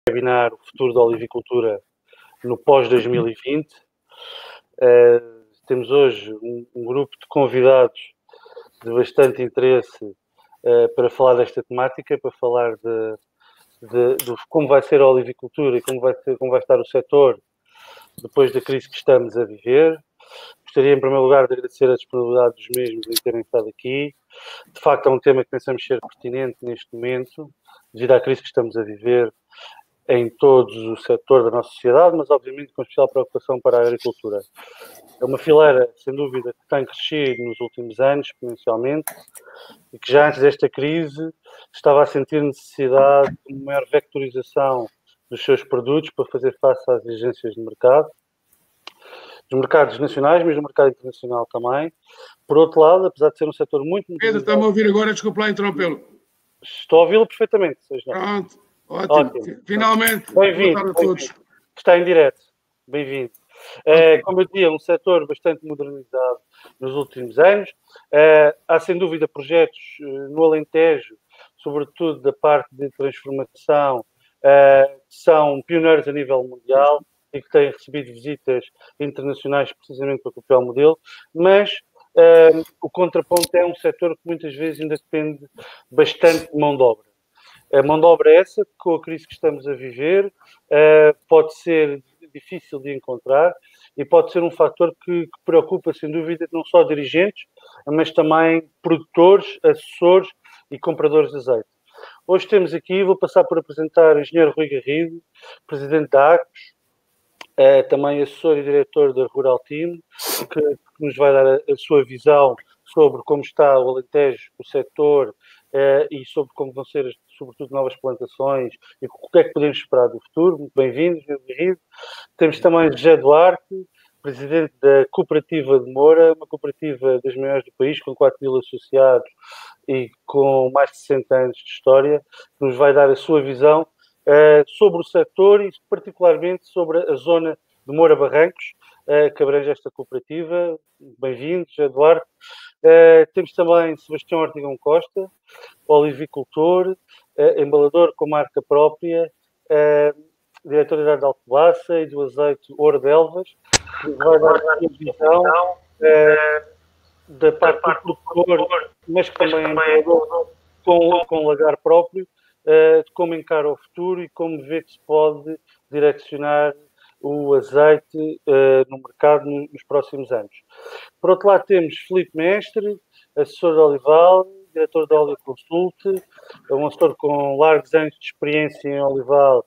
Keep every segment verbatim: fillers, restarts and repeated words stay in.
webinar O Futuro da Olivicultura no pós dois mil e vinte. Uh, temos hoje um, um grupo de convidados de bastante interesse uh, para falar desta temática, para falar de, de, de como vai ser a olivicultura e como vai, ser, como vai estar o setor depois da crise que estamos a viver. Gostaria, em primeiro lugar, de agradecer a disponibilidade dos mesmos em terem estado aqui. De facto, é um tema que pensamos ser pertinente neste momento, devido à crise que estamos a viver em todos o setor da nossa sociedade, mas obviamente com especial preocupação para a agricultura. É uma fileira, sem dúvida, que tem crescido nos últimos anos, exponencialmente, e que já antes desta crise estava a sentir necessidade de uma maior vectorização dos seus produtos para fazer face às exigências do mercado, dos mercados nacionais, mas do mercado internacional também. Por outro lado, apesar de ser um setor muito... Pedro, está-me a ouvir agora? Desculpa lá interrompê-lo. Estou a ouvi-lo perfeitamente. Pronto, ótimo. ótimo. Finalmente, bem-vindo a todos. Bem está em direto. Bem-vindo. É, como eu dizia, um setor bastante modernizado nos últimos anos. É, há, sem dúvida, projetos no Alentejo, sobretudo da parte de transformação, é, que são pioneiros a nível mundial e que têm recebido visitas internacionais precisamente para copiar o modelo, mas uh, o contraponto é um setor que muitas vezes ainda depende bastante de mão de obra. A mão de obra é essa, com a crise que estamos a viver, uh, pode ser difícil de encontrar e pode ser um fator que, que preocupa, sem dúvida, não só dirigentes, mas também produtores, assessores e compradores de azeite. Hoje temos aqui, vou passar por apresentar o engenheiro Rui Garrido, presidente da Acos, é também assessor e diretor da Rural Team, que, que nos vai dar a, a sua visão sobre como está o Alentejo, o setor, é, e sobre como vão ser, sobretudo, novas plantações e o que é que podemos esperar do futuro. Muito bem-vindos, meu querido. Temos também José Duarte, presidente da Cooperativa de Moura, uma cooperativa das maiores do país, com quatro mil associados e com mais de sessenta anos de história, que nos vai dar a sua visão Uh, sobre o setor e particularmente sobre a zona de Moura Barrancos, uh, que abrange esta cooperativa. Bem-vindos, Eduardo. Uh, temos também Sebastião Ortigão Costa, olivicultor, uh, embalador com marca própria, uh, diretor da Alcobaça e do azeite Ouro de Elvas, que vai dar a sua visão uh, da parte do produtor, mas que também é embalador com, com lagar próprio, Uh, de como encara o futuro e como vê que se pode direcionar o azeite uh, no mercado no, nos próximos anos. Por outro lado, temos Filipe Mestre, assessor de Olival, diretor da Oliviconsult, um assessor com largos anos de experiência em Olival,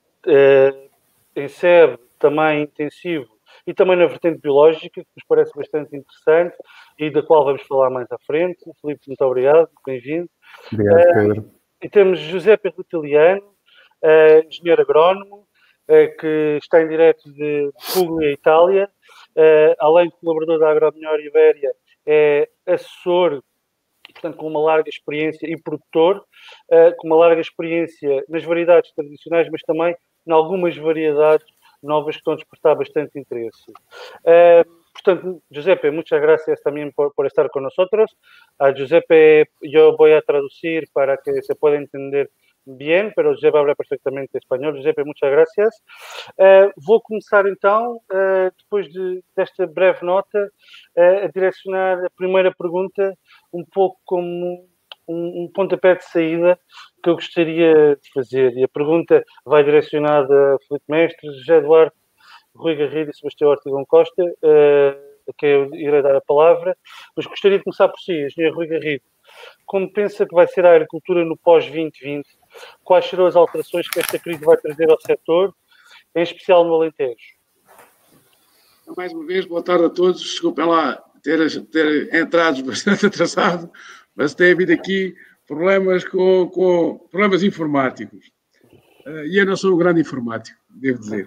uh, em S E B também intensivo e também na vertente biológica, que nos parece bastante interessante e da qual vamos falar mais à frente. Filipe, muito obrigado, bem-vindo. Obrigado, Pedro. Uh, E temos José Rutiliano, uh, engenheiro agrónomo, uh, que está em direto de Puglia, Itália. Uh, além de colaborador da Agromelhor Ibéria, é assessor, portanto, com uma larga experiência, e produtor, uh, com uma larga experiência nas variedades tradicionais, mas também em algumas variedades novas que estão a despertar bastante interesse. Uh, Portanto, Giuseppe, muchas gracias también por, por estar con nosotros. A Giuseppe yo voy a traducir para que se pueda entender bien, pero Giuseppe habla perfectamente español. Giuseppe, muchas gracias. Uh, vou começar então, uh, depois de, desta breve nota, uh, a direcionar a primeira pergunta um pouco como um, um pontapé de saída que eu gostaria de fazer. E a pergunta vai direcionada a Filipe Mestre, José Duarte, Rui Garrido e Sebastião Ortigão Costa, uh, a quem eu irei dar a palavra, mas gostaria de começar por si, engenheiro Rui Garrido. Como pensa que vai ser a agricultura no pós vinte vinte? Quais serão as alterações que esta crise vai trazer ao setor, em especial no Alentejo? Mais uma vez, boa tarde a todos. Desculpem lá ter, ter entrado bastante atrasado, mas tem havido aqui problemas com, com problemas informáticos. Uh, e eu não sou um grande informático, devo dizer.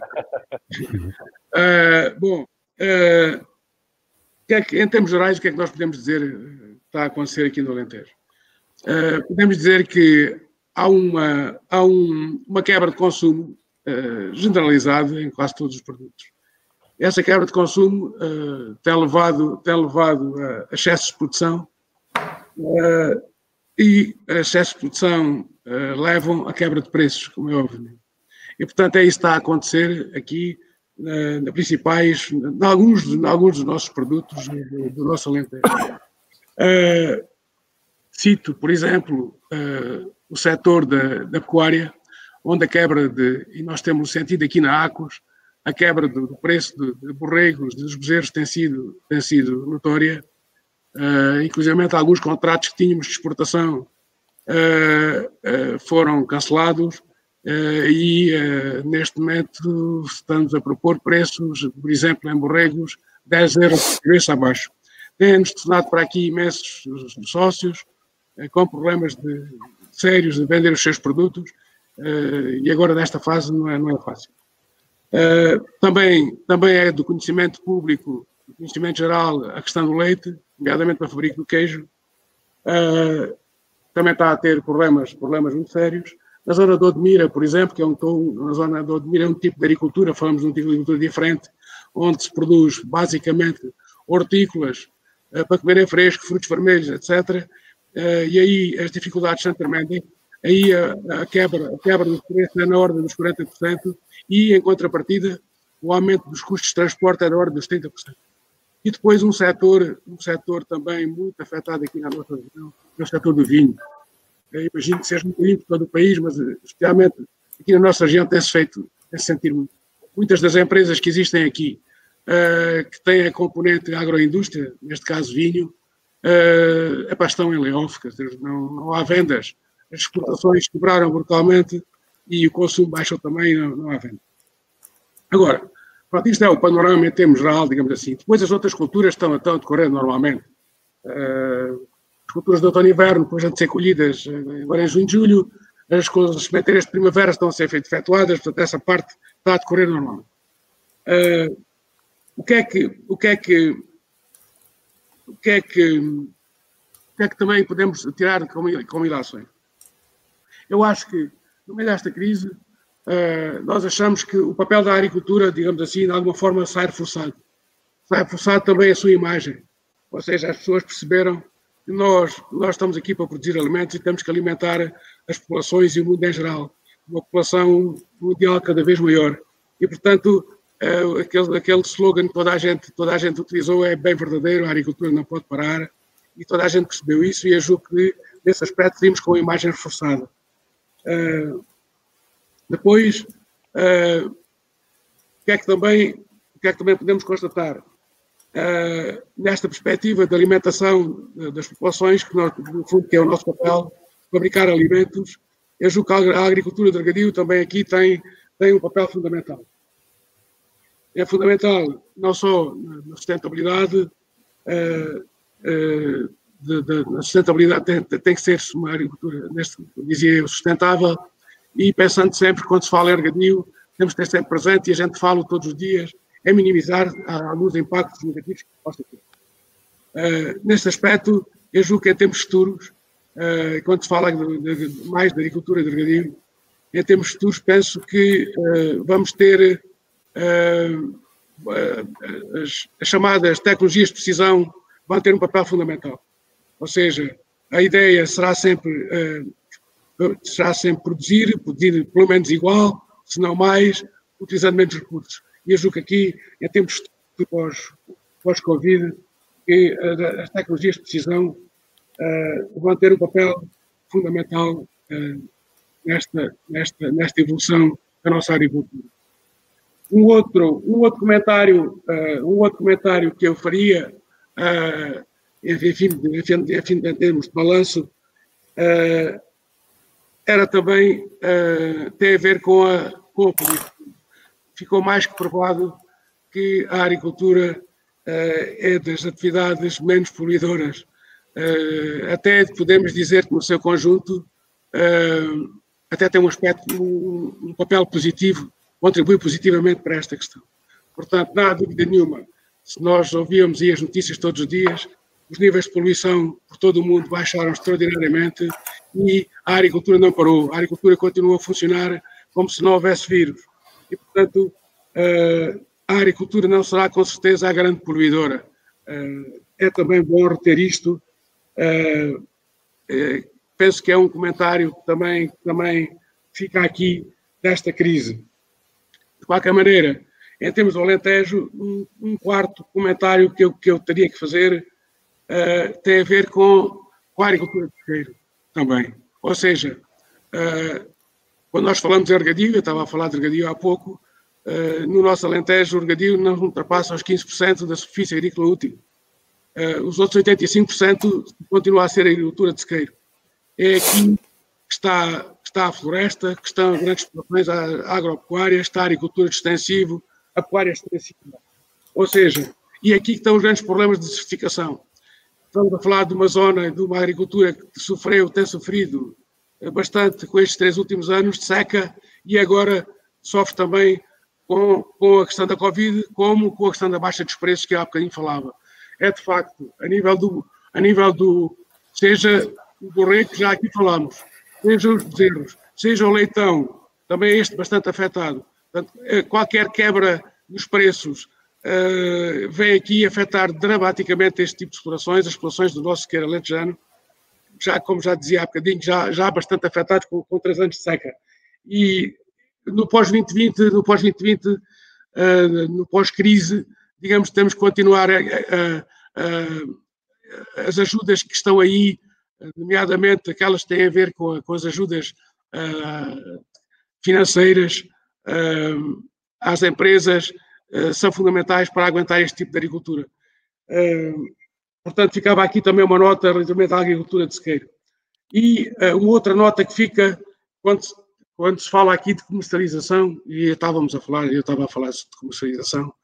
uh, bom, uh, que é que, em termos gerais, o que é que nós podemos dizer que está a acontecer aqui no Alentejo? Uh, podemos dizer que há uma, há um, uma quebra de consumo uh, generalizada em quase todos os produtos. Essa quebra de consumo uh, tem levado, tem levado a excessos de produção uh, e excessos de produção uh, levam à quebra de preços, como é óbvio. E, portanto, é isso que está a acontecer aqui, na, na principais, em alguns, em alguns dos nossos produtos do, do nosso Alentejo. Uh, cito, por exemplo, uh, o setor da, da pecuária, onde a quebra de, e nós temos sentido aqui na Acos, a quebra do, do preço de, de borregos, dos bezerros tem sido, tem sido notória, uh, inclusive alguns contratos que tínhamos de exportação uh, uh, foram cancelados uh, e uh, neste momento estamos a propor preços, por exemplo, em borregos, dez euros por cabeça abaixo. Tem-nos tornado para aqui imensos sócios uh, com problemas de, sérios de vender os seus produtos uh, e agora nesta fase não é, não é fácil. Uh, também, também é do conhecimento público, do conhecimento geral, a questão do leite, nomeadamente para a fabrico do queijo. Uh, também está a ter problemas, problemas muito sérios. Na zona de Odmira, por exemplo, que é um tom, na zona de Odmira é um tipo de agricultura, falamos de um tipo de agricultura diferente, onde se produz basicamente hortícolas uh, para comerem fresco, frutos vermelhos, etcétera. Uh, e aí as dificuldades são tremendas. Aí a, a, quebra, a quebra dos preços é na ordem dos quarenta por cento e, em contrapartida, o aumento dos custos de transporte é na ordem dos trinta por cento. E depois um setor, um setor também muito afetado aqui na nossa região, é o setor do vinho. Eu imagino que seja um bocadinho por todo o país, mas especialmente aqui na nossa região tem-se feito, tem-se sentir muito. Muitas das empresas que existem aqui, uh, que têm a componente agroindústria, neste caso vinho, uh, epá, estão em layoff, quer dizer, não, não há vendas. As exportações quebraram brutalmente e o consumo baixou também, não, não há venda. Agora, pronto, isto é o panorama em termos geral, digamos assim. Depois as outras culturas estão, estão a decorrer normalmente. Uh, as culturas de outono e inverno, depois de ser colhidas agora em junho e julho, as coisas matérias de primavera estão a ser efetuadas, portanto essa parte está a decorrer normalmente. Uh, o que é que, o que é que, o que é que, o que é que também podemos tirar como, como ilações? Eu acho que, no meio desta crise, uh, nós achamos que o papel da agricultura, digamos assim, de alguma forma sai reforçado. Sai reforçado também a sua imagem. Ou seja, as pessoas perceberam que nós, nós estamos aqui para produzir alimentos e temos que alimentar as populações e o mundo em geral. Uma população mundial cada vez maior. E, portanto, uh, aquele, aquele slogan que toda a, gente, toda a gente utilizou é bem verdadeiro, a agricultura não pode parar. E toda a gente percebeu isso e eu julgo que, nesse aspecto, vimos com a imagem reforçada. Uh, depois, uh, o, que é que também, o que é que também podemos constatar? Uh, nesta perspectiva de alimentação das populações, que nós, no fundo, que é o nosso papel, fabricar alimentos, eu julgo que a agricultura de regadio também aqui tem, tem um papel fundamental. É fundamental não só na sustentabilidade, uh, uh, De, de, a sustentabilidade tem, tem que ser uma agricultura, neste, dizia eu, sustentável, e pensando sempre, quando se fala em regadio, temos que ter sempre presente, e a gente fala todos os dias, é minimizar alguns impactos negativos que possa ter. Uh, neste aspecto, eu julgo que em tempos futuros, uh, quando se fala de, de, de, mais da agricultura de regadio, em tempos futuros penso que uh, vamos ter uh, uh, as, as chamadas tecnologias de precisão vão ter um papel fundamental. Ou seja, a ideia será sempre, uh, será sempre produzir, produzir pelo menos igual, se não mais, utilizando menos recursos. E eu julgo que aqui, em tempos de pós, pós-Covid, que uh, as tecnologias de precisão uh, vão ter um papel fundamental uh, nesta, nesta, nesta evolução da nossa agricultura. Um outro, um outro, comentário, uh, um outro comentário que eu faria, uh, enfim, enfim, enfim, em termos de balanço, uh, era também, uh, tem a ver com a, com a política. Ficou mais que provado que a agricultura uh, é das atividades menos poluidoras. Uh, até podemos dizer que no seu conjunto uh, até tem um aspecto, um, um papel positivo, contribui positivamente para esta questão. Portanto, não há dúvida nenhuma, se nós ouvíamos aí as notícias todos os dias, os níveis de poluição por todo o mundo baixaram extraordinariamente e a agricultura não parou. A agricultura continua a funcionar como se não houvesse vírus. E, portanto, a agricultura não será, com certeza, a grande poluidora. É também bom reter isto. Penso que é um comentário que também, também fica aqui desta crise. De qualquer maneira, em termos do Alentejo, um, um quarto comentário que eu, que eu teria que fazer uh, tem a ver com, com a agricultura de pesqueiro também. Ou seja, uh, quando nós falamos de regadio, eu estava a falar de regadio há pouco, uh, no nosso Alentejo o regadio não ultrapassa os quinze por cento da superfície agrícola útil. Uh, os outros oitenta e cinco por cento continua a ser a agricultura de sequeiro. É aqui que está, que está a floresta, que estão grandes explorações agropecuárias, está a agricultura de extensivo, a pecuária extensiva. Ou seja, e aqui que estão os grandes problemas de desertificação. Estamos a falar de uma zona, de uma agricultura que sofreu, tem sofrido bastante com estes três últimos anos de seca e agora sofre também com, com a questão da Covid, como com a questão da baixa dos preços que há bocadinho falava. É de facto, a nível do, a nível do seja o borrego, que já aqui falamos, seja os bezerros, seja o leitão, também este bastante afetado. Portanto, qualquer quebra nos preços uh, vem aqui afetar dramaticamente este tipo de explorações, as explorações do nosso sequeiro alentejano, já, como já dizia há bocadinho, já, já bastante afetados com, com três anos de seca. E no pós-vinte vinte, no pós-vinte vinte, uh, no pós-crise, digamos que temos que continuar a, a, a, as ajudas que estão aí, nomeadamente aquelas que têm a ver com, a, com as ajudas uh, financeiras uh, às empresas, uh, são fundamentais para aguentar este tipo de agricultura. Uh, portanto, ficava aqui também uma nota relativamente à agricultura de sequeiro. E uh, uma outra nota que fica, quando se, quando se fala aqui de comercialização, e estávamos a falar, eu estava a falar de comercialização,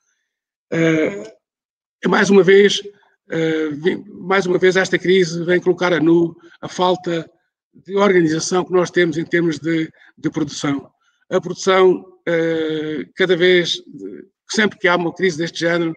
uh, mais uma vez, uh, mais uma vez esta crise vem colocar a nu a falta de organização que nós temos em termos de, de produção. A produção, uh, cada vez, sempre que há uma crise deste género,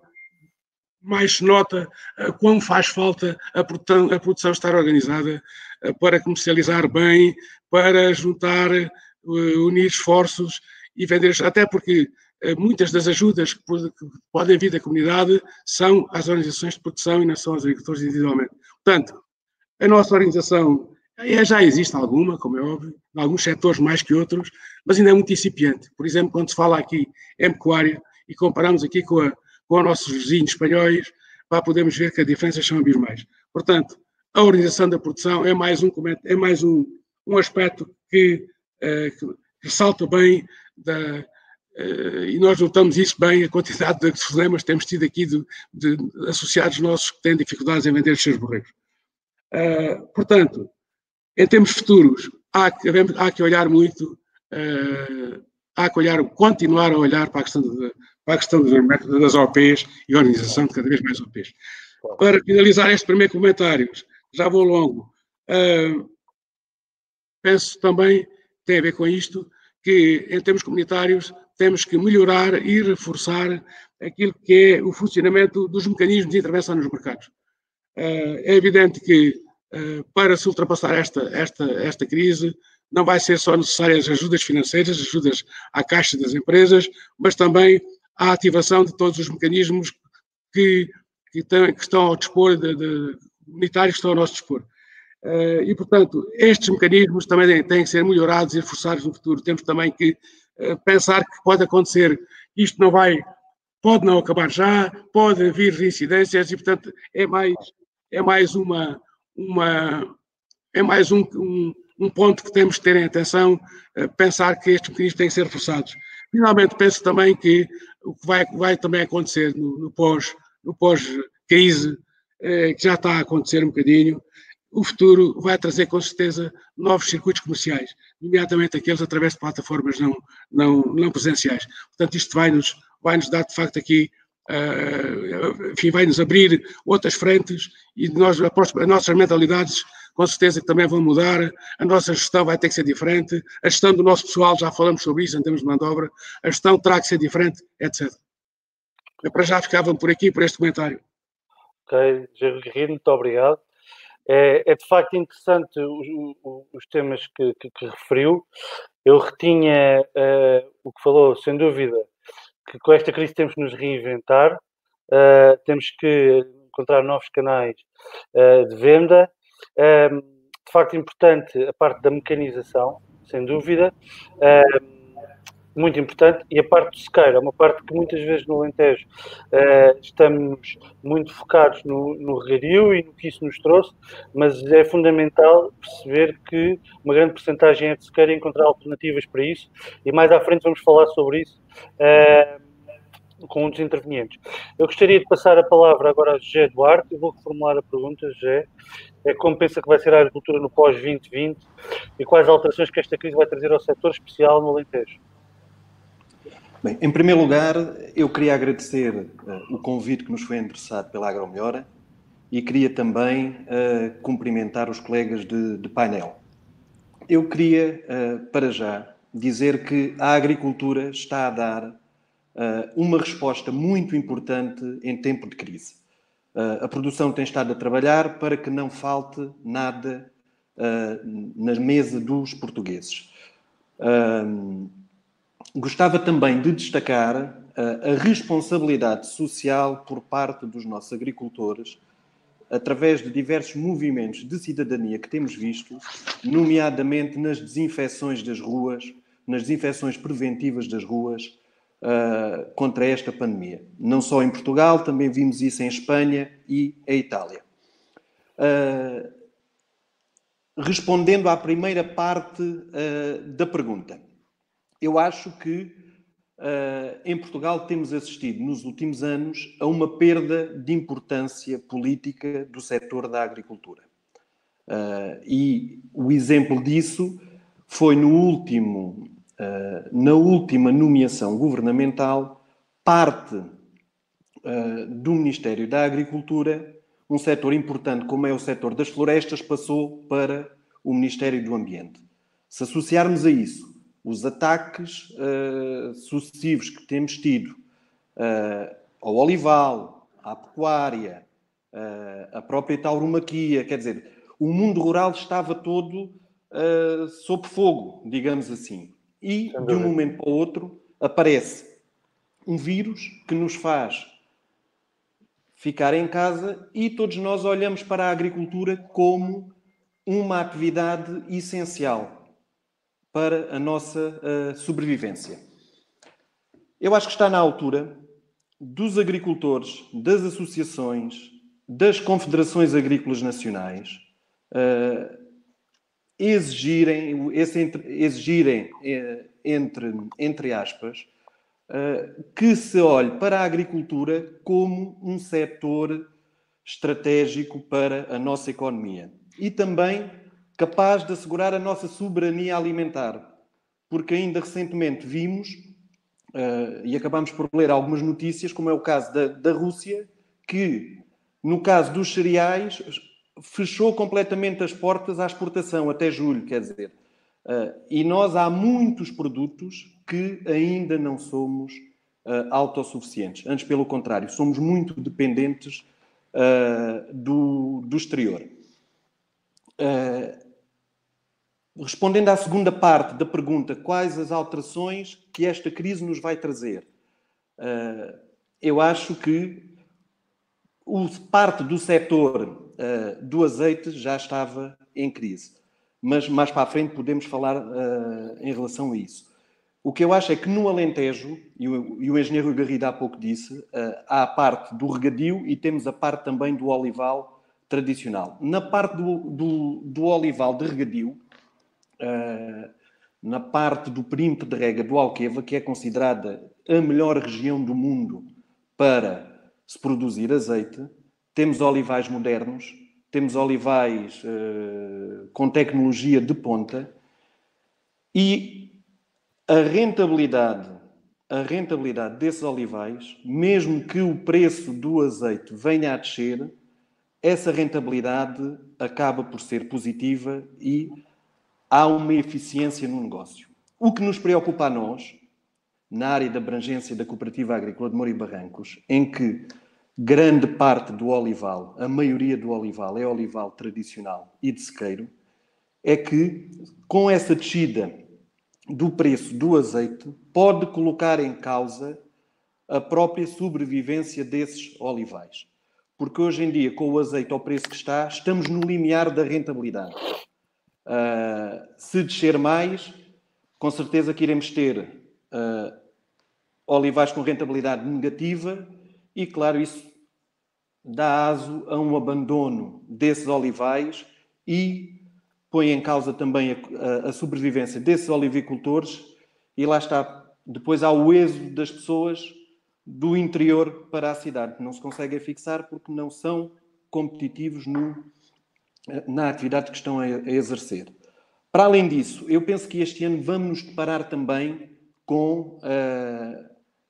mais se nota uh, quão faz falta a produção, a produção estar organizada uh, para comercializar bem, para juntar, uh, unir esforços e vender, até porque uh, muitas das ajudas que, que podem vir da comunidade são às organizações de produção e não são aos agricultores individualmente. Portanto, a nossa organização já existe alguma, como é óbvio, em alguns setores mais que outros, mas ainda é muito incipiente. Por exemplo, quando se fala aqui em pecuária e comparamos aqui com, a, com os nossos vizinhos espanhóis, para podermos ver que as diferenças são abismais. Portanto, a organização da produção é mais um, é mais um, um aspecto que, uh, que ressalta bem, da, uh, e nós notamos isso bem, a quantidade de problemas que temos tido aqui de, de associados nossos que têm dificuldades em vender os seus borregos. Uh, portanto, em termos futuros, há que, há que olhar muito, uh, há que olhar, continuar a olhar para a questão, de, para a questão das O Pês e a organização de cada vez mais O Pês. Para finalizar este primeiro comentário, já vou longo, uh, penso também, tem a ver com isto, que em termos comunitários temos que melhorar e reforçar aquilo que é o funcionamento dos mecanismos de intervenção nos mercados. Uh, é evidente que Uh, para se ultrapassar esta, esta, esta crise, não vai ser só necessárias ajudas financeiras, ajudas à caixa das empresas, mas também a ativação de todos os mecanismos que, que, tem, que estão ao dispor, de, de, comunitários que estão ao nosso dispor. Uh, e, portanto, estes mecanismos também têm, têm que ser melhorados e reforçados no futuro. Temos também que uh, pensar que pode acontecer, isto não vai, pode não acabar já, pode vir reincidências e, portanto, é mais, é mais uma... Uma, é mais um, um, um ponto que temos que ter em atenção, uh, pensar que estes mecanismos têm que ser reforçados. Finalmente, penso também que o que vai, vai também acontecer no, no pós, no pós-crise, uh, que já está a acontecer um bocadinho, o futuro vai trazer com certeza novos circuitos comerciais, nomeadamente aqueles através de plataformas não, não, não presenciais. Portanto, isto vai-nos vai nos dar, de facto, aqui Uh, enfim, vai-nos abrir outras frentes e nós, as nossas mentalidades com certeza que também vão mudar, a nossa gestão vai ter que ser diferente, a gestão do nosso pessoal, já falamos sobre isso em termos de mão de obra, a gestão terá que ser diferente, etcétera. Eu para já ficava por aqui, por este comentário. Ok, Jair Garrido, muito obrigado. É, é de facto interessante os, os, os temas que, que, que referiu. Eu retinha uh, o que falou, sem dúvida, que com esta crise temos que nos reinventar, uh, temos que encontrar novos canais uh, de venda. Uh, de facto, importante a parte da mecanização, sem dúvida. Uh, muito importante, e a parte do sequeiro é uma parte que muitas vezes no Alentejo uh, estamos muito focados no, no regadio e no que isso nos trouxe, mas é fundamental perceber que uma grande porcentagem é de sequeiro e encontrar alternativas para isso, e mais à frente vamos falar sobre isso uh, com um dos intervenientes. Eu gostaria de passar a palavra agora a José Duarte e vou reformular a pergunta, José. É como pensa que vai ser a agricultura no pós vinte vinte e quais alterações que esta crise vai trazer ao setor especial no Alentejo? Bem, em primeiro lugar, eu queria agradecer uh, o convite que nos foi endereçado pela Agromelhora e queria também uh, cumprimentar os colegas de, de painel. Eu queria, uh, para já, dizer que a agricultura está a dar uh, uma resposta muito importante em tempo de crise. Uh, a produção tem estado a trabalhar para que não falte nada uh, na mesa dos portugueses. Uh, Gostava também de destacar a, a responsabilidade social por parte dos nossos agricultores, através de diversos movimentos de cidadania que temos visto, nomeadamente nas desinfecções das ruas, nas desinfecções preventivas das ruas uh, contra esta pandemia. Não só em Portugal, também vimos isso em Espanha e em Itália. Uh, respondendo à primeira parte uh, da pergunta, eu acho que uh, em Portugal temos assistido nos últimos anos a uma perda de importância política do setor da agricultura. Uh, e o exemplo disso foi no último, uh, na última nomeação governamental, parte uh, do Ministério da Agricultura, um setor importante como é o setor das florestas, passou para o Ministério do Ambiente. Se associarmos a isso os ataques uh, sucessivos que temos tido uh, ao olival, à pecuária, uh, à própria tauromaquia, quer dizer, o mundo rural estava todo uh, sob fogo, digamos assim. E, de um momento para o outro, aparece um vírus que nos faz ficar em casa e todos nós olhamos para a agricultura como uma atividade essencial para a nossa uh, sobrevivência. Eu acho que está na altura dos agricultores, das associações, das confederações agrícolas nacionais uh, exigirem, esse entre, exigirem uh, entre, entre aspas, uh, que se olhe para a agricultura como um setor estratégico para a nossa economia e também capaz de assegurar a nossa soberania alimentar. Porque ainda recentemente vimos, uh, e acabamos por ler algumas notícias, como é o caso da, da Rússia, que, no caso dos cereais, fechou completamente as portas à exportação, até julho, quer dizer. Uh, e nós há muitos produtos que ainda não somos uh, autossuficientes. Antes, pelo contrário, somos muito dependentes uh, do, do exterior. Uh, Respondendo à segunda parte da pergunta, quais as alterações que esta crise nos vai trazer? Uh, eu acho que o, parte do setor uh, do azeite já estava em crise. Mas mais para a frente podemos falar uh, em relação a isso. O que eu acho é que no Alentejo, e o, e o engenheiro Garrido há pouco disse, uh, há a parte do regadio e temos a parte também do olival tradicional. Na parte do, do, do olival de regadio, Uh, na parte do perímetro de rega do Alqueva, que é considerada a melhor região do mundo para se produzir azeite, temos olivais modernos, temos olivais uh, com tecnologia de ponta e a rentabilidade, a rentabilidade desses olivais, mesmo que o preço do azeite venha a descer, essa rentabilidade acaba por ser positiva e há uma eficiência no negócio. O que nos preocupa a nós, na área da abrangência da Cooperativa Agrícola de Moura e Barrancos, em que grande parte do olival, a maioria do olival é olival tradicional e de sequeiro, é que, com essa descida do preço do azeite, pode colocar em causa a própria sobrevivência desses olivais. Porque hoje em dia, com o azeite ao preço que está, estamos no limiar da rentabilidade. Uh, se descer mais, com certeza que iremos ter uh, olivais com rentabilidade negativa e, claro, isso dá aso a um abandono desses olivais e põe em causa também a, a sobrevivência desses olivicultores e lá está, depois há o êxodo das pessoas do interior para a cidade, que não se conseguem fixar porque não são competitivos no, na atividade que estão a, a exercer. Para além disso, eu penso que este ano vamos nos deparar também com uh,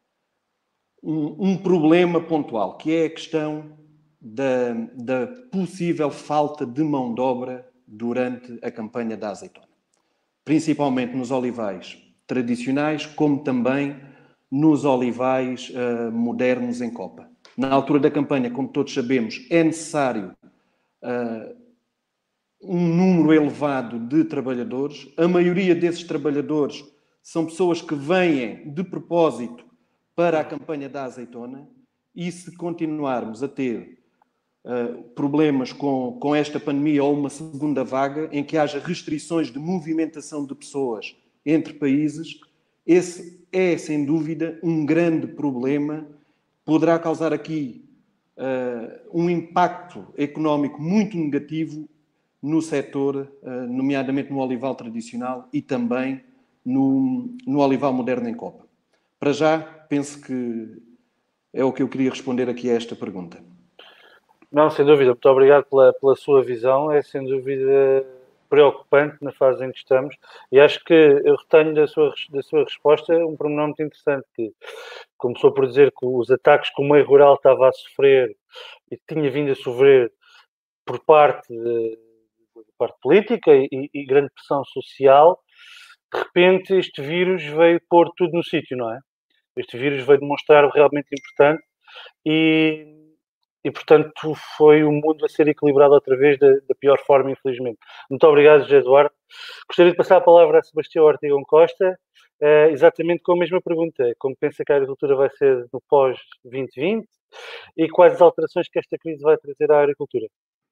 um, um problema pontual, que é a questão da, da possível falta de mão de obra durante a campanha da azeitona. Principalmente nos olivais tradicionais, como também nos olivais uh, modernos em copa. Na altura da campanha, como todos sabemos, é necessário uh, um número elevado de trabalhadores. A maioria desses trabalhadores são pessoas que vêm de propósito para a campanha da azeitona e se continuarmos a ter uh, problemas com, com esta pandemia ou uma segunda vaga em que haja restrições de movimentação de pessoas entre países, esse é, sem dúvida, um grande problema. Poderá causar aqui uh, um impacto económico muito negativo no setor, uh, nomeadamente no olival tradicional e também no, no olival moderno em copa. Para já, penso que é o que eu queria responder aqui a esta pergunta. Não, sem dúvida. Muito obrigado pela, pela sua visão. É, sem dúvida, preocupante na fase em que estamos. E acho que eu retenho da sua, da sua resposta um pormenor muito interessante, que começou por dizer que os ataques que o meio rural estava a sofrer e tinha vindo a sofrer por parte, de, de parte política e, e grande pressão social. De repente, este vírus veio pôr tudo no sítio, não é? Este vírus veio demonstrar o realmente importante e... E, portanto, foi o mundo a ser equilibrado outra vez da, da pior forma, infelizmente. Muito obrigado, José Eduardo. Gostaria de passar a palavra a Sebastião Ortigão Costa, eh, exatamente com a mesma pergunta. Como pensa que a agricultura vai ser no pós vinte vinte e quais as alterações que esta crise vai trazer à agricultura?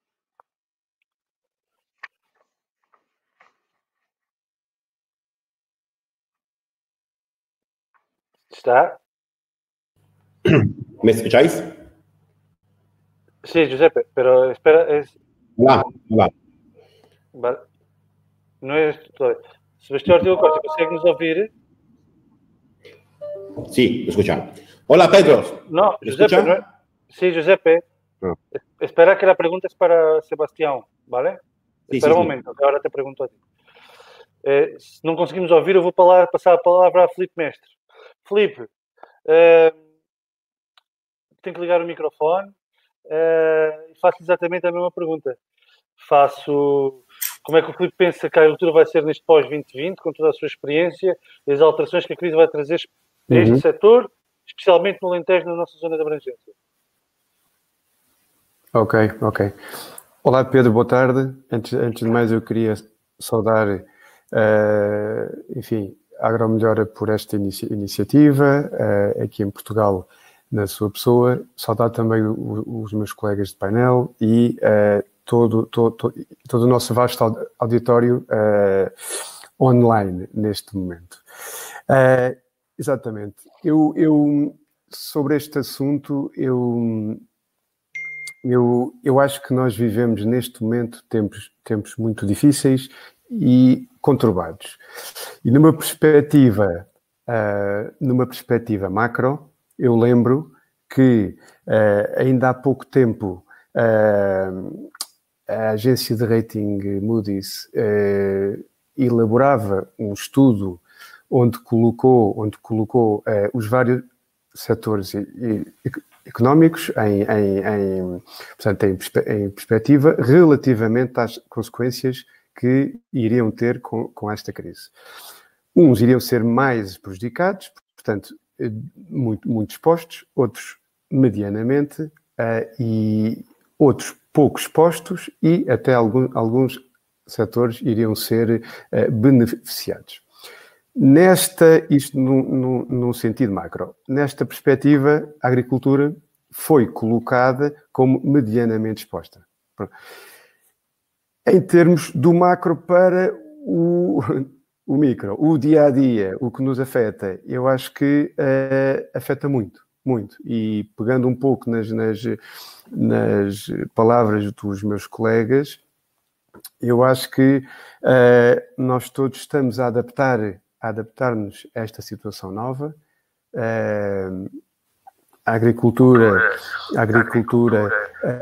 Está? ¿Me escucháis? Sí, Giuseppe, pero espera. Es... Hola, hola. Vale. Não é todavía. Sebastião Ortigão Costa, consegue-nos ouvir? Sí, me escuchan. Hola, Pedro. No, ¿Me Giuseppe. escucha? No... Sí, Giuseppe. No. Espera que la pregunta es para Sebastião, ¿vale? Sí, Espera sí, um sí. momento, que agora te pergunto a ti. Eh, se não conseguimos ouvir, eu vou falar, passar a palavra a Filipe Mestre. Filipe, eh, tenho que ligar o microfone eh, e faço exatamente a mesma pergunta. Faço... Como é que o Filipe pensa que a agricultura vai ser neste pós vinte vinte, com toda a sua experiência e as alterações que a crise vai trazer a este Uhum. setor, especialmente no Alentejo, na nossa zona de abrangência? Ok, ok. Olá, Pedro, boa tarde. Antes, antes de mais, eu queria saudar, uh, enfim, a Agromelhora por esta inici- iniciativa, uh, aqui em Portugal, na sua pessoa. Saudar também o, os meus colegas de painel e uh, todo, todo, todo, todo o nosso vasto auditório uh, online neste momento. Uh, exatamente. Eu, eu, sobre este assunto, eu... Eu, eu acho que nós vivemos neste momento tempos, tempos muito difíceis e conturbados. E numa perspectiva, uh, numa perspectiva macro, eu lembro que uh, ainda há pouco tempo uh, a agência de rating Moody's uh, elaborava um estudo onde colocou, onde colocou uh, os vários setores e, e, económicos em, em, em, portanto, em, em perspectiva relativamente às consequências que iriam ter com, com esta crise. Uns iriam ser mais prejudicados, portanto, muito, muito expostos, outros medianamente uh, e outros pouco expostos e até algum, alguns setores iriam ser uh, beneficiados. Nesta, isto num, num, num sentido macro, nesta perspectiva, a agricultura foi colocada como medianamente exposta. Em termos do macro para o, o micro, o dia a dia, o que nos afeta, eu acho que uh, afeta muito, muito. E pegando um pouco nas, nas, nas palavras dos meus colegas, eu acho que uh, nós todos estamos a adaptar, a adaptar-nos a esta situação nova. Uh, a agricultura, a agricultura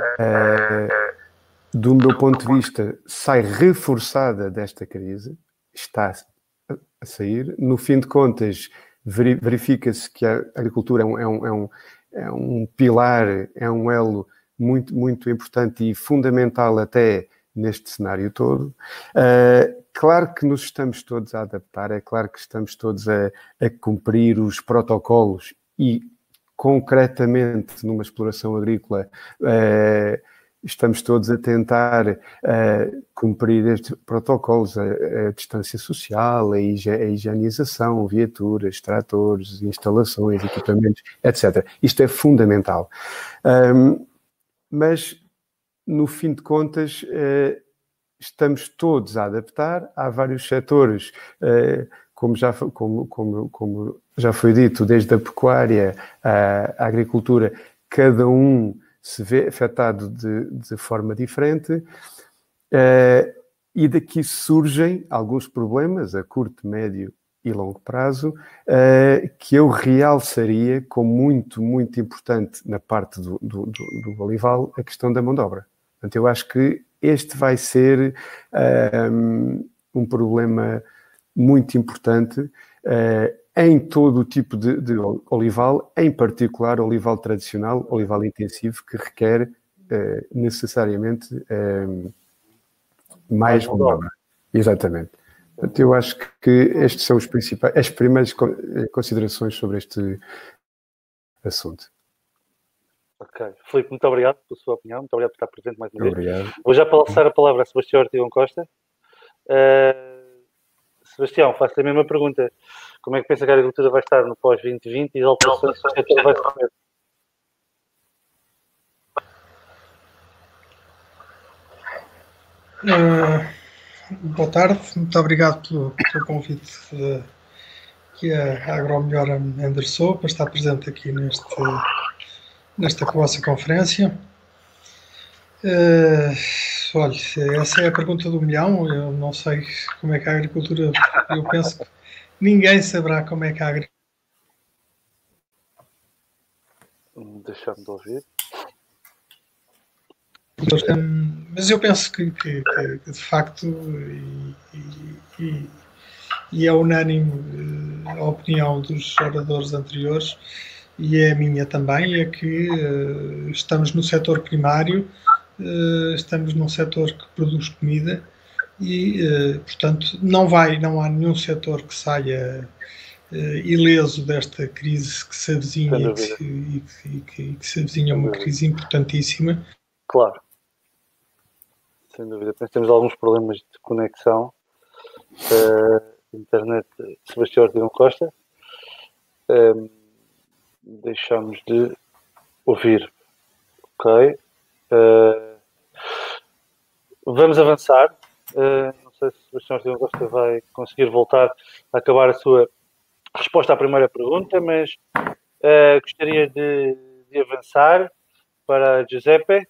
uh, do meu ponto de vista, sai reforçada desta crise, está a sair. No fim de contas, verifica-se que a agricultura é um, é um, é um, é um pilar, é um elo muito, muito importante e fundamental até neste cenário todo. Uh, claro que nos estamos todos a adaptar, é claro que estamos todos a, a cumprir os protocolos e, concretamente, numa exploração agrícola, uh, estamos todos a tentar uh, cumprir estes protocolos, a, a distância social, a, hige, a higienização, viaturas, tratores, instalações, equipamentos, etcétera. Isto é fundamental. Um, mas, no fim de contas, uh, estamos todos a adaptar. Há vários setores, uh, como, já, como, como, como já foi dito, desde a pecuária à, à agricultura, cada um se vê afetado de, de forma diferente, uh, e daqui surgem alguns problemas a curto, médio e longo prazo, uh, que eu realçaria como muito, muito importante na parte do, do, do, do olival, a questão da mão de obra. Portanto, eu acho que este vai ser uh, um, um problema muito importante uh, em todo o tipo de, de olival, em particular olival tradicional, olival intensivo, que requer uh, necessariamente uh, mais mão de obra. Exatamente. Portanto, eu acho que estes são os principais, as primeiras considerações sobre este assunto. Ok. Filipe, muito obrigado pela sua opinião, muito obrigado por estar presente mais uma vez. Obrigado. Vou já passar a palavra a Sebastião Ortigão Costa. Uh, Sebastião, faço-lhe a mesma pergunta. Como é que pensa que a agricultura vai estar no pós vinte vinte e as alterações que o setor vai sofrer? Uh, boa tarde, muito obrigado pelo, pelo convite uh, que a Agromelhor me endereçou para estar presente aqui neste, nesta vossa conferência. Uh, olha, essa é a pergunta do milhão. Eu não sei como é que a agricultura, eu penso que ninguém saberá como é que a agricultura. Deixa-me de ouvir. Um, mas eu penso que, que, que de facto, e, e, e é unânime a opinião dos oradores anteriores, e é a minha também, é que uh, estamos no setor primário, uh, estamos num setor que produz comida e, uh, portanto, não vai, não há nenhum setor que saia uh, ileso desta crise que se avizinha e que, e, que, e, que, e que se avizinha uma crise importantíssima. Claro. Sem dúvida. Temos alguns problemas de conexão. Uh, internet, Sebastião Ortigão Costa. Um, deixamos de ouvir. Ok. Uh, vamos avançar. Uh, não sei se Sebastião Ortigão Costa vai conseguir voltar a acabar a sua resposta à primeira pergunta, mas uh, gostaria de, de avançar para Giuseppe.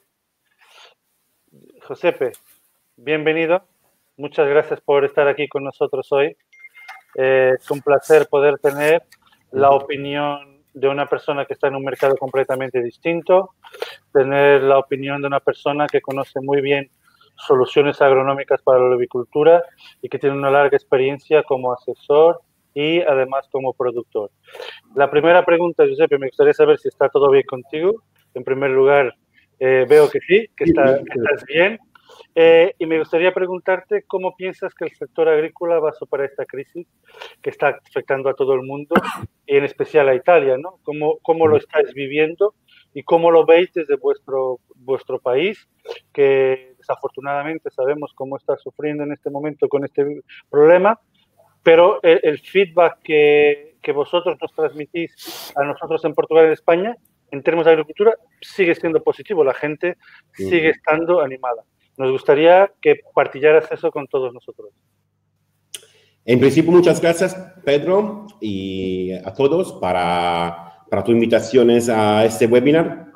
Giuseppe, bienvenido. Muchas gracias por estar aquí con nosotros hoy. Eh, es un placer poder tener la opinión de una persona que está en un mercado completamente distinto, tener la opinión de una persona que conoce muy bien soluciones agronómicas para la avicultura y que tiene una larga experiencia como asesor y además como productor. La primera pregunta, Giuseppe, me gustaría saber si está todo bien contigo. En primer lugar, eh, veo que sí, que, está, que estás bien. Eh, y me gustaría preguntarte cómo piensas que el sector agrícola va a superar esta crisis que está afectando a todo el mundo y en especial a Italia, ¿no? ¿Cómo, cómo lo estáis viviendo y cómo lo veis desde vuestro, vuestro país, que desafortunadamente sabemos cómo está sufriendo en este momento con este problema, pero el, el feedback que, que vosotros nos transmitís a nosotros en Portugal y en España, en términos de agricultura, sigue siendo positivo, la gente sigue estando animada. Nos gustaría que partilharas eso con todos nosotros. En principio, muchas gracias, Pedro, y a todos para, para tus invitaciones a este webinar.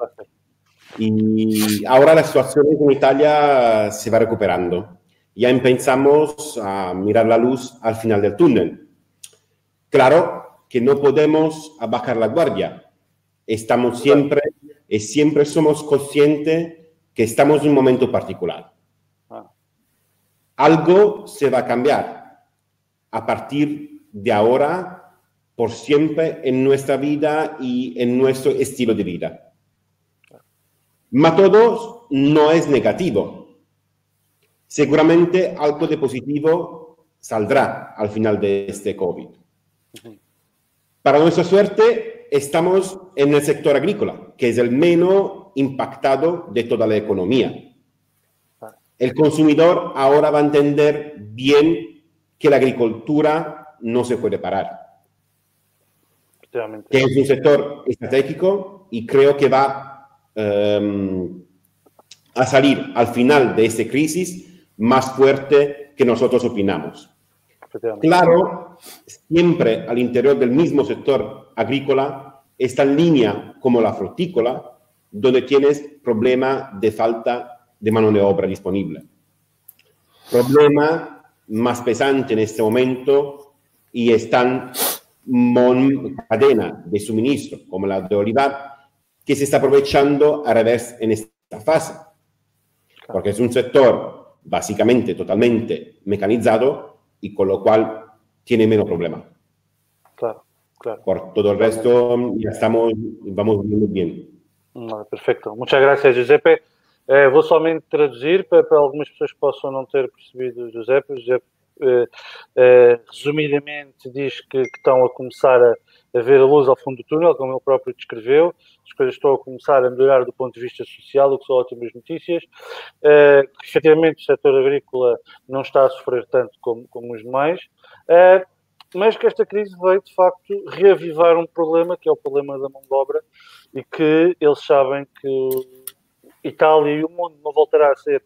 Y ahora la situación en Italia se va recuperando. Ya empezamos a mirar la luz al final del túnel. Claro que no podemos bajar la guardia. Estamos siempre, y siempre somos conscientes que estamos en un momento particular. Algo se va a cambiar a partir de ahora, por siempre, en nuestra vida y en nuestro estilo de vida. Mas todo no es negativo. Seguramente algo de positivo saldrá al final de este COVID. Para nuestra suerte, estamos en el sector agrícola, que es el menos impactado de toda la economía. El consumidor ahora va a entender bien que la agricultura no se puede parar. Que es un sector estratégico y creo que va um, a salir al final de esta crisis más fuerte que nosotros opinamos. Claro, siempre al interior del mismo sector agrícola está en línea como la frutícola, donde tienes problema de falta de mano de obra disponible. Problema más pesante en este momento y están mon cadena de suministro, como la de olivar, que se está aprovechando a revés en esta fase. Porque es un sector básicamente totalmente mecanizado y con lo cual tiene menos problema. Claro, claro. Por todo el resto ya estamos, vamos viendo bien. Ah, perfeito. Muchas gracias, Giuseppe. Eh, vou somente traduzir para, para algumas pessoas que possam não ter percebido o Giuseppe. O Giuseppe, eh, eh, resumidamente, diz que, que estão a começar a, a ver a luz ao fundo do túnel, como ele próprio descreveu. As coisas estão a começar a melhorar do ponto de vista social, o que são ótimas notícias. Eh, que, efetivamente, o setor agrícola não está a sofrer tanto como, como os demais. Eh, mas que esta crise veio, de facto, reavivar um problema, que é o problema da mão de obra, e que eles sabem que Itália e o mundo não voltará a ser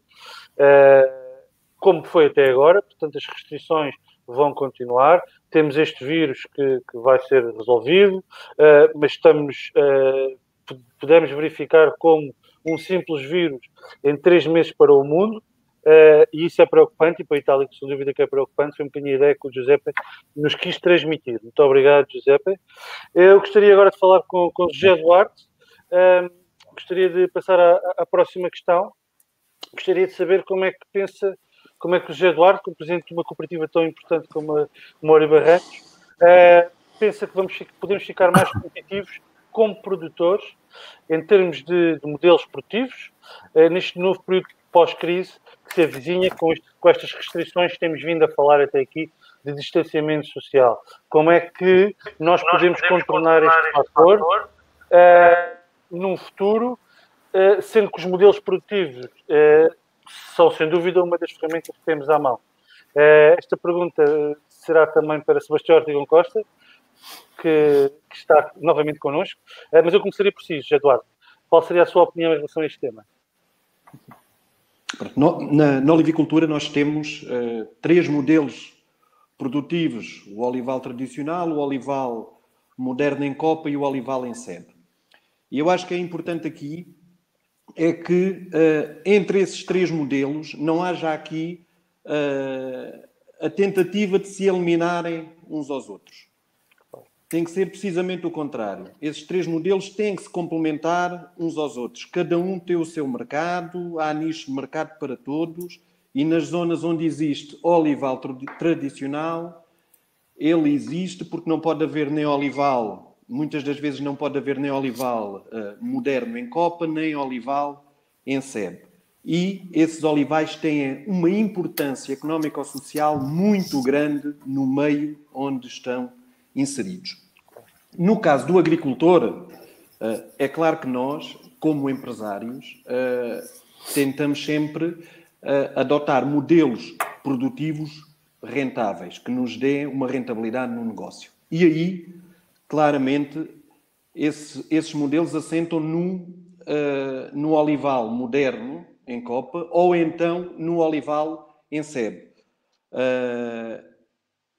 uh, como foi até agora, portanto as restrições vão continuar, temos este vírus que, que vai ser resolvido, uh, mas estamos, uh, podemos verificar como um simples vírus em três meses para o mundo, uh, e isso é preocupante, e para a Itália, sem dúvida que é preocupante, foi um bocadinho a ideia que o Giuseppe nos quis transmitir. Muito obrigado, Giuseppe. Eu gostaria agora de falar com, com o José Duarte. Uh, Gostaria de passar à, à próxima questão. Gostaria de saber como é que pensa, como é que o José Eduardo, como presidente de uma cooperativa tão importante como a Moura Barrantes, uh, pensa que vamos, podemos ficar mais competitivos como produtores em termos de, de modelos produtivos uh, neste novo período pós-crise que se avizinha com, este, com estas restrições que temos vindo a falar até aqui de distanciamento social. Como é que nós podemos contornar este fator uh, num futuro, sendo que os modelos produtivos são, sem dúvida, uma das ferramentas que temos à mão. Esta pergunta será também para Sebastião Ortigão Costa, que, que está novamente connosco, mas eu começaria por si, José Eduardo. Qual seria a sua opinião em relação a este tema? Na, na olivicultura nós temos uh, três modelos produtivos: o olival tradicional, o olival moderno em copa e o olival em sebe. E eu acho que é importante aqui é que, uh, entre esses três modelos, não haja aqui uh, a tentativa de se eliminarem uns aos outros. Tem que ser precisamente o contrário. Esses três modelos têm que se complementar uns aos outros. Cada um tem o seu mercado, há nicho de mercado para todos, e nas zonas onde existe olival tradicional, ele existe porque não pode haver nem olival. Muitas das vezes não pode haver nem olival uh, moderno em copa, nem olival em sebe. E esses olivais têm uma importância económico-social muito grande no meio onde estão inseridos. No caso do agricultor, uh, é claro que nós, como empresários, uh, tentamos sempre uh, adotar modelos produtivos rentáveis, que nos dêem uma rentabilidade no negócio. E aí, claramente, esse, esses modelos assentam no, uh, no olival moderno, em copa, ou então no olival em sebe. Uh,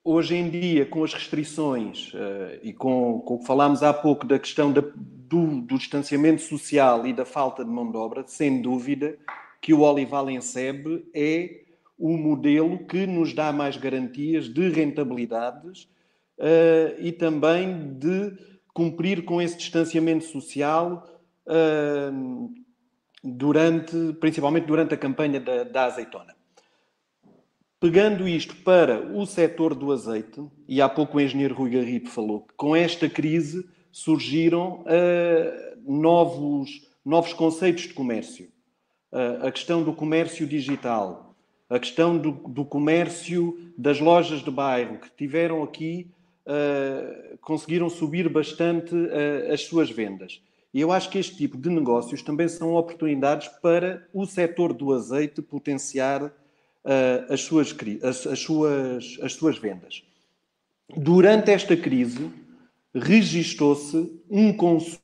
hoje em dia, com as restrições uh, e com, com o que falámos há pouco da questão da, do, do distanciamento social e da falta de mão de obra, sem dúvida que o Olival em Sebe é o modelo que nos dá mais garantias de rentabilidades uh, e também de cumprir com esse distanciamento social uh, durante, principalmente durante a campanha da, da azeitona. Pegando isto para o setor do azeite, e há pouco o engenheiro Rui Garrido falou que com esta crise surgiram uh, novos, novos conceitos de comércio. Uh, a questão do comércio digital, a questão do, do comércio das lojas de bairro, que tiveram aqui, uh, conseguiram subir bastante uh, as suas vendas. E eu acho que este tipo de negócios também são oportunidades para o setor do azeite potenciar Uh, as, suas, as, as, suas, as suas vendas. Durante esta crise, registou-se um consumo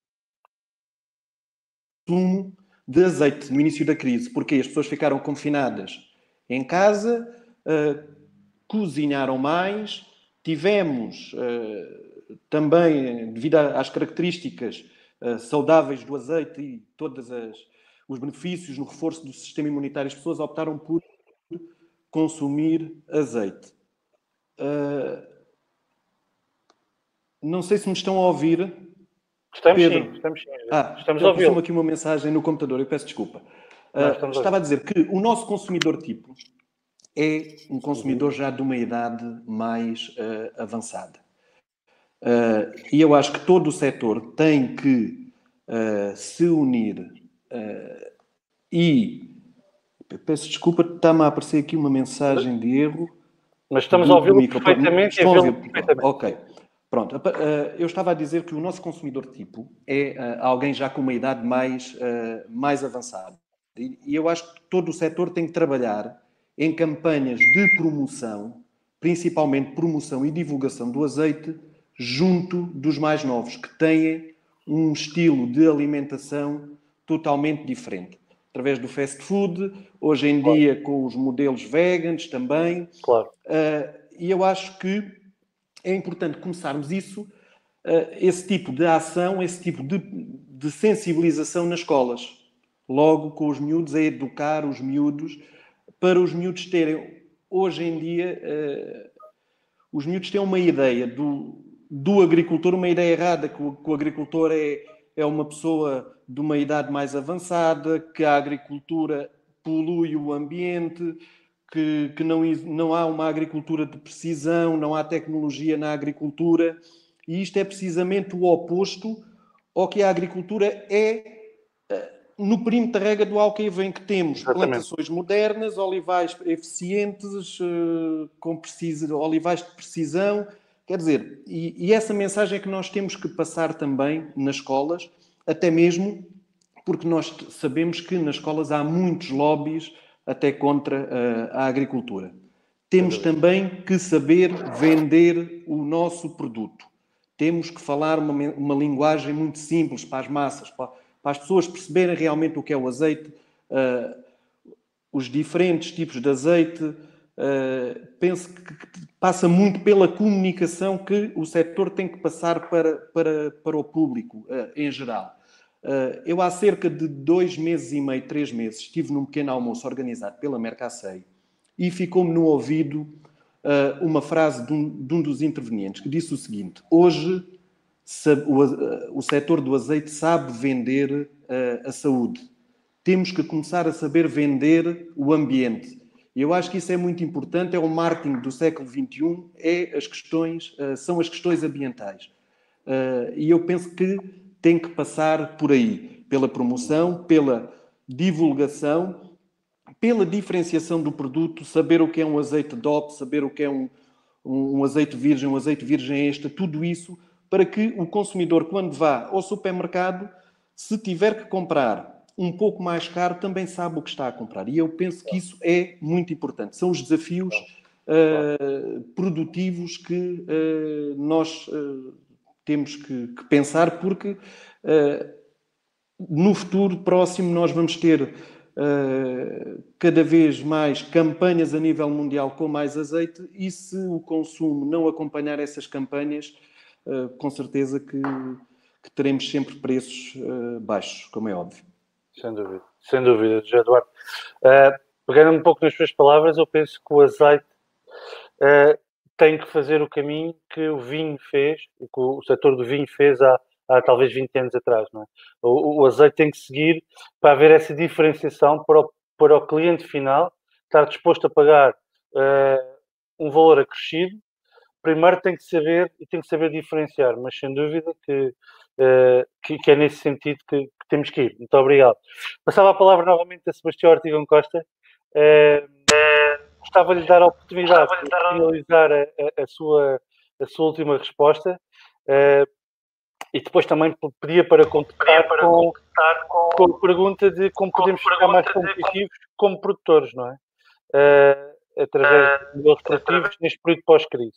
de azeite no início da crise, porque as pessoas ficaram confinadas em casa, uh, cozinharam mais, tivemos uh, também, devido às características uh, saudáveis do azeite e todos os benefícios no reforço do sistema imunitário, as pessoas optaram por consumir azeite. Uh, não sei se me estão a ouvir. Estamos Pedro. sim, estamos sim. Ah, estamos a ouvir. Apareceu-me aqui uma mensagem no computador, eu peço desculpa. Uh, estava a dizer que o nosso consumidor tipo é um consumidor já de uma idade mais uh, avançada. Uh, e eu acho que todo o setor tem que uh, se unir uh, e... Peço desculpa, está-me a aparecer aqui uma mensagem de erro. Mas estamos a ouvi-lo perfeitamente. Estão a ouvir perfeitamente. Ok. Pronto. Eu estava a dizer que o nosso consumidor tipo é alguém já com uma idade mais, mais avançada. E eu acho que todo o setor tem que trabalhar em campanhas de promoção, principalmente promoção e divulgação do azeite, junto dos mais novos, que têm um estilo de alimentação totalmente diferente. Através do fast food, hoje em claro. dia com os modelos veganos também. Claro. Uh, e eu acho que é importante começarmos isso, uh, esse tipo de ação, esse tipo de, de sensibilização nas escolas. Logo com os miúdos, a educar os miúdos, para os miúdos terem, hoje em dia, uh, os miúdos têm uma ideia do, do agricultor, uma ideia errada, que o, que o agricultor é, é uma pessoa de uma idade mais avançada, que a agricultura polui o ambiente, que, que não, não há uma agricultura de precisão, não há tecnologia na agricultura. E isto é precisamente o oposto ao que a agricultura é no perímetro da rega do Alqueva, em que temos Exatamente. plantações modernas, olivais eficientes, com precisa, olivais de precisão. Quer dizer, e, e essa mensagem é que nós temos que passar também nas escolas, até mesmo porque nós sabemos que nas escolas há muitos lobbies até contra uh, a agricultura. Temos também que saber vender o nosso produto. Temos que falar uma, uma linguagem muito simples para as massas, para, para as pessoas perceberem realmente o que é o azeite, uh, os diferentes tipos de azeite. Uh, penso que, que passa muito pela comunicação que o setor tem que passar para, para, para o público, uh, em geral. Uh, eu há cerca de dois meses e meio, três meses, estive num pequeno almoço organizado pela Mercasei e ficou-me no ouvido uh, uma frase de um, de um dos intervenientes que disse o seguinte: hoje sabe, o, uh, o setor do azeite sabe vender uh, a saúde. Temos que começar a saber vender o ambiente. E eu acho que isso é muito importante, é o marketing do século vinte e um, é as questões, uh, são as questões ambientais. Uh, e eu penso que tem que passar por aí, pela promoção, pela divulgação, pela diferenciação do produto, saber o que é um azeite D O P, saber o que é um, um, um azeite virgem, um azeite virgem extra, tudo isso, para que o consumidor, quando vá ao supermercado, se tiver que comprar um pouco mais caro, também sabe o que está a comprar. E eu penso que isso é muito importante. São os desafios uh, produtivos que uh, nós... Uh, temos que, que pensar, porque uh, no futuro próximo nós vamos ter uh, cada vez mais campanhas a nível mundial com mais azeite, e se o consumo não acompanhar essas campanhas, uh, com certeza que, que teremos sempre preços uh, baixos, como é óbvio. Sem dúvida, sem dúvida, José Eduardo. Uh, pegando um pouco nas suas palavras, eu penso que o azeite uh, tem que fazer o caminho que o vinho fez, que o setor do vinho fez há, há talvez vinte anos atrás, não é? O, o azeite tem que seguir para haver essa diferenciação para o, para o cliente final estar disposto a pagar uh, um valor acrescido. Primeiro tem que saber e tem que saber diferenciar, mas sem dúvida que, uh, que, que é nesse sentido que, que temos que ir. Muito obrigado. Passava a palavra novamente a Sebastião Ortigão Costa. Uh, Gostava de lhe dar a oportunidade de finalizar a, a, a, sua, a sua última resposta uh, e depois também pedia para completar com, com a pergunta de como podemos ficar mais competitivos como produtores, não é? Uh, através de modelos produtivos neste período pós-crise.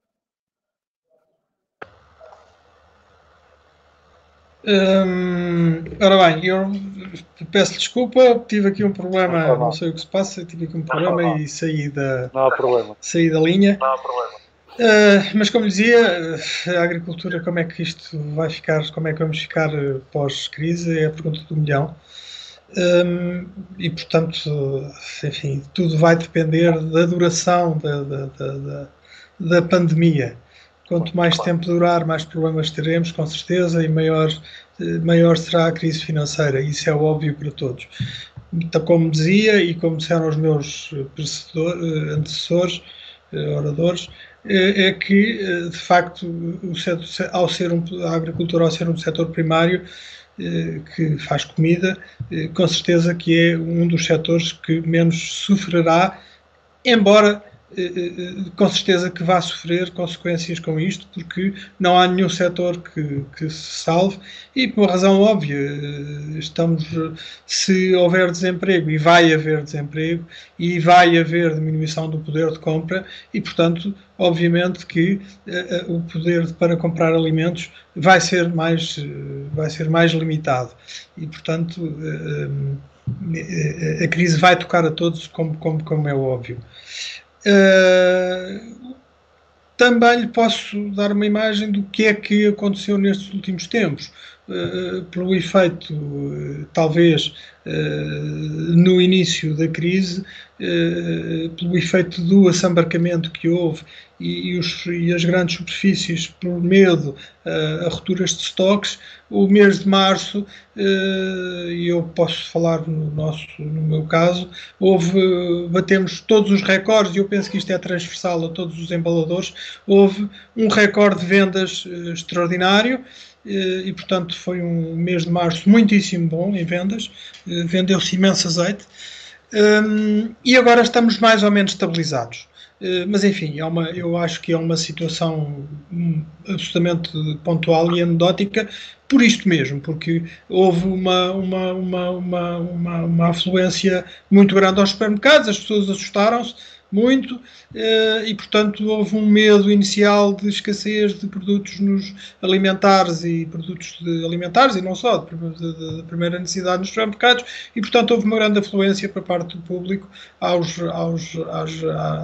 Hum, ora bem, eu peço desculpa, tive aqui um problema, não, não sei o que se passa, tive aqui um problema não, não. e saí da, não há problema. saí da linha. Não há problema. Uh, mas como dizia, a agricultura, como é que isto vai ficar, como é que vamos ficar pós-crise, é a pergunta do milhão. Um, e portanto, enfim, tudo vai depender da duração da, da, da, da pandemia. Quanto mais tempo durar, mais problemas teremos, com certeza, e maior, maior será a crise financeira. Isso é óbvio para todos. Então, como dizia, e como disseram os meus antecessores, oradores, é que, de facto, o setor, ao ser um, a agricultura, ao ser um setor primário, que faz comida, com certeza que é um dos setores que menos sofrerá, embora com certeza que vá sofrer consequências com isto, porque não há nenhum setor que, que se salve, e por uma razão óbvia, estamos, se houver desemprego, e vai haver desemprego, e vai haver diminuição do poder de compra, e portanto, obviamente que uh, o poder para comprar alimentos vai ser mais, uh, vai ser mais limitado, e portanto uh, uh, a crise vai tocar a todos, como, como, como é óbvio. Uh, também lhe posso dar uma imagem do que é que aconteceu nestes últimos tempos, uh, pelo efeito, uh, talvez, uh, no início da crise, uh, pelo efeito do assambarcamento que houve e, e, os, e as grandes superfícies, por medo uh, a rupturas de estoques. O mês de março, e eu posso falar no, nosso, no meu caso, houve, batemos todos os recordes, e eu penso que isto é transversal a todos os embaladores, houve um recorde de vendas extraordinário, e portanto foi um mês de março muitíssimo bom em vendas, vendeu-se imenso azeite, e agora estamos mais ou menos estabilizados. Mas enfim, é uma, eu acho que é uma situação absolutamente pontual e anedótica, por isto mesmo, porque houve uma, uma, uma, uma, uma, uma afluência muito grande aos supermercados, as pessoas assustaram-se muito, e portanto houve um medo inicial de escassez de produtos nos alimentares e produtos de alimentares, e não só, de, de, de primeira necessidade nos supermercados, e portanto houve uma grande afluência por parte do público aos, aos, aos,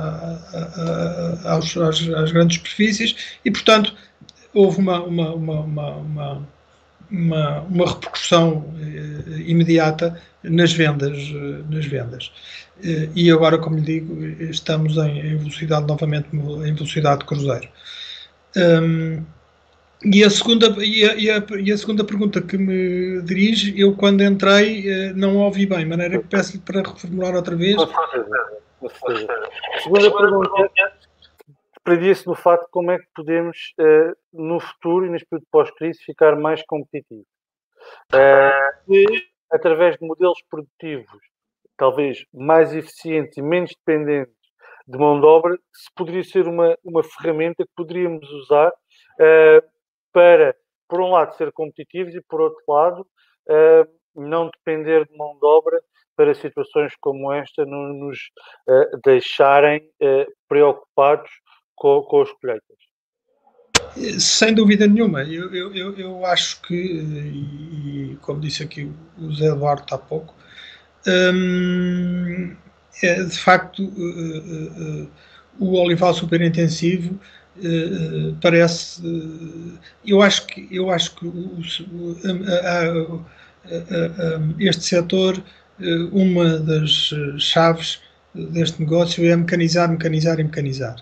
aos, aos, às grandes superfícies, e portanto houve uma, uma, uma, uma, uma Uma, uma repercussão eh, imediata nas vendas, eh, nas vendas. Eh, e agora, como lhe digo, estamos em, em velocidade, novamente em velocidade de cruzeiro. Um, e, a segunda, e, a, e, a, e a segunda pergunta que me dirige, eu quando entrei eh, não ouvi bem, de maneira que peço-lhe para reformular outra vez. Com certeza, com certeza. A segunda pergunta prendia-se no facto de como é que podemos, uh, no futuro e neste período pós-crise, ficar mais competitivos. Uh, e, através de modelos produtivos, talvez mais eficientes e menos dependentes de mão de obra, se poderia ser uma, uma ferramenta que poderíamos usar uh, para, por um lado, ser competitivos e, por outro lado, uh, não depender de mão de obra para situações como esta não nos uh, deixarem uh, preocupados Com, com as colheitas. Sem dúvida nenhuma. Eu, eu, eu, eu acho que, e, e como disse aqui o Zé Eduardo há pouco, hum, é, de facto, uh, uh, o olival superintensivo uh, parece... Uh, eu acho que, eu acho que o, o, a, a, a, a, este setor, uh, uma das chaves deste negócio é mecanizar, mecanizar e mecanizar.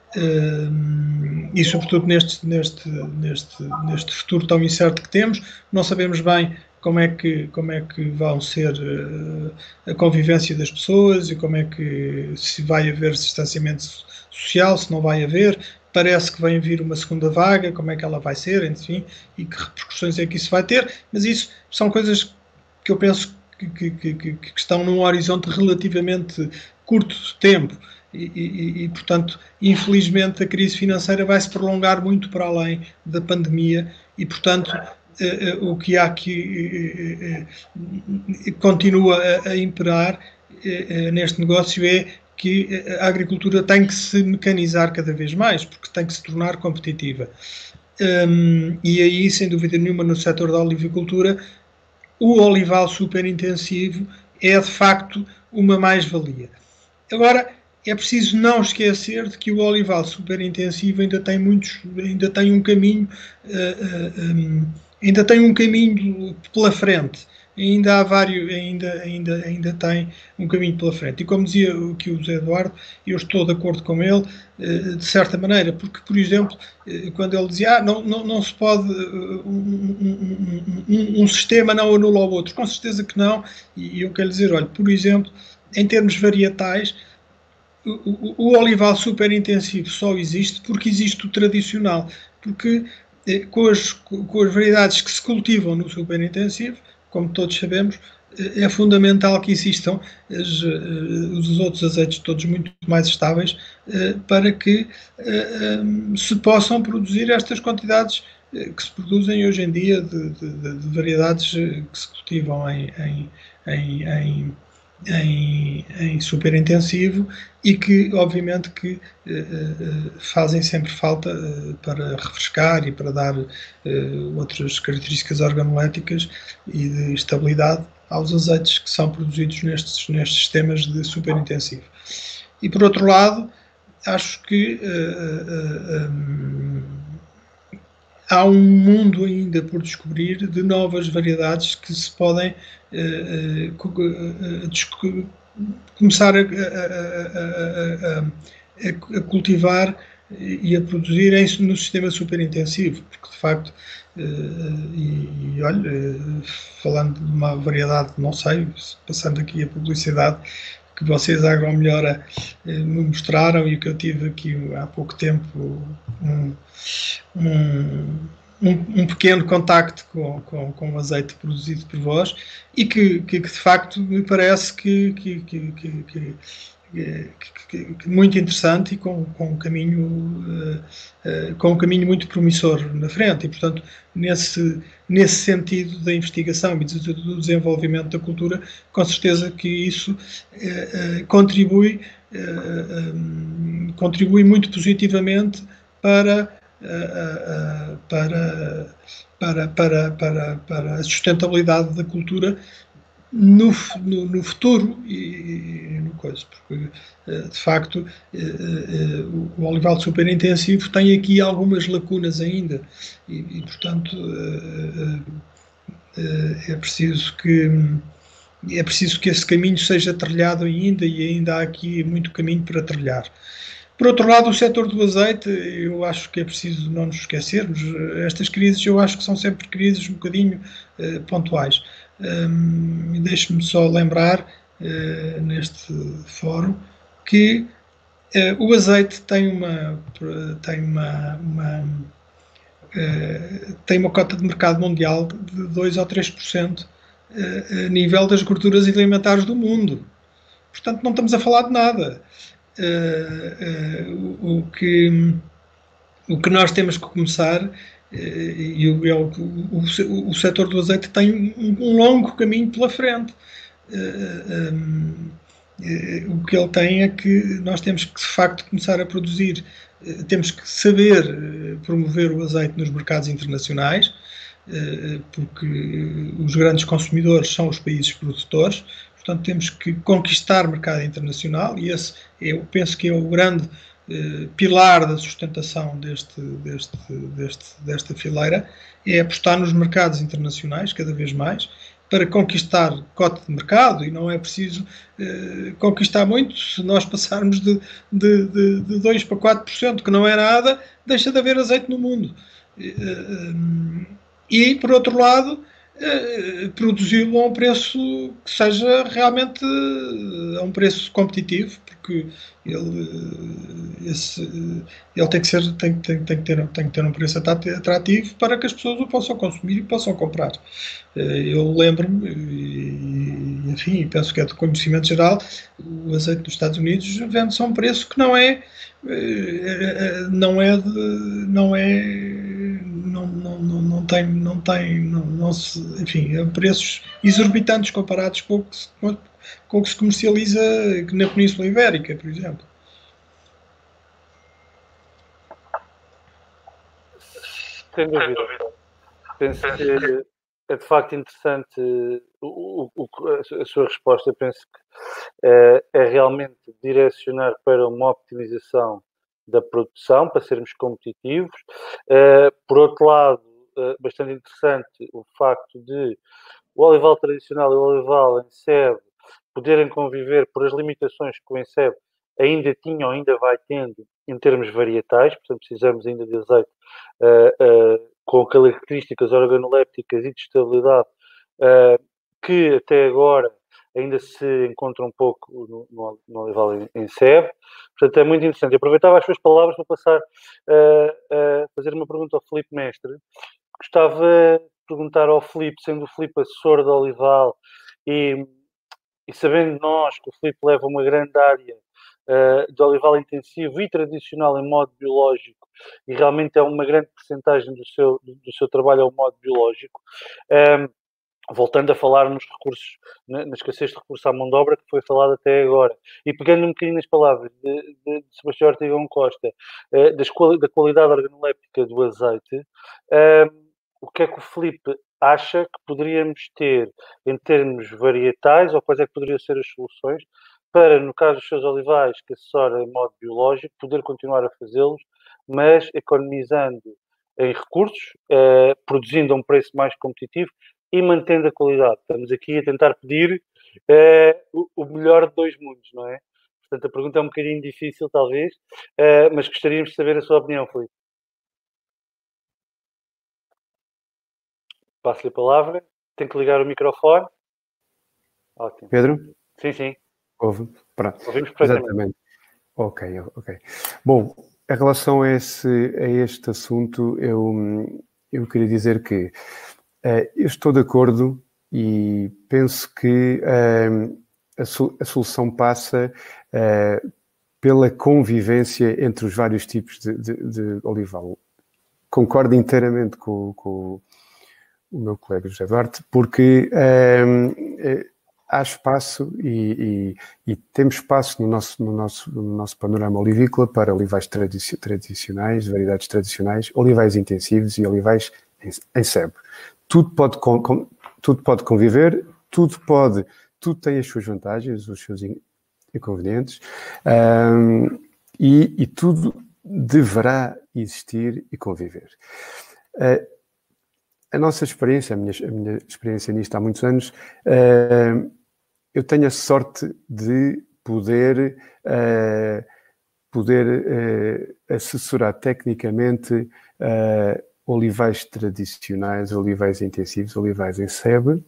Uh, e sobretudo neste, neste, neste, neste futuro tão incerto que temos, não sabemos bem como é que, como é que vão ser uh, a convivência das pessoas e como é que, se vai haver distanciamento social, se não vai haver. Parece que vai vir uma segunda vaga, como é que ela vai ser, enfim, e que repercussões é que isso vai ter, mas isso são coisas que eu penso que, que, que, que estão num horizonte relativamente curto de tempo. E, e, e, portanto, infelizmente a crise financeira vai se prolongar muito para além da pandemia e, portanto, eh, eh, o que há aqui eh, eh, continua a, a imperar eh, neste negócio é que a agricultura tem que se mecanizar cada vez mais, porque tem que se tornar competitiva. Um, e aí, sem dúvida nenhuma, no setor da olivicultura, o olival superintensivo é, de facto, uma mais-valia. Agora, é preciso não esquecer de que o olival superintensivo ainda tem muitos, ainda tem um caminho, uh, uh, um, ainda tem um caminho pela frente. Ainda há vários, ainda, ainda, ainda tem um caminho pela frente. E como dizia aqui o José Eduardo, eu estou de acordo com ele, uh, de certa maneira, porque, por exemplo, uh, quando ele dizia, ah, não, não, não se pode, uh, um, um, um, um sistema não anula o outro. Com certeza que não. E eu quero dizer, olha, por exemplo, em termos varietais, O, o, o olival superintensivo só existe porque existe o tradicional, porque eh, com, as, com as variedades que se cultivam no superintensivo, como todos sabemos, eh, é fundamental que existam as, eh, os outros azeites todos muito mais estáveis eh, para que eh, um, se possam produzir estas quantidades eh, que se produzem hoje em dia de, de, de variedades eh, que se cultivam em, em, em, em Em, em superintensivo e que, obviamente, que eh, fazem sempre falta eh, para refrescar e para dar eh, outras características organoléticas e de estabilidade aos azeites que são produzidos nestes, nestes sistemas de superintensivo. E, por outro lado, acho que eh, eh, um, há um mundo ainda por descobrir de novas variedades que se podem uh, uh, uh, começar a, a, a, a cultivar e a produzir em, no sistema superintensivo, porque de facto, uh, e, e olha, uh, falando de uma variedade, não sei, passando aqui a publicidade, que vocês, a AgroMelhora, me mostraram e que eu tive aqui há pouco tempo um, um, um pequeno contacto com, com, com o azeite produzido por vós e que, que, que de facto me parece que, que, que, que, que Que, que, muito interessante e com, com, um caminho, uh, uh, com um caminho muito promissor na frente e, portanto, nesse, nesse sentido da investigação e do desenvolvimento da cultura, com certeza que isso uh, uh, contribui, uh, um, contribui muito positivamente para, uh, uh, para, para, para, para, para a sustentabilidade da cultura No, no, no futuro e, e no coisa, porque de facto o olival superintensivo tem aqui algumas lacunas ainda e, e portanto é preciso que é preciso que esse caminho seja trilhado ainda e ainda há aqui muito caminho para trilhar. Por outro lado, o setor do azeite, eu acho que é preciso não nos esquecermos, estas crises eu acho que são sempre crises um bocadinho uh, pontuais. Um, Deixe-me só lembrar, uh, neste fórum, que uh, o azeite tem uma, tem uma, uma, uh, tem uma cota de mercado mundial de dois ou três por cento uh, a nível das gorduras alimentares do mundo. Portanto, não estamos a falar de nada. Uh, uh, o, o, que, o que nós temos que começar, e o, o, o, o setor do azeite tem um, um longo caminho pela frente. Uh, um, uh, o que ele tem é que nós temos que, de facto, começar a produzir, uh, temos que saber uh, promover o azeite nos mercados internacionais, uh, porque os grandes consumidores são os países produtores. portanto temos que conquistar mercado internacional e esse eu penso que é o grande eh, pilar da sustentação deste, deste, deste, desta fileira, é apostar nos mercados internacionais cada vez mais, para conquistar cota de mercado, e não é preciso eh, conquistar muito. Se nós passarmos de, de, de, de dois por cento para quatro por cento, que não é nada, deixa de haver azeite no mundo. E, por outro lado, eh, produzi-lo a um preço que seja realmente a um preço competitivo, porque ele, esse, ele tem que ser, tem, tem, tem, que ter, tem que ter um preço atrativo para que as pessoas o possam consumir e possam comprar. Eu lembro-me, e, enfim, penso que é de conhecimento geral, o azeite dos Estados Unidos vende-se a um preço que não é, não é, de, não é, não, não, não, não tem, não tem, não, não se, enfim, é preços exorbitantes comparados com o que se, com o que se comercializa na Península Ibérica, por exemplo. Sem dúvida. Penso que é de facto interessante o, o, a sua resposta. Penso que é, é realmente direcionar para uma optimização da produção, para sermos competitivos. É, por outro lado, é bastante interessante o facto de o olival tradicional e o olival em sebe poderem conviver por as limitações que o Enseb ainda tinha ou ainda vai tendo em termos varietais, portanto precisamos ainda de azeite uh, uh, com características organolépticas e de estabilidade uh, que até agora ainda se encontra um pouco no, no, no olival em, em sebe. Portanto, é muito interessante. Eu aproveitava as suas palavras para passar uh, a fazer uma pergunta ao Filipe Mestre. Gostava de perguntar ao Filipe, sendo o Filipe assessor da Olival e, e sabendo nós que o Filipe leva uma grande área uh, de olival intensivo e tradicional em modo biológico, e realmente é uma grande percentagem do seu, do seu trabalho ao modo biológico, um, voltando a falar nos recursos, na, na escassez de recursos à mão de obra que foi falado até agora, e pegando um bocadinho nas palavras de, de, de Sebastião Ortigão Costa, uh, das, da qualidade organoléptica do azeite, um, o que é que o Filipe acha que poderíamos ter em termos varietais, ou quais é que poderiam ser as soluções para, no caso dos seus olivais que assessora em modo biológico, poder continuar a fazê-los, mas economizando em recursos, eh, produzindo a um preço mais competitivo e mantendo a qualidade. Estamos aqui a tentar pedir eh, o, o melhor de dois mundos, não é? Portanto, a pergunta é um bocadinho difícil, talvez, eh, mas gostaríamos de saber a sua opinião, Filipe. Passo-lhe a palavra. Tem que ligar o microfone. Ótimo. Pedro? Sim, sim. Ouve? Pronto. Ouvimos perfeitamente. Exatamente. Ok, ok. Bom, em relação a, esse, a este assunto, eu, eu queria dizer que uh, eu estou de acordo e penso que uh, a, so, a solução passa uh, pela convivência entre os vários tipos de, de, de olival. Concordo inteiramente com, com o meu colega José Duarte, porque um, há espaço e, e, e temos espaço no nosso, no, nosso, no nosso panorama olivícola para olivais tradici tradicionais, variedades tradicionais, olivais intensivos e olivais em, em sebe. Tudo pode, com, com, tudo pode conviver, tudo pode, tudo tem as suas vantagens, os seus inconvenientes, um, e, e tudo deverá existir e conviver. Uh, A nossa experiência, a minha, a minha experiência nisto há muitos anos, uh, eu tenho a sorte de poder, uh, poder uh, assessorar tecnicamente uh, olivais tradicionais, olivais intensivos, olivais em sebe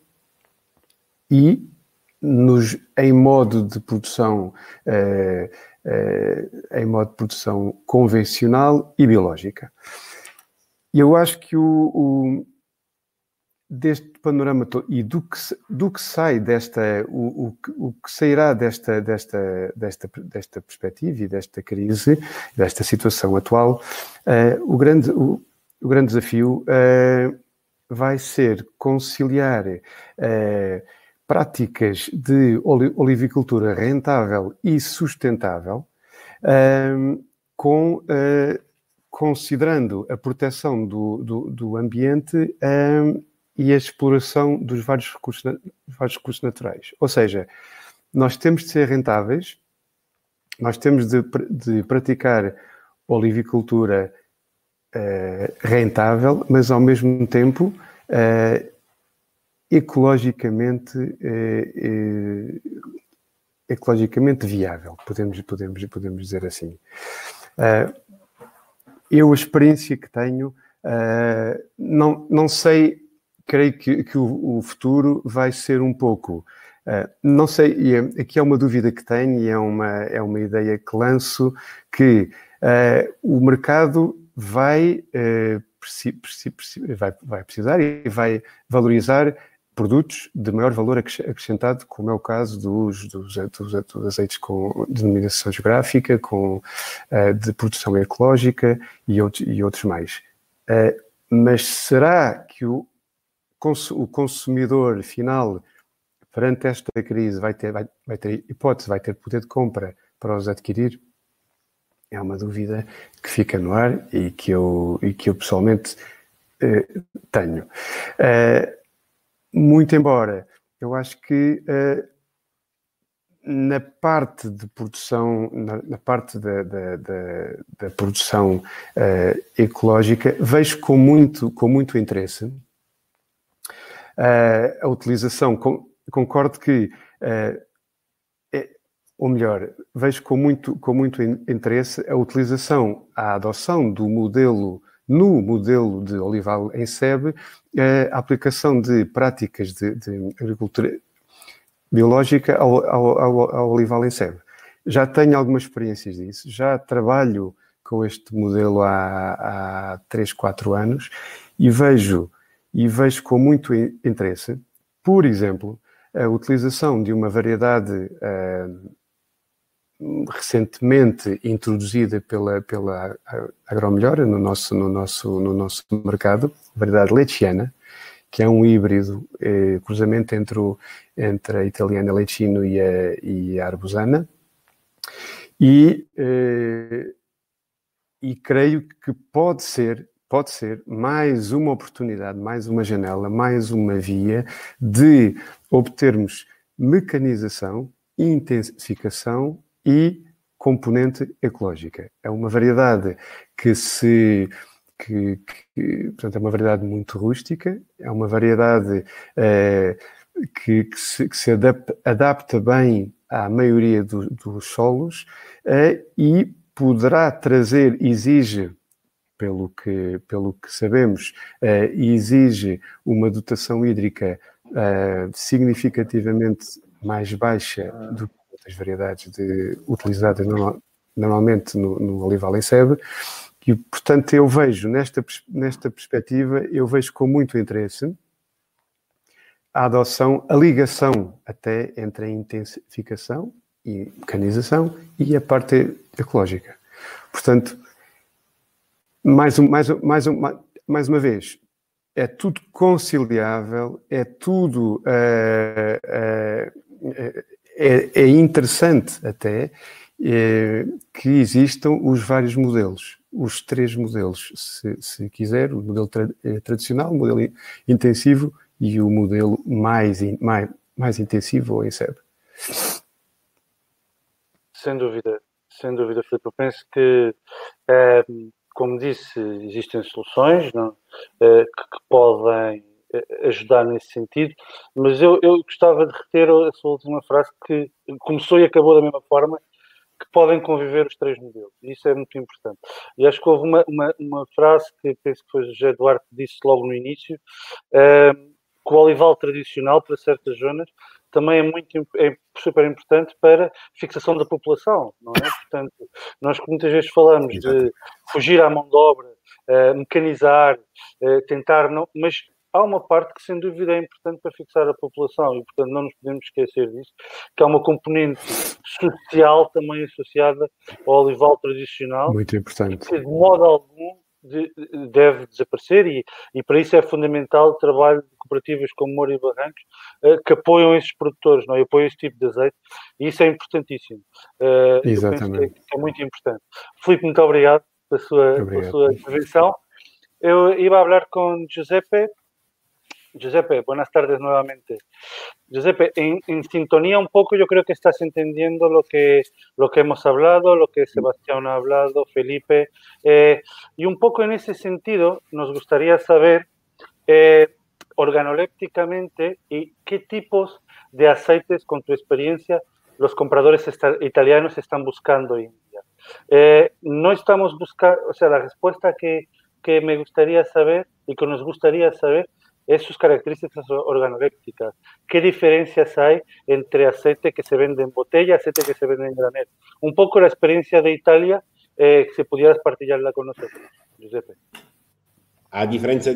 e nos, em modo de produção, uh, uh, em modo de produção convencional e biológica. E eu acho que o, o deste panorama todo e do que, do que sai desta, o, o, o que sairá desta, desta, desta, desta perspectiva e desta crise, desta situação atual, uh, o, grande, o, o grande desafio uh, vai ser conciliar uh, práticas de olivicultura rentável e sustentável uh, com, uh, considerando a proteção do, do, do ambiente uh, e a exploração dos vários recursos, dos vários recursos naturais. Ou seja, nós temos de ser rentáveis, nós temos de, de praticar olivicultura uh, rentável, mas ao mesmo tempo uh, ecologicamente, uh, uh, ecologicamente viável, podemos, podemos, podemos dizer assim. Uh, eu, a experiência que tenho, uh, não, não sei, creio que, que o, o futuro vai ser um pouco... Uh, não sei, e é, aqui é uma dúvida que tenho e é uma, é uma ideia que lanço, que uh, o mercado vai, uh, preci, preci, preci, vai, vai precisar e vai valorizar produtos de maior valor acrescentado, como é o caso dos, dos, dos, dos azeites com denominação geográfica, com, uh, de produção ecológica e outros, e outros mais. Uh, mas será que o, o consumidor final, perante esta crise, vai ter, vai, vai ter hipótese, vai ter poder de compra para os adquirir? É uma dúvida que fica no ar e que eu, e que eu pessoalmente uh, tenho. Uh, muito embora, eu acho que uh, na parte de produção, na, na parte da, da, da, da produção uh, ecológica, vejo com muito, com muito interesse uh, a utilização... Com, Concordo que, uh, é, ou melhor, vejo com muito, com muito interesse a utilização, a adoção do modelo, no modelo de olival em sebe, uh, a aplicação de práticas de, de agricultura biológica ao, ao, ao, ao olival em sebe. Já tenho algumas experiências disso, já trabalho com este modelo há, há três, quatro anos e vejo, e vejo com muito interesse, por exemplo, a utilização de uma variedade uh, recentemente introduzida pela, pela Agromelhor no nosso, no, nosso, no nosso mercado, variedade lechiana, que é um híbrido, eh, cruzamento entre, o, entre a italiana Lecchino e a, e a Arbusana, e, eh, e creio que pode ser pode ser mais uma oportunidade, mais uma janela, mais uma via de obtermos mecanização, intensificação e componente ecológica. É uma variedade que se... Que, que, portanto, é uma variedade muito rústica, é uma variedade eh, que, que se, que se adapta, adapta bem à maioria do, dos solos eh, e poderá trazer, exige... Pelo que, pelo que sabemos, uh, exige uma dotação hídrica uh, significativamente mais baixa do que outras variedades de, utilizadas no, normalmente no, no olival em sebe. E, portanto, eu vejo, nesta, nesta perspectiva, eu vejo com muito interesse a adoção, a ligação até entre a intensificação e mecanização e a parte ecológica. Portanto, Mais, um, mais, um, mais, um, mais uma vez, é tudo conciliável, é tudo uh, uh, é, é interessante até é, que existam os vários modelos, os três modelos, se, se quiser, o modelo tra tradicional, o modelo intensivo e o modelo mais, in, mais, mais intensivo ou em sebe. Sem dúvida, sem dúvida, Filipe. Eu penso que é, como disse, existem soluções não, uh, que, que podem uh, ajudar nesse sentido, mas eu, eu gostava de reter a sua última frase, que começou e acabou da mesma forma, que podem conviver os três modelos. Isso é muito importante. E acho que houve uma, uma, uma frase que penso que foi o José Duarte que disse logo no início, uh, que o olival tradicional, para certas zonas, também é, muito, é super importante para a fixação da população, não é? Portanto, nós que muitas vezes falamos de fugir à mão de obra, uh, mecanizar, uh, tentar, não, mas há uma parte que sem dúvida é importante para fixar a população e, portanto, não nos podemos esquecer disso, que há uma componente social também associada ao olival tradicional. Muito importante. Que de modo algum de, deve desaparecer e, e para isso é fundamental o trabalho de cooperativas como Moura e Barrancos uh, que apoiam esses produtores, não é? Apoiam esse tipo de azeite e isso é importantíssimo. Uh, Exatamente. Eu penso que é, que é muito importante. Filipe, muito obrigado pela sua, obrigado. pela sua intervenção. Eu ia falar com Giuseppe. Giuseppe, buenas tardes nuevamente. Giuseppe, en, en sintonía un poco, yo creo que estás entendiendo lo que, lo que hemos hablado, lo que Sebastián ha hablado, Felipe, eh, y un poco en ese sentido nos gustaría saber eh, organolépticamente y qué tipos de aceites, con tu experiencia, los compradores esta, italianos están buscando hoy en día. Eh, no estamos buscando, o sea, la respuesta que, que me gustaría saber y que nos gustaría saber es sus características organolépticas. ¿Qué diferencias hay entre aceite que se vende en botella y aceite que se vende en granel? Un poco la experiencia de Italia, eh, si pudieras partillarla con nosotros, Giuseppe. A diferencia...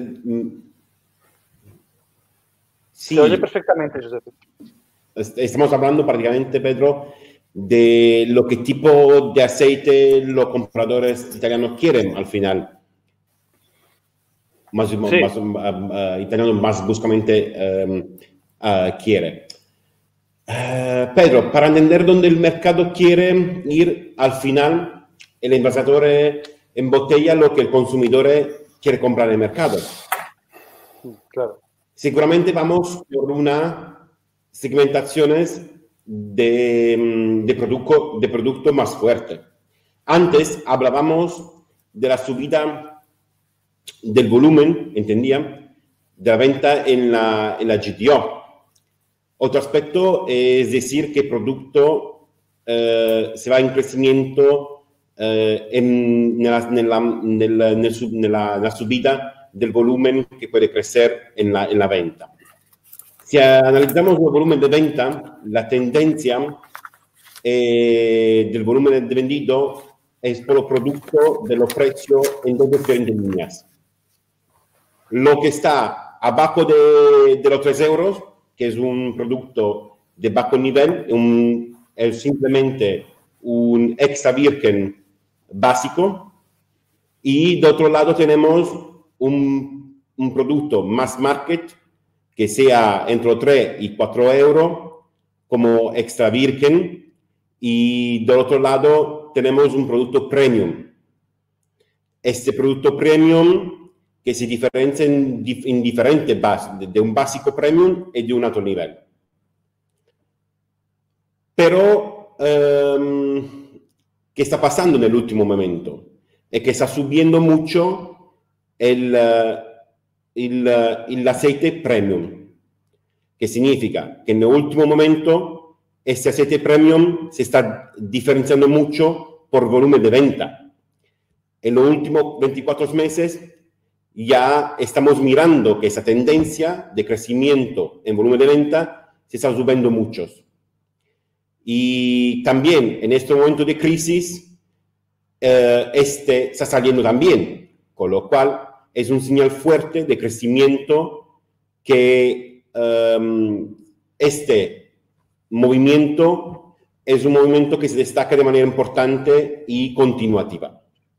Sí. Se oye perfectamente, Giuseppe. Estamos hablando prácticamente, Pedro, de lo que tipo de aceite los compradores italianos quieren al final. Más, sí. más uh, uh, italiano más bruscamente um, uh, quiere. Uh, Pedro, para entender dónde el mercado quiere ir, al final el envasador en botella lo que el consumidor quiere comprar en el mercado. Claro. Seguramente vamos por una segmentaciones de, de, producto, de producto más fuerte. Antes hablábamos de la subida del volumen, entendía, de la venta en la, en la G T O. Otro aspecto es decir que el producto eh, se va en crecimiento eh, en, en, la, en, la, en, la, en, el, en, la, en la subida del volumen que puede crecer en la, en la venta. Si analizamos el volumen de venta, la tendencia eh, del volumen de vendido es por el producto de los precios en dos diferentes líneas. Lo que está abajo de, de los tres euros, que es un producto de bajo nivel, un, es simplemente un extra virgen básico, y de otro lado tenemos un, un producto mass market, que sea entre tres y cuatro euros, como extra virgen, y del otro lado tenemos un producto premium. Este producto premium que se diferencia en, en diferentes bases, de un básico premium y de un alto nivel. Pero, um, ¿qué está pasando en el último momento? Es que está subiendo mucho el, el, el aceite premium, que significa que en el último momento este aceite premium se está diferenciando mucho por volumen de venta. En los últimos veinticuatro meses ya estamos mirando que esa tendencia de crecimiento en volumen de venta se está subiendo mucho. Y también en este momento de crisis, eh, este está saliendo también, con lo cual es un señal fuerte de crecimiento que um, este movimiento es un movimiento que se destaca de manera importante y continuativa.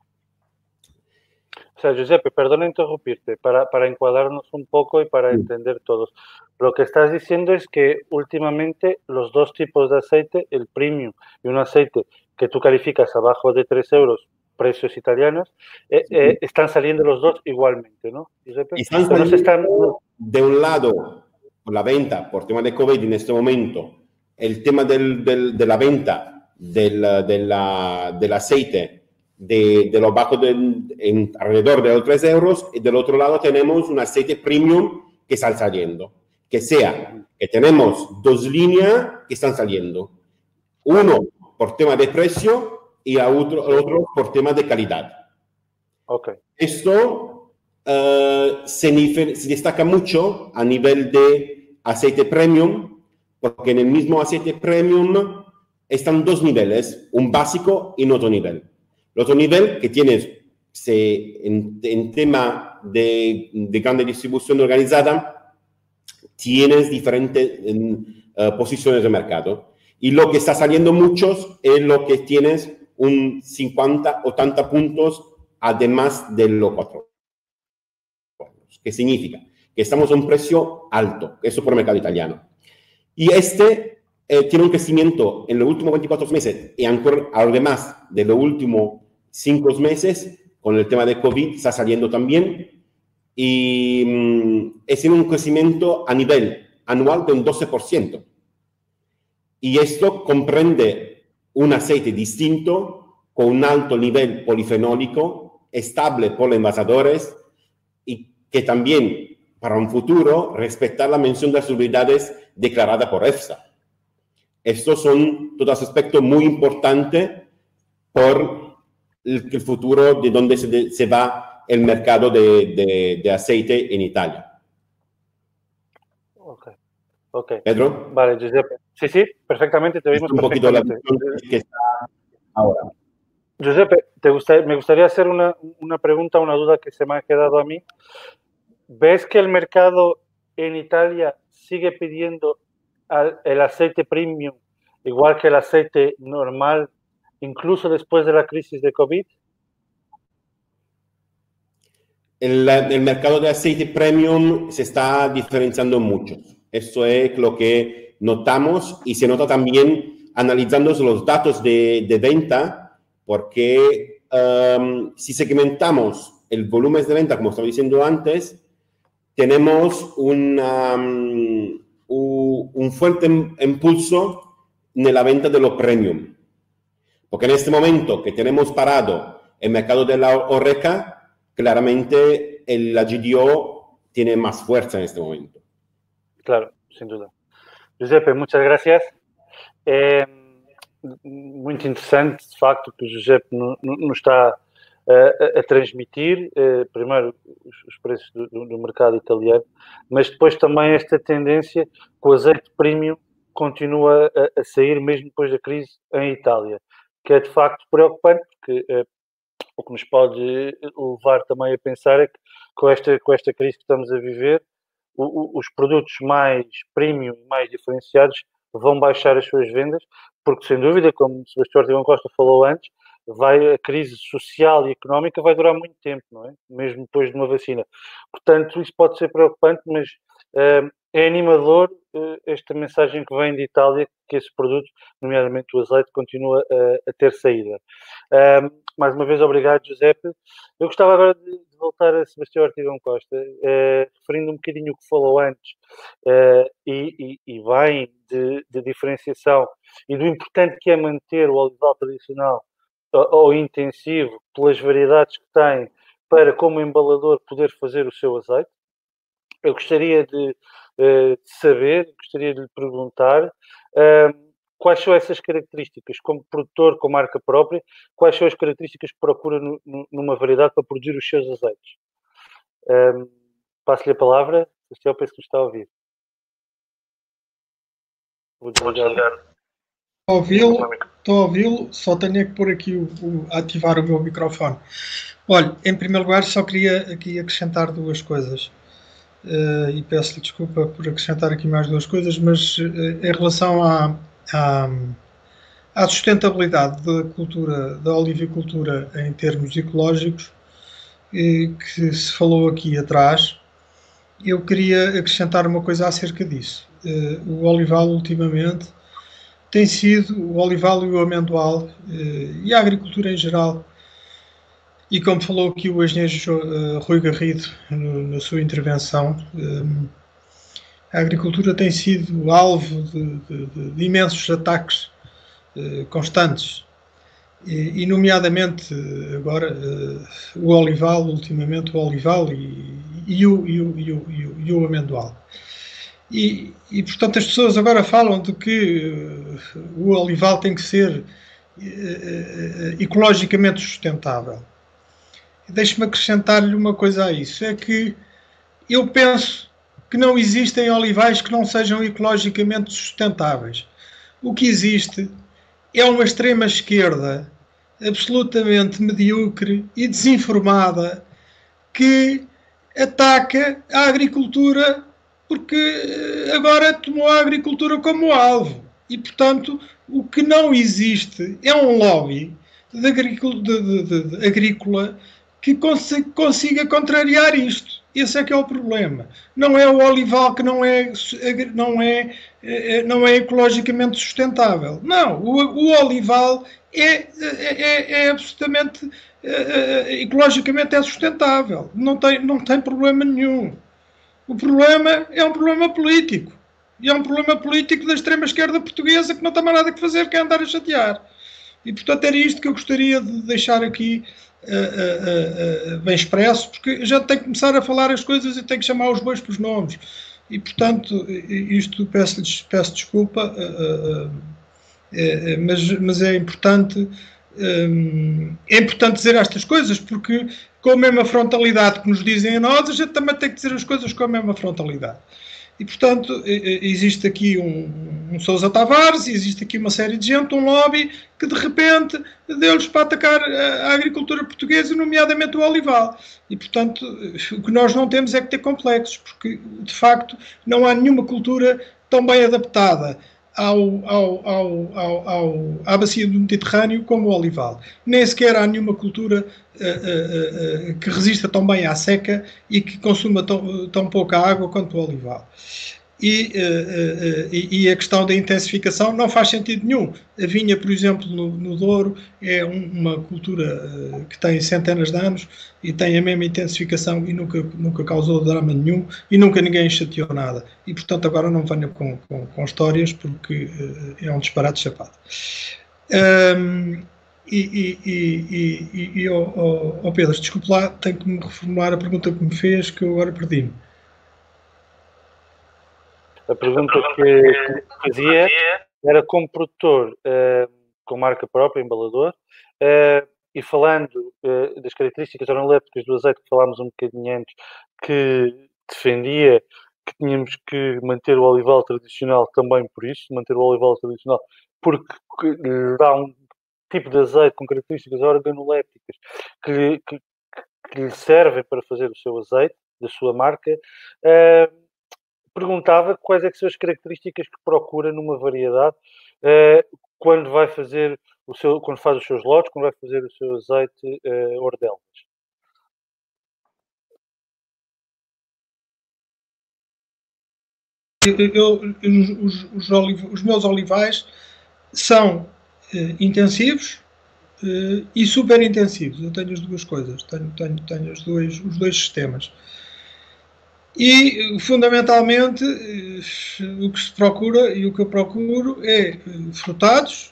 O sea, Giuseppe, perdona interrumpirte, para, para encuadrarnos un poco y para sí. entender todos. Lo que estás diciendo es que últimamente los dos tipos de aceite, el premium y un aceite que tú calificas abajo de tres euros, precios italianos, eh, sí. eh, están saliendo los dos igualmente, ¿no, Giuseppe? Están saliendo están... de un lado, por la venta, por tema de COVID en este momento, el tema del, del, de la venta del, de la, del aceite de, de los bajos de, en, alrededor de los tres euros, y del otro lado tenemos un aceite premium que está saliendo. Que sea, que tenemos dos líneas que están saliendo. Uno por tema de precio y a otro, otro por tema de calidad. Okay. Esto uh, se, se destaca mucho a nivel de aceite premium, porque en el mismo aceite premium están dos niveles, un básico y un otro nivel. El otro nivel que tienes se, en, en tema de, de grande distribución organizada, tienes diferentes uh, posiciones de mercado. Y lo que está saliendo muchos es lo que tienes un cincuenta, ochenta puntos además de los cuatro. ¿Qué significa? Que estamos a un precio alto, eso por el mercado italiano. Y este eh, tiene un crecimiento en los últimos veinticuatro meses y ancora, además de los últimos cinco meses, con el tema de COVID, está saliendo también y mm, es en un crecimiento a nivel anual de un doce por ciento. Y esto comprende un aceite distinto, con un alto nivel polifenólico, estable por los envasadores y que también, para un futuro, respetar la mención de salubridades declarada por EFSA. Estos son todos aspectos muy importantes por el, el futuro de donde se, se va el mercado de, de, de aceite en Italia. Ok, ok. Pedro. Vale, Giuseppe. Sí, sí, perfectamente, te oímos un poquito la perfectamente. visión que está ahora. Giuseppe, te gusta, me gustaría hacer una, una pregunta, una duda que se me ha quedado a mí. ¿Ves que el mercado en Italia sigue pidiendo el aceite premium igual que el aceite normal, incluso después de la crisis de COVID? El, el mercado de aceite premium se está diferenciando mucho. Esto es lo que notamos y se nota también analizando los datos de, de venta, porque um, si segmentamos el volumen de venta, como estaba diciendo antes, tenemos una, um, un fuerte impulso en la venta de los premium. Porque en este momento que tenemos parado el mercado de la Horeca, claramente el, la G D O tiene más fuerza en este momento. Claro, sin duda. Giuseppe, muchas gracias. É muito interessante, de facto, que o Giuseppe nos está a, a transmitir, primeiro, os preços do, do mercado italiano, mas depois também esta tendência que o azeite premium continua a, a sair mesmo depois da crise em Itália, que é de facto preocupante, porque é, o que nos pode levar também a pensar é que com esta, com esta crise que estamos a viver, o, o, os produtos mais premium, mais diferenciados, vão baixar as suas vendas, porque sem dúvida, como o Sebastião Ortigão Costa falou antes, vai, a crise social e económica vai durar muito tempo, não é? Mesmo depois de uma vacina. Portanto, isso pode ser preocupante, mas uh, é animador uh, esta mensagem que vem de Itália, que esse produto, nomeadamente o azeite, continua a, a ter saída. Uh, mais uma vez, obrigado, Giuseppe. Eu gostava agora de, de voltar a Sebastião Ortigão Costa, uh, referindo um bocadinho o que falou antes, uh, e, e, e bem de, de diferenciação, e do importante que é manter o olival tradicional ou intensivo, pelas variedades que tem, para, como embalador, poder fazer o seu azeite. Eu gostaria de, de saber, gostaria de lhe perguntar uh, quais são essas características, como produtor, com marca própria, quais são as características que procura no, no, numa variedade para produzir os seus azeites. Um, passo-lhe a palavra, se eu penso que me está a ouvir. Vou desligar. Ouvi-lo, estou a ouvi-lo, só tenho que pôr aqui o, o ativar o meu microfone. Olha, em primeiro lugar, só queria aqui acrescentar duas coisas. Uh, e peço-lhe desculpa por acrescentar aqui mais duas coisas, mas uh, em relação à, à, à sustentabilidade da cultura, da olivicultura em termos ecológicos, e que se falou aqui atrás, eu queria acrescentar uma coisa acerca disso. Uh, o olival, ultimamente, tem sido, o olival e o amendoal, uh, e a agricultura em geral, e como falou aqui o engenheiro uh, Rui Garrido no, na sua intervenção, um, a agricultura tem sido alvo de, de, de, de imensos ataques uh, constantes, e, e nomeadamente agora uh, o olival, ultimamente o olival e, e, o, e, o, e, o, e, o, e o amendoal. E, e, portanto, as pessoas agora falam de que uh, o olival tem que ser uh, uh, ecologicamente sustentável. Deixe-me acrescentar-lhe uma coisa a isso, é que eu penso que não existem olivais que não sejam ecologicamente sustentáveis. O que existe é uma extrema-esquerda absolutamente medíocre e desinformada que ataca a agricultura porque agora tomou a agricultura como alvo. E, portanto, o que não existe é um lobby de agrícola, de, de, de, agrícola que consiga, consiga contrariar isto. Esse é que é o problema. Não é o olival que não é, não é, não é ecologicamente sustentável. Não, o, o olival é, é, é absolutamente uh, ecologicamente é sustentável, não tem, não tem problema nenhum. O problema é um problema político. E é um problema político da extrema-esquerda portuguesa que não tem mais nada que fazer, que é andar a chatear. E, portanto, era isto que eu gostaria de deixar aqui uh, uh, uh, bem expresso, porque já tem que começar a falar as coisas e tem que chamar os bois pelos nomes. E, portanto, isto peço, peço desculpa, uh, uh, uh, mas, mas é importante, um, é importante dizer estas coisas, porque com a mesma frontalidade que nos dizem a nós, a gente também tem que dizer as coisas com a mesma frontalidade. E, portanto, existe aqui um, um Sousa Tavares, existe aqui uma série de gente, um lobby, que de repente deu-lhes para atacar a agricultura portuguesa, nomeadamente o olival. E, portanto, o que nós não temos é que ter complexos, porque, de facto, não há nenhuma cultura tão bem adaptada ao, ao, ao, ao, ao, à bacia do Mediterrâneo como o olival. Nem sequer há nenhuma cultura uh, uh, uh, que resista tão bem à seca e que consuma tão, tão pouca água quanto o olival. E, uh, uh, e, e a questão da intensificação não faz sentido nenhum. A vinha, por exemplo, no, no Douro, é um, uma cultura uh, que tem centenas de anos e tem a mesma intensificação e nunca, nunca causou drama nenhum e nunca ninguém chateou nada. E, portanto, agora não venha com, com, com histórias, porque uh, é um disparate chapado. Um, e, e, e, e, e oh, oh, oh Pedro, desculpe lá, tenho que me reformular a pergunta que me fez, que eu agora perdi-me. A pergunta que, que fazia era como produtor uh, com marca própria, embalador, uh, e falando uh, das características organolépticas do azeite que falámos um bocadinho antes, que defendia que tínhamos que manter o olival tradicional também por isso, manter o olival tradicional, porque lhe dá um tipo de azeite com características organolépticas que, que, que lhe servem para fazer o seu azeite, da sua marca. Uh, Perguntava quais é que são as características que procura numa variedade uh, quando vai fazer o seu, quando faz os seus lotes, quando vai fazer o seu azeite uh, Ordelas. Eu, eu, os, os, oliv, os meus olivais são uh, intensivos uh, e super intensivos. Eu tenho as duas coisas, tenho, tenho, tenho os, dois, os dois sistemas. E, fundamentalmente, o que se procura e o que eu procuro é frutados,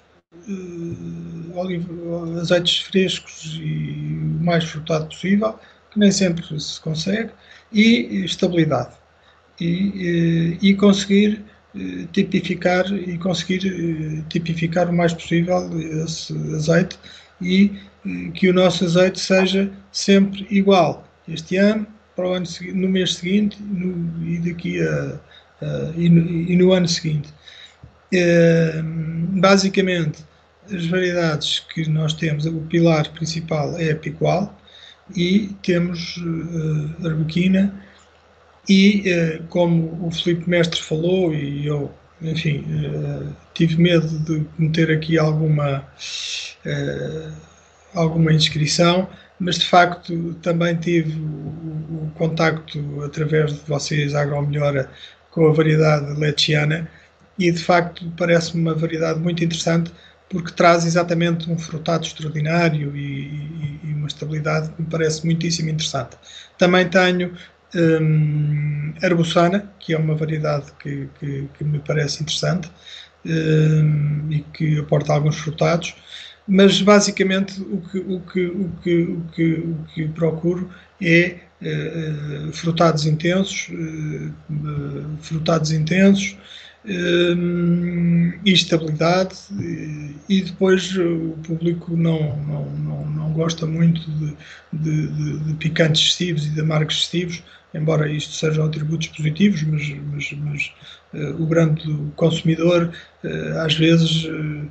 azeites frescos e o mais frutado possível, que nem sempre se consegue, e estabilidade. E, e conseguir tipificar e conseguir tipificar o mais possível esse azeite e que o nosso azeite seja sempre igual. Este ano, para o ano no mês seguinte no, e daqui a, a e, no, e no ano seguinte. Uh, basicamente, as variedades que nós temos, o pilar principal é a Picual e temos uh, Arbequina e, uh, como o Filipe Mestre falou e eu, enfim, uh, tive medo de meter aqui alguma uh, alguma inscrição, mas de facto também tive o, o contacto através de vocês, a Agromelhora, com a variedade lechiana e de facto parece-me uma variedade muito interessante porque traz exatamente um frutado extraordinário e, e, e uma estabilidade que me parece muitíssimo interessante. Também tenho um, Arbuçana, que é uma variedade que, que, que me parece interessante um, e que aporta alguns frutados. Mas basicamente o que, o que, o que, o que, o que procuro é uh, frutados intensos, uh, frutados intensos uh, e estabilidade, e, e depois o público não, não, não, não gosta muito de, de, de, de picantes excessivos e de amargos excessivos, embora isto sejam atributos positivos, mas, mas, mas uh, o grande consumidor uh, às vezes uh,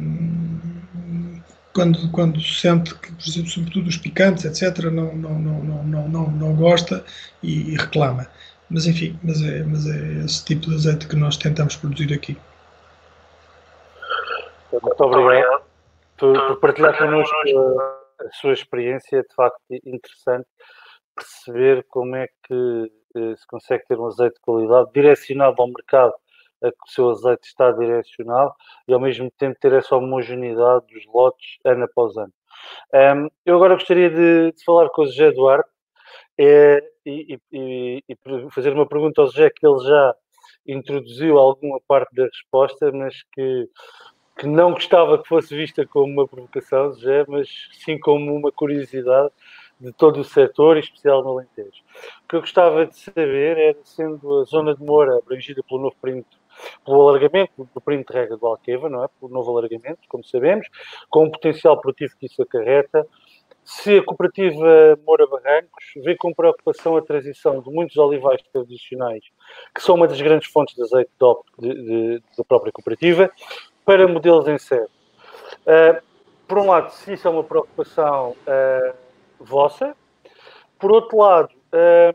quando, quando sente que, por exemplo, sobretudo os picantes, etcétera, não, não, não, não, não, não, não gosta e, e reclama. Mas enfim, mas é, mas é esse tipo de azeite que nós tentamos produzir aqui. Muito obrigado por, por partilhar connosco a, a sua experiência, de facto interessante perceber como é que eh, se consegue ter um azeite de qualidade direcionado ao mercado a que o seu azeite está direcionado e ao mesmo tempo ter essa homogeneidade dos lotes ano após ano. Um, eu agora gostaria de, de falar com o José Duarte é, e, e, e fazer uma pergunta ao José, que ele já introduziu alguma parte da resposta, mas que, que não gostava que fosse vista como uma provocação, José, mas sim como uma curiosidade de todo o setor, em especial no Alentejo. O que eu gostava de saber era, sendo a zona de Moura abrangida pelo novo perímetro, pelo alargamento do perímetro de rega do Alqueva, não é? Pelo novo alargamento, como sabemos, com o potencial produtivo que isso acarreta, se a cooperativa Moura Barrancos vê com preocupação a transição de muitos olivais tradicionais, que são uma das grandes fontes de azeite D O P de, de, da própria cooperativa, para modelos em sede. Uh, por um lado, se isso é uma preocupação uh, vossa. Por outro lado, uh,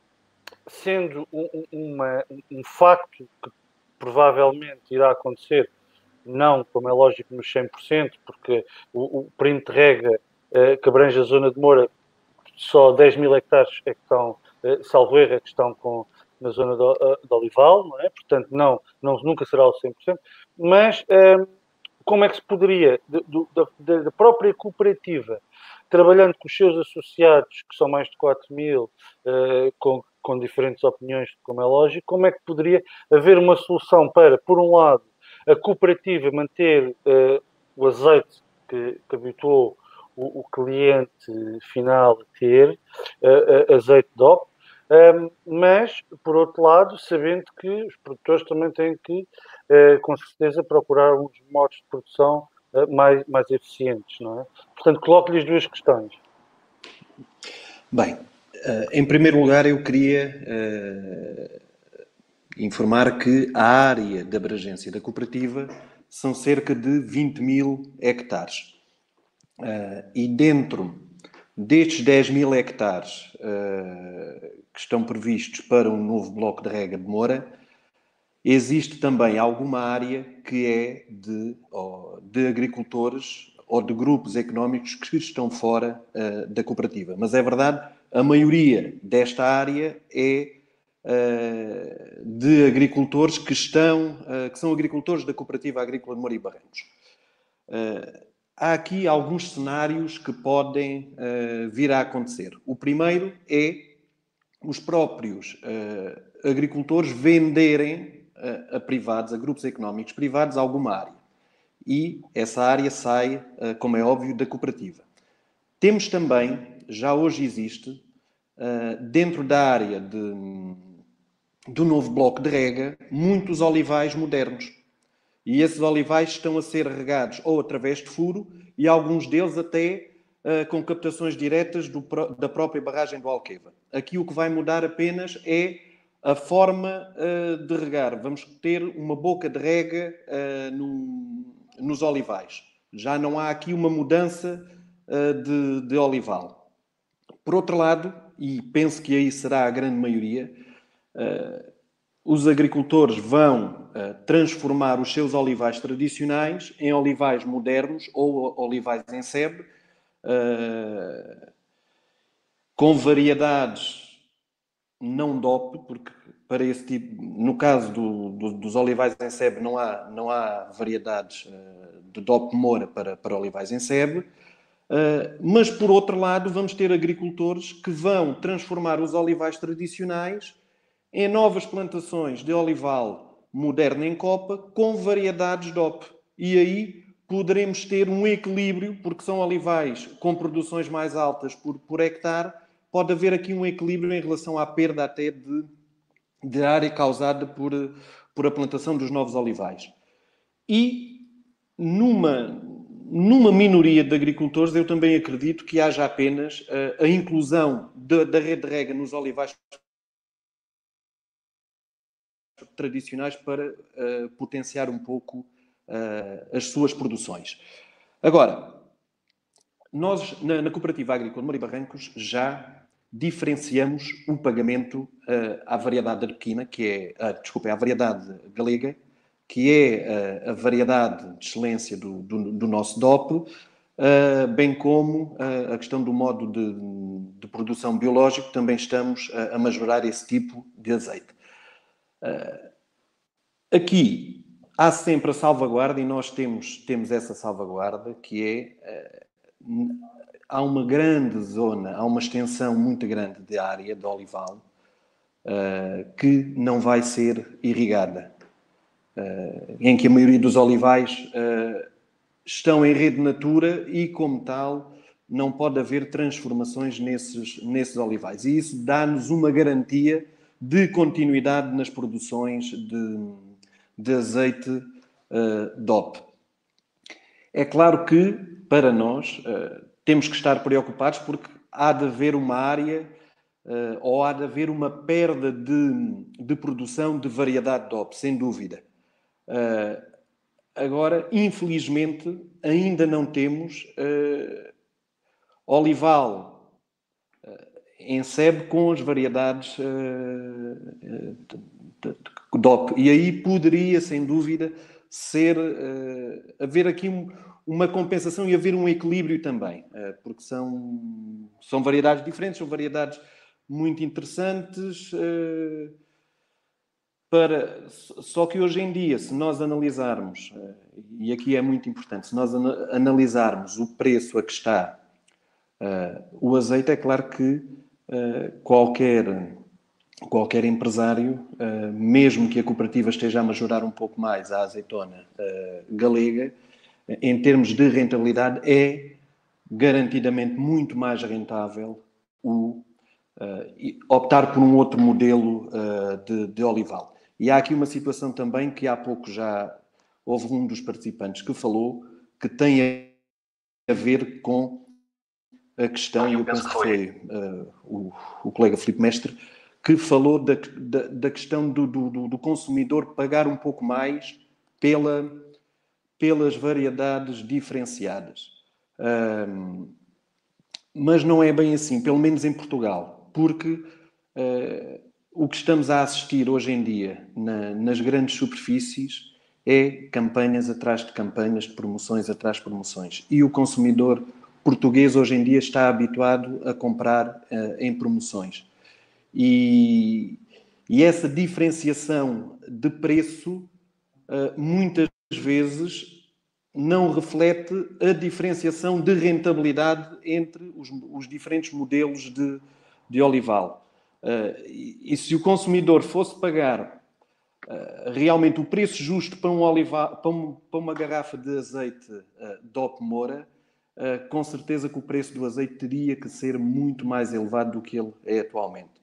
sendo um, uma, um facto que provavelmente irá acontecer, não, como é lógico, nos cem por cento, porque o, o perímetro de rega uh, que abrange a zona de Moura, só dez mil hectares é que estão, uh, salvo erro, é que estão com, na zona de, uh, de Olival, não é? Portanto, não, não, nunca será o cem por cento, mas uh, como é que se poderia, de, de, da própria cooperativa, trabalhando com os seus associados, que são mais de quatro mil, uh, com, com diferentes opiniões, como é lógico, como é que poderia haver uma solução para, por um lado, a cooperativa manter uh, o azeite que, que habituou o, o cliente final a ter, uh, uh, azeite D O P, um, mas, por outro lado, sabendo que os produtores também têm que, uh, com certeza, procurar uns modos de produção uh, mais, mais eficientes, não é? Portanto, coloco-lhe as duas questões. Bem, uh, em primeiro lugar, eu queria uh, informar que a área de abrangência da cooperativa são cerca de vinte mil hectares. Uh, e dentro destes dez mil hectares uh, que estão previstos para um novo bloco de rega de Moura, existe também alguma área que é de, oh, de agricultores ou de grupos económicos que estão fora uh, da cooperativa. Mas é verdade, a maioria desta área é uh, de agricultores que, estão, uh, que são agricultores da Cooperativa Agrícola de Moura e Barrancos. Uh, há aqui alguns cenários que podem uh, vir a acontecer. O primeiro é os próprios uh, agricultores venderem uh, a privados, a grupos económicos privados, alguma área. E essa área sai, uh, como é óbvio, da cooperativa. Temos também, já hoje existe, uh, dentro da área de, do novo bloco de rega, muitos olivais modernos. E esses olivais estão a ser regados ou através de furo e alguns deles até uh, com captações diretas do, da própria barragem do Alqueva. Aqui o que vai mudar apenas é a forma uh, de regar. Vamos ter uma boca de rega uh, no, nos olivais. Já não há aqui uma mudança uh, de, de olival. Por outro lado, e penso que aí será a grande maioria, uh, os agricultores vão uh, transformar os seus olivais tradicionais em olivais modernos ou olivais em sebe, uh, com variedades não D O P, porque para esse tipo, no caso do, do, dos olivais em sebe não há, não há variedades uh, de D O P Moura para, para olivais em sebe, uh, mas por outro lado vamos ter agricultores que vão transformar os olivais tradicionais em novas plantações de olival moderno em copa com variedades D O P. E aí poderemos ter um equilíbrio, porque são olivais com produções mais altas por, por hectare, pode haver aqui um equilíbrio em relação à perda até de, de área causada por, por a plantação dos novos olivais. E numa, numa minoria de agricultores eu também acredito que haja apenas a, a inclusão de, da rede de rega nos olivais tradicionais para uh, potenciar um pouco uh, as suas produções. Agora, nós na, na Cooperativa Agrícola de Moura e Barrancos já diferenciamos o pagamento uh, à variedade arbequina, que é, uh, desculpa, à variedade galega, que é uh, a variedade de excelência do, do, do nosso D O P, uh, bem como uh, a questão do modo de, de produção biológico, também estamos uh, a majorar esse tipo de azeite. Uh, aqui há sempre a salvaguarda e nós temos, temos essa salvaguarda que é, uh, há uma grande zona, há uma extensão muito grande de área de olival uh, que não vai ser irrigada, uh, em que a maioria dos olivais uh, estão em rede natura e, como tal, não pode haver transformações nesses, nesses olivais. E isso dá-nos uma garantia de continuidade nas produções de, de azeite uh, D O P. É claro que, para nós, uh, temos que estar preocupados porque há de haver uma área uh, ou há de haver uma perda de, de produção de variedade D O P, sem dúvida. Uh, agora, infelizmente, ainda não temos uh, olival uh, em sebe com as variedades uh, uh, de, de D O P. E aí poderia, sem dúvida, ser, uh, haver aqui um, uma compensação e haver um equilíbrio também, uh, porque são, são variedades diferentes, são variedades muito interessantes, uh, para, só que hoje em dia, se nós analisarmos, uh, e aqui é muito importante, se nós ana- analisarmos o preço a que está uh, o azeite, é claro que uh, qualquer... Qualquer empresário, uh, mesmo que a cooperativa esteja a majorar um pouco mais a azeitona uh, galega, em termos de rentabilidade, é garantidamente muito mais rentável o, uh, optar por um outro modelo uh, de, de olival. E há aqui uma situação também que há pouco já houve um dos participantes que falou, que tem a ver com a questão, e eu penso que foi uh, o, o colega Filipe Mestre, que falou da, da, da questão do, do, do consumidor pagar um pouco mais pela, pelas variedades diferenciadas. Um, mas não é bem assim, pelo menos em Portugal, porque uh, o que estamos a assistir hoje em dia na, nas grandes superfícies é campanhas atrás de campanhas, de promoções atrás de promoções. E o consumidor português hoje em dia está habituado a comprar uh, em promoções. E, e essa diferenciação de preço uh, muitas vezes não reflete a diferenciação de rentabilidade entre os, os diferentes modelos de, de olival. Uh, e, e se o consumidor fosse pagar uh, realmente o preço justo para, um olival, para, um, para uma garrafa de azeite uh, D O P Moura, uh, com certeza que o preço do azeite teria que ser muito mais elevado do que ele é atualmente.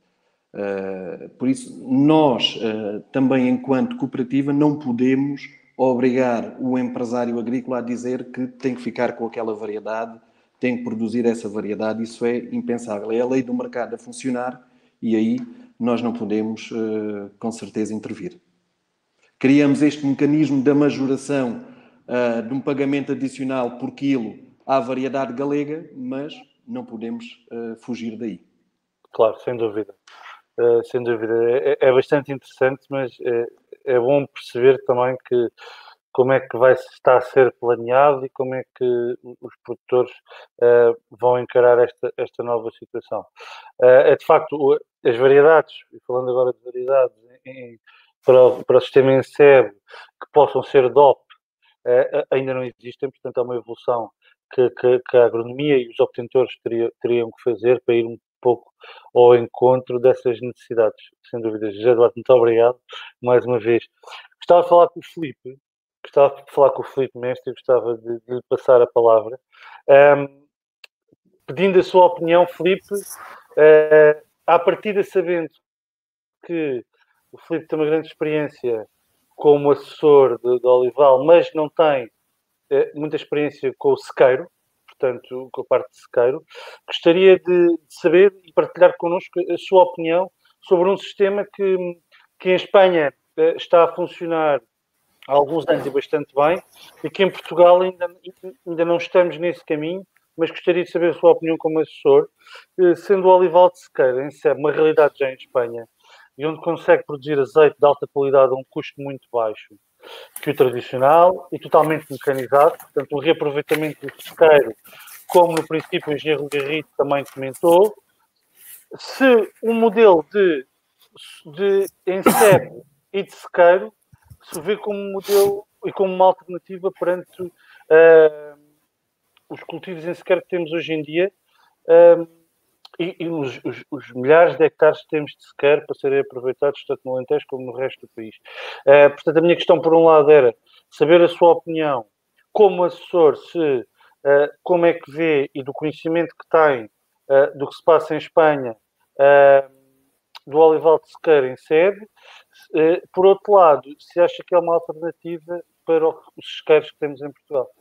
Uh, por isso, nós, uh, também enquanto cooperativa, não podemos obrigar o empresário agrícola a dizer que tem que ficar com aquela variedade, tem que produzir essa variedade. Isso é impensável. É a lei do mercado a funcionar e aí nós não podemos, uh, com certeza, intervir. Criamos este mecanismo da majoração uh, de um pagamento adicional por quilo à variedade galega, mas não podemos uh, fugir daí. Claro, sem dúvida. Uh, sem dúvida, é, é bastante interessante, mas é, é bom perceber também que como é que vai estar a ser planeado e como é que os produtores uh, vão encarar esta, esta nova situação. Uh, é de facto, as variedades, e falando agora de variedades em, para, o, para o sistema em sebe que possam ser D O P, uh, ainda não existem, portanto é uma evolução que, que, que a agronomia e os obtentores teriam, teriam que fazer para ir um pouco ao encontro dessas necessidades, sem dúvida. José Eduardo, muito obrigado mais uma vez. Gostava de falar com o Filipe, gostava de falar com o Filipe Mestre, gostava de, de lhe passar a palavra. Um, pedindo a sua opinião, Filipe, uh, à partida sabendo que o Filipe tem uma grande experiência como assessor de, de olival, mas não tem uh, muita experiência com o sequeiro, portanto, com a parte de sequeiro, gostaria de, de saber e partilhar connosco a sua opinião sobre um sistema que, que em Espanha uh, está a funcionar há alguns anos e bastante bem, e que em Portugal ainda, ainda não estamos nesse caminho, mas gostaria de saber a sua opinião como assessor, uh, sendo o olival de sequeiro em sebe uma realidade já em Espanha, e onde consegue produzir azeite de alta qualidade a um custo muito baixo, que o tradicional e totalmente mecanizado, portanto o reaproveitamento do sequeiro, como no princípio o engenheiro Garrido também comentou. Se um modelo de, de em sebe e de sequeiro se vê como um modelo e como uma alternativa perante uh, os cultivos em sequer que temos hoje em dia um, e, e os, os, os milhares de hectares que temos de sequer para serem aproveitados tanto no Alentejo como no resto do país. Uh, portanto, a minha questão, por um lado, era saber a sua opinião como assessor, se, uh, como é que vê e do conhecimento que tem uh, do que se passa em Espanha, uh, do olival de sequeiro em sede. Uh, por outro lado, se acha que é uma alternativa para os sequeiros que temos em Portugal.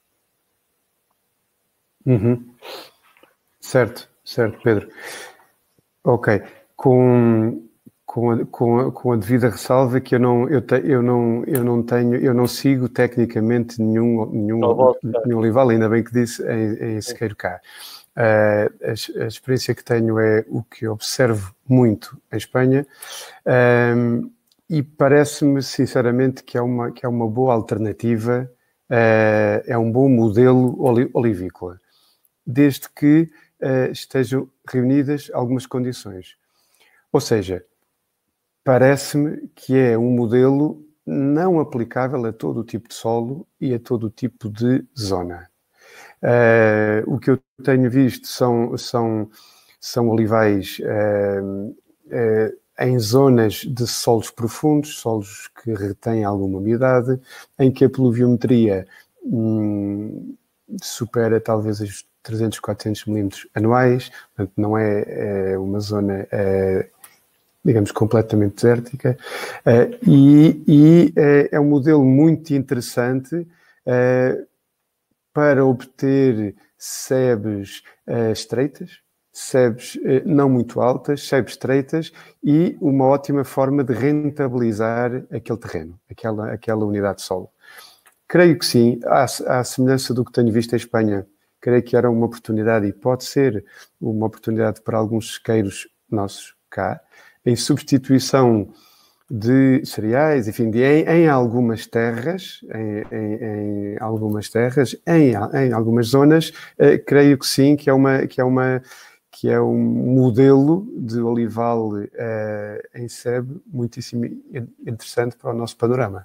Uhum. Certo, certo, Pedro. Ok. Com, com, a, com, a, com a devida ressalva que eu não, eu, te, eu, não, eu não tenho, eu não sigo tecnicamente nenhum, nenhum, nenhum olival, ainda bem que disse, em, em sequeiro cá. Uh, a, a experiência que tenho é o que observo muito em Espanha, um, e parece-me sinceramente que é uma, que é uma boa alternativa, uh, é um bom modelo oli, olivícola, desde que uh, estejam reunidas algumas condições. Ou seja, parece-me que é um modelo não aplicável a todo o tipo de solo e a todo o tipo de zona. Uh, o que eu tenho visto são, são, são olivais uh, uh, em zonas de solos profundos, solos que retêm alguma umidade, em que a pluviometria hum, supera talvez os trezentos, quatrocentos milímetros anuais, portanto não é, é uma zona, é, digamos, completamente desértica, uh, e, e é, é um modelo muito interessante uh, para obter sebes uh, estreitas, sebes uh, não muito altas, sebes estreitas e uma ótima forma de rentabilizar aquele terreno, aquela, aquela unidade de solo. Creio que sim, à, à semelhança do que tenho visto em Espanha, creio que era uma oportunidade e pode ser uma oportunidade para alguns sequeiros nossos cá, em substituição de cereais, enfim, de, em, em algumas terras, em, em, em algumas terras, em, em algumas zonas, eh, creio que sim, que é uma, que é uma, que é um modelo de olival eh, em sebe muitíssimo interessante para o nosso panorama.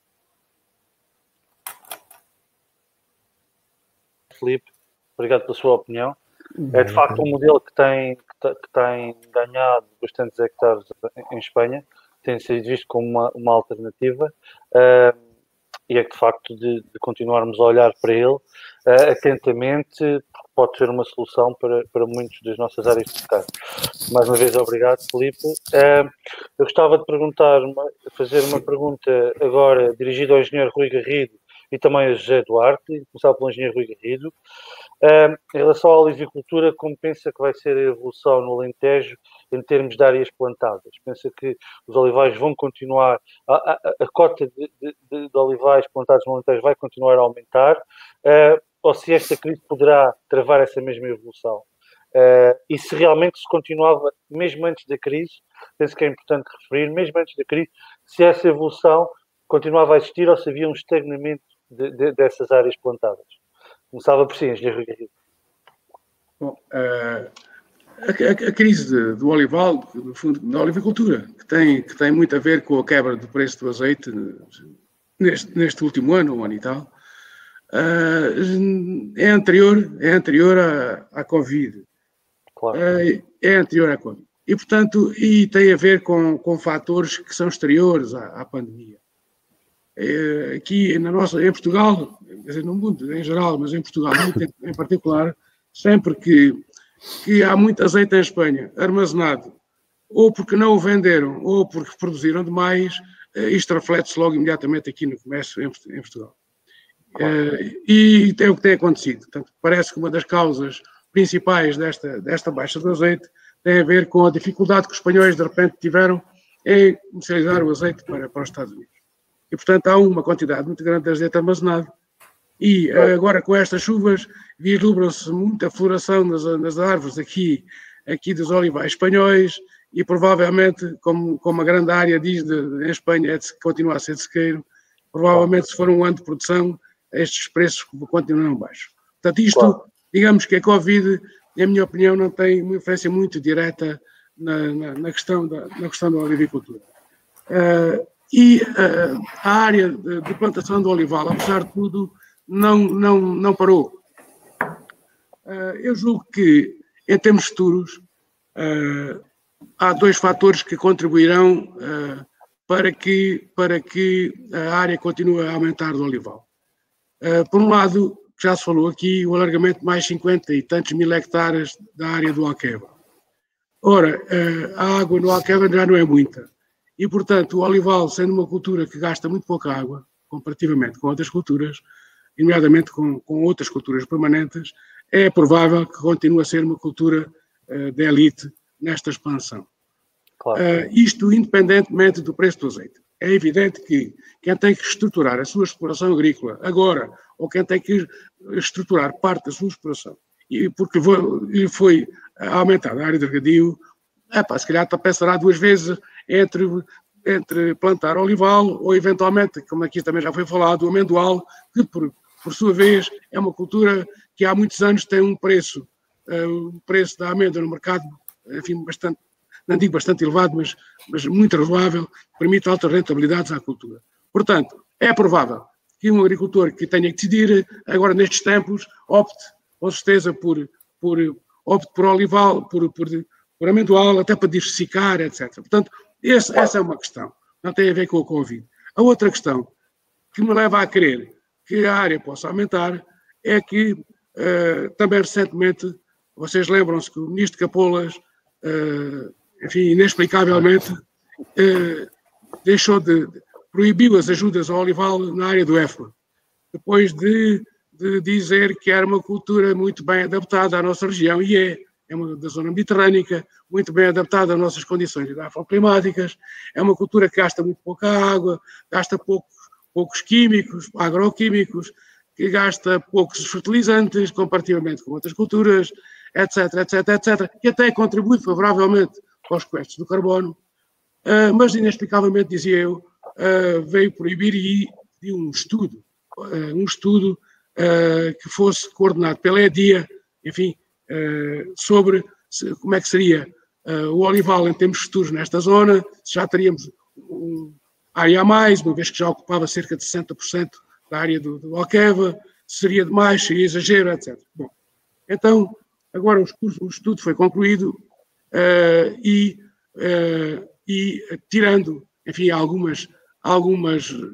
Filipe, obrigado pela sua opinião. É de facto um modelo que tem, que tem ganhado bastantes hectares em Espanha, tem sido visto como uma, uma alternativa, uh, e é que de facto de, de continuarmos a olhar para ele uh, atentamente, porque pode ser uma solução para, para muitas das nossas áreas de secar. Mais uma vez, obrigado, Filipe. Uh, eu gostava de perguntar, fazer uma pergunta agora dirigida ao engenheiro Rui Garrido e também a José Duarte, começar pelo engenheiro Rui Garrido. Uh, em relação à olivicultura, como pensa que vai ser a evolução no Alentejo em termos de áreas plantadas? Pensa que os olivais vão continuar, a, a, a cota de, de, de olivais plantados no Alentejo vai continuar a aumentar, uh, ou se esta crise poderá travar essa mesma evolução? Uh, e se realmente se continuava, mesmo antes da crise, penso que é importante referir, mesmo antes da crise, se essa evolução continuava a existir ou se havia um estagnamento de, de, dessas áreas plantadas? Começava por si, engenheiro Garrido. Bom, uh, a, a, a crise de, do olival, no fundo, da olivicultura, que tem, que tem muito a ver com a quebra do preço do azeite neste, neste último ano, um ano e tal, uh, é anterior, é anterior à, à Covid. Claro. Uh, é anterior à Covid. E, portanto, e tem a ver com, com fatores que são exteriores à, à pandemia. Aqui na nossa, em Portugal, quer dizer, no mundo em geral, mas em Portugal em particular, sempre que, que há muito azeite em Espanha armazenado, ou porque não o venderam, ou porque produziram demais, isto reflete-se logo imediatamente aqui no comércio em, em Portugal. Claro. E é o que tem acontecido. Portanto, parece que uma das causas principais desta, desta baixa do azeite tem a ver com a dificuldade que os espanhóis de repente tiveram em comercializar o azeite para, para os Estados Unidos. E, portanto, há uma quantidade muito grande de azeite armazenado. E agora, com estas chuvas, vislumbram-se muita floração nas, nas árvores aqui, aqui dos olivais espanhóis e, provavelmente, como, como a grande área diz de, em Espanha, é de continuar a ser de sequeiro, provavelmente, se for um ano de produção, estes preços continuarão baixos. Portanto, isto, digamos que a Covid, na minha opinião, não tem uma influência muito direta na, na, na, questão, da, na questão da olivicultura. Uh, E uh, a área de, de plantação do olival, apesar de tudo, não, não, não parou. eu julgo que, em termos futuros, há dois fatores que contribuirão para que, para que a área continue a aumentar do olival. Por um lado, já se falou aqui, o alargamento de mais cinquenta e tantos mil hectares da área do Alqueva. Ora, a água no Alqueva já não é muita. E, portanto, o olival, sendo uma cultura que gasta muito pouca água, comparativamente com outras culturas, nomeadamente com, com outras culturas permanentes, é provável que continue a ser uma cultura uh, de elite nesta expansão. Claro. Uh, isto independentemente do preço do azeite. É evidente que quem tem que estruturar a sua exploração agrícola agora, ou quem tem que estruturar parte da sua exploração, e porque lhe foi aumentada a área de regadio, epá, se calhar pensará duas vezes entre, entre plantar olival ou, eventualmente, como aqui também já foi falado, o amendoal, que, por, por sua vez, é uma cultura que há muitos anos tem um preço, uh, o preço da amêndoa no mercado, enfim, bastante, não digo bastante elevado, mas, mas muito razoável, que permite altas rentabilidades à cultura. Portanto, é provável que um agricultor que tenha que decidir, agora nestes tempos, opte, com certeza, por, por, opte por olival, por, por, por amendoal, até para diversificar, etcétera. Portanto, esse, essa é uma questão, não tem a ver com o Covid. A outra questão que me leva a crer que a área possa aumentar é que, uh, também recentemente, vocês lembram-se que o ministro Capolas, uh, enfim, inexplicavelmente, uh, deixou de, de, proibiu as ajudas ao olival na área do EFLA, depois de, de dizer que era uma cultura muito bem adaptada à nossa região, e é, é uma da zona mediterrânica, muito bem adaptada às nossas condições climáticas, é uma cultura que gasta muito pouca água, gasta poucos, poucos químicos, agroquímicos, que gasta poucos fertilizantes comparativamente com outras culturas, etc, etc, etcétera, que até contribui favoravelmente aos sequestros do carbono, uh, mas inexplicavelmente, dizia eu, uh, veio proibir e de um estudo, uh, um estudo uh, que fosse coordenado pela EDIA, enfim, uh, sobre se, como é que seria uh, o olival em termos futuros nesta zona, se já teríamos um área a mais, uma vez que já ocupava cerca de sessenta por cento da área do, do Alqueva, seria demais, seria exagero, etcétera. Bom, então, agora o, o estudo foi concluído uh, e, uh, e tirando, enfim, algumas, algumas, uh,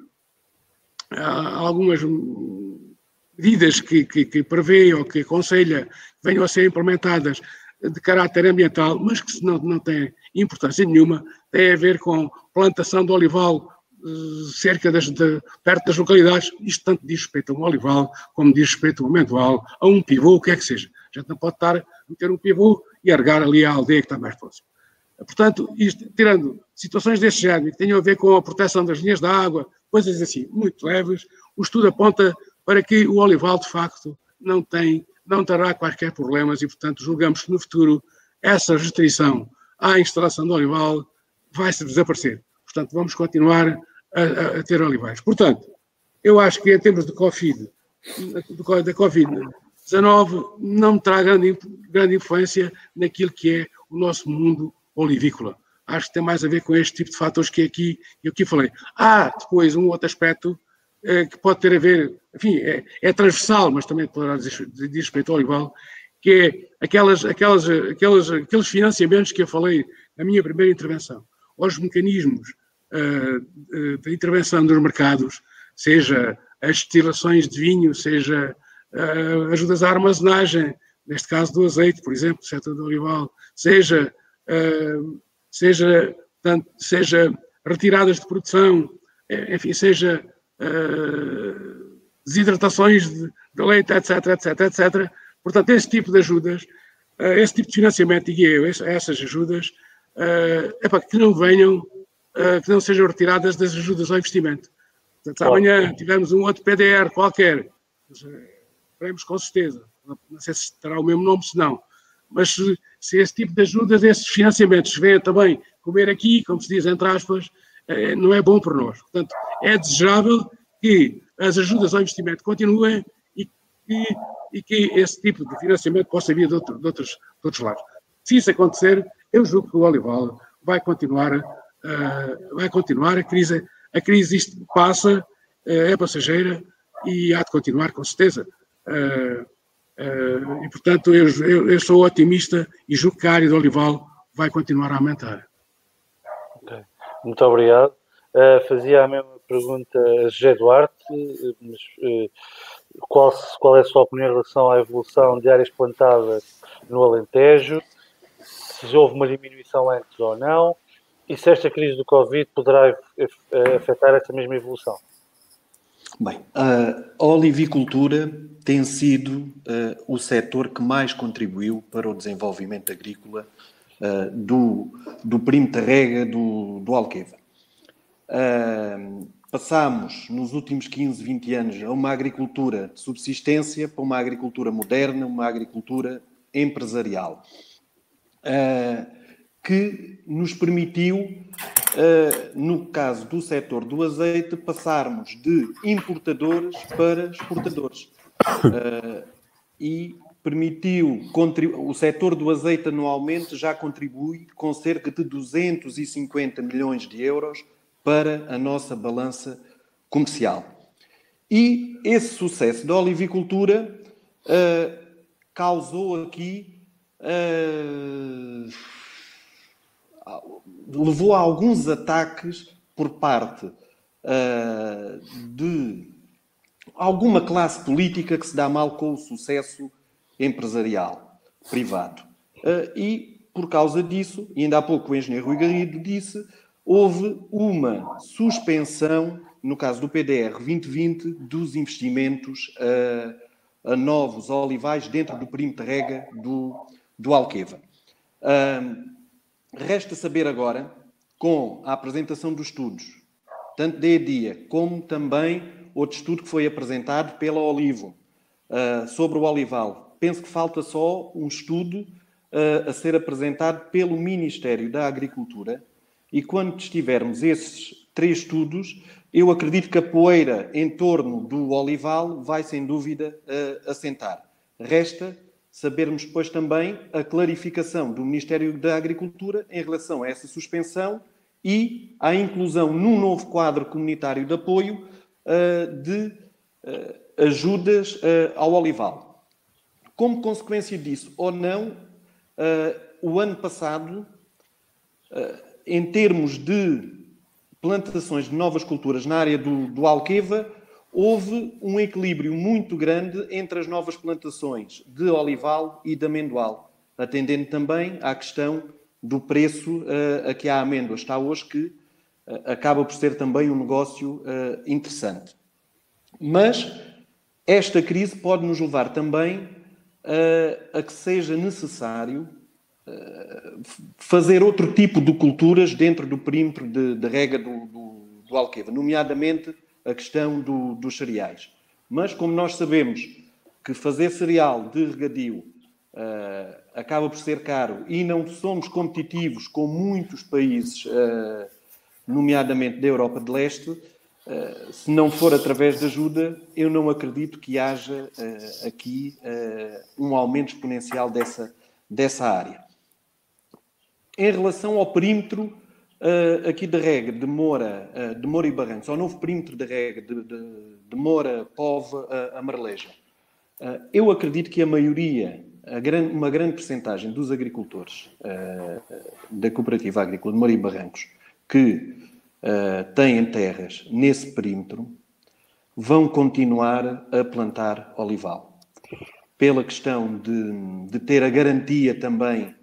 algumas medidas que, que, que prevê ou que aconselha que venham a ser implementadas de caráter ambiental, mas que não, não têm importância nenhuma, tem a ver com plantação de olival cerca das, de, perto das localidades. Isto tanto diz respeito a um olival, como diz respeito a um amendoal, a um pivô, o que é que seja. A gente não pode estar a meter um pivô e arregar ali a aldeia que está mais próxima. Portanto, isto, tirando situações desse género, que tenham a ver com a proteção das linhas de água, coisas assim, muito leves, o estudo aponta para que o olival, de facto, não tem, não terá quaisquer problemas e, portanto, julgamos que no futuro essa restrição à instalação de olival vai se desaparecer. Portanto, vamos continuar A, a ter olivais. Portanto, eu acho que em termos de Covid, da Covid dezanove, não me terá grande, grande influência naquilo que é o nosso mundo olivícola. Acho que tem mais a ver com este tipo de fatores que aqui, eu aqui falei. Há depois um outro aspecto eh, que pode ter a ver, enfim, é, é transversal, mas também poderá dizer, dizer respeito ao olival, que é aquelas, aquelas, aquelas, aqueles financiamentos que eu falei na minha primeira intervenção, aos mecanismos de intervenção dos mercados, seja as destilações de vinho, seja uh, ajudas à armazenagem, neste caso do azeite, por exemplo, do setor do olival, seja, uh, seja, tanto, seja retiradas de produção, enfim, seja uh, desidratações de, de leite, etc, etc, etcétera. Portanto, esse tipo de ajudas, uh, esse tipo de financiamento, digo eu, essas ajudas, uh, é para que não venham Uh, que não sejam retiradas das ajudas ao investimento. Portanto, se amanhã tivermos um outro P D R qualquer, veremos com certeza, não sei se terá o mesmo nome, se não, mas se, se esse tipo de ajudas, esses financiamentos venham também comer aqui, como se diz entre aspas, uh, não é bom para nós. Portanto, é desejável que as ajudas ao investimento continuem e, e, e que esse tipo de financiamento possa vir de, outro, de, outros, de outros lados. Se isso acontecer, eu julgo que o olival vai continuar Uh, vai continuar, a crise, a crise isto passa, uh, é passageira e há de continuar com certeza. Uh, Uh, e, portanto, eu, eu, eu sou otimista e julgo que a área do olival vai continuar a aumentar. Okay. Muito obrigado. Uh, fazia a mesma pergunta a José Duarte, mas uh, qual, qual é a sua opinião em relação à evolução de áreas plantadas no Alentejo? Se houve uma diminuição antes ou não? E se esta crise do Covid poderá afetar essa mesma evolução? Bem, a olivicultura tem sido uh, o setor que mais contribuiu para o desenvolvimento agrícola uh, do, do perímetro de rega do, do Alqueva. Uh, passámos, nos últimos quinze, vinte anos, a uma agricultura de subsistência para uma agricultura moderna, uma agricultura empresarial, uh, que nos permitiu, uh, no caso do setor do azeite, passarmos de importadores para exportadores. Uh, e permitiu, o setor do azeite anualmente já contribui com cerca de duzentos e cinquenta milhões de euros para a nossa balança comercial. E esse sucesso da olivicultura uh, causou aqui... Uh, levou a alguns ataques por parte uh, de alguma classe política que se dá mal com o sucesso empresarial privado. Uh, e, por causa disso, e ainda há pouco o engenheiro Rui Garrido disse, houve uma suspensão, no caso do P D R vinte vinte, dos investimentos uh, a novos olivais dentro do perímetro de rega do, do Alqueva. Uh, Resta saber agora, com a apresentação dos estudos, tanto da EDIA como também outro estudo que foi apresentado pela Olivo, uh, sobre o olival. Penso que falta só um estudo uh, a ser apresentado pelo Ministério da Agricultura e quando tivermos esses três estudos, eu acredito que a poeira em torno do olival vai, sem dúvida, uh, assentar. Resta sabermos depois também a clarificação do Ministério da Agricultura em relação a essa suspensão e à inclusão num novo quadro comunitário de apoio uh, de uh, ajudas uh, ao olival. Como consequência disso ou não, uh, o ano passado, uh, em termos de plantações de novas culturas na área do, do Alqueva, houve um equilíbrio muito grande entre as novas plantações de olival e de amendoal, atendendo também à questão do preço uh, a que a amêndoa está hoje, que uh, acaba por ser também um negócio uh, interessante. Mas esta crise pode nos levar também uh, a que seja necessário uh, fazer outro tipo de culturas dentro do perímetro de, de rega do, do, do Alqueva, nomeadamente a questão do, dos cereais. Mas, como nós sabemos que fazer cereal de regadio uh, acaba por ser caro e não somos competitivos com muitos países, uh, nomeadamente da Europa de Leste, uh, se não for através de ajuda, eu não acredito que haja uh, aqui uh, um aumento exponencial dessa, dessa área. Em relação ao perímetro Uh, aqui de rega de Moura, uh, de Moura e Barrantes, ao novo perímetro de rega de, de, de Moura, Póvoa, uh, a Marleja. Uh, eu acredito que a maioria, a grande, uma grande percentagem dos agricultores uh, da Cooperativa Agrícola de Moura e Barrancos que uh, têm terras nesse perímetro vão continuar a plantar olival. Pela questão de, de ter a garantia também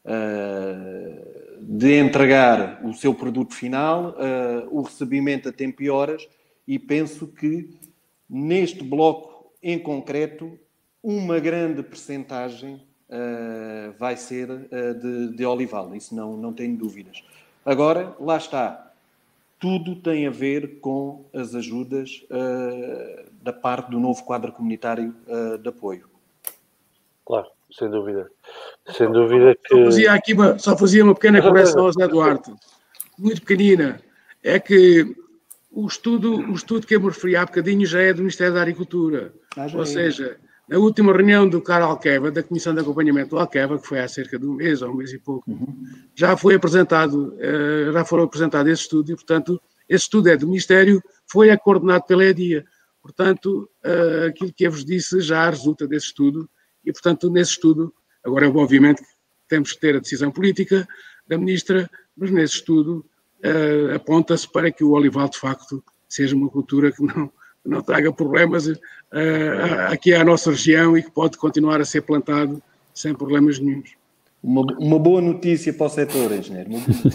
uh, de entregar o seu produto final, uh, o recebimento a tempo e horas, e penso que neste bloco em concreto uma grande percentagem uh, vai ser uh, de, de olival, isso não, não tenho dúvidas. Agora, lá está, tudo tem a ver com as ajudas uh, da parte do novo quadro comunitário uh, de apoio. Claro, sem dúvida. Sem dúvida que... Só fazia aqui uma, só fazia uma pequena correção ao Zé Duarte, muito pequenina. É que o estudo, o estudo que eu me referi há bocadinho já é do Ministério da Agricultura. Ah, Ou é. seja, na última reunião do C A R Alqueva, da Comissão de Acompanhamento do Alqueva, que foi há cerca de um mês ou um mês e pouco, uhum. já foi apresentado, já foram apresentados esse estudo e, portanto, esse estudo é do Ministério, foi coordenado pela EDIA. Portanto, aquilo que eu vos disse já resulta desse estudo e, portanto, nesse estudo, agora, obviamente, temos que ter a decisão política da ministra, mas nesse estudo uh, aponta-se para que o olival, de facto, seja uma cultura que não, não traga problemas uh, aqui à nossa região e que pode continuar a ser plantado sem problemas nenhuns. Uma, uma boa notícia para o setor, engenheiro.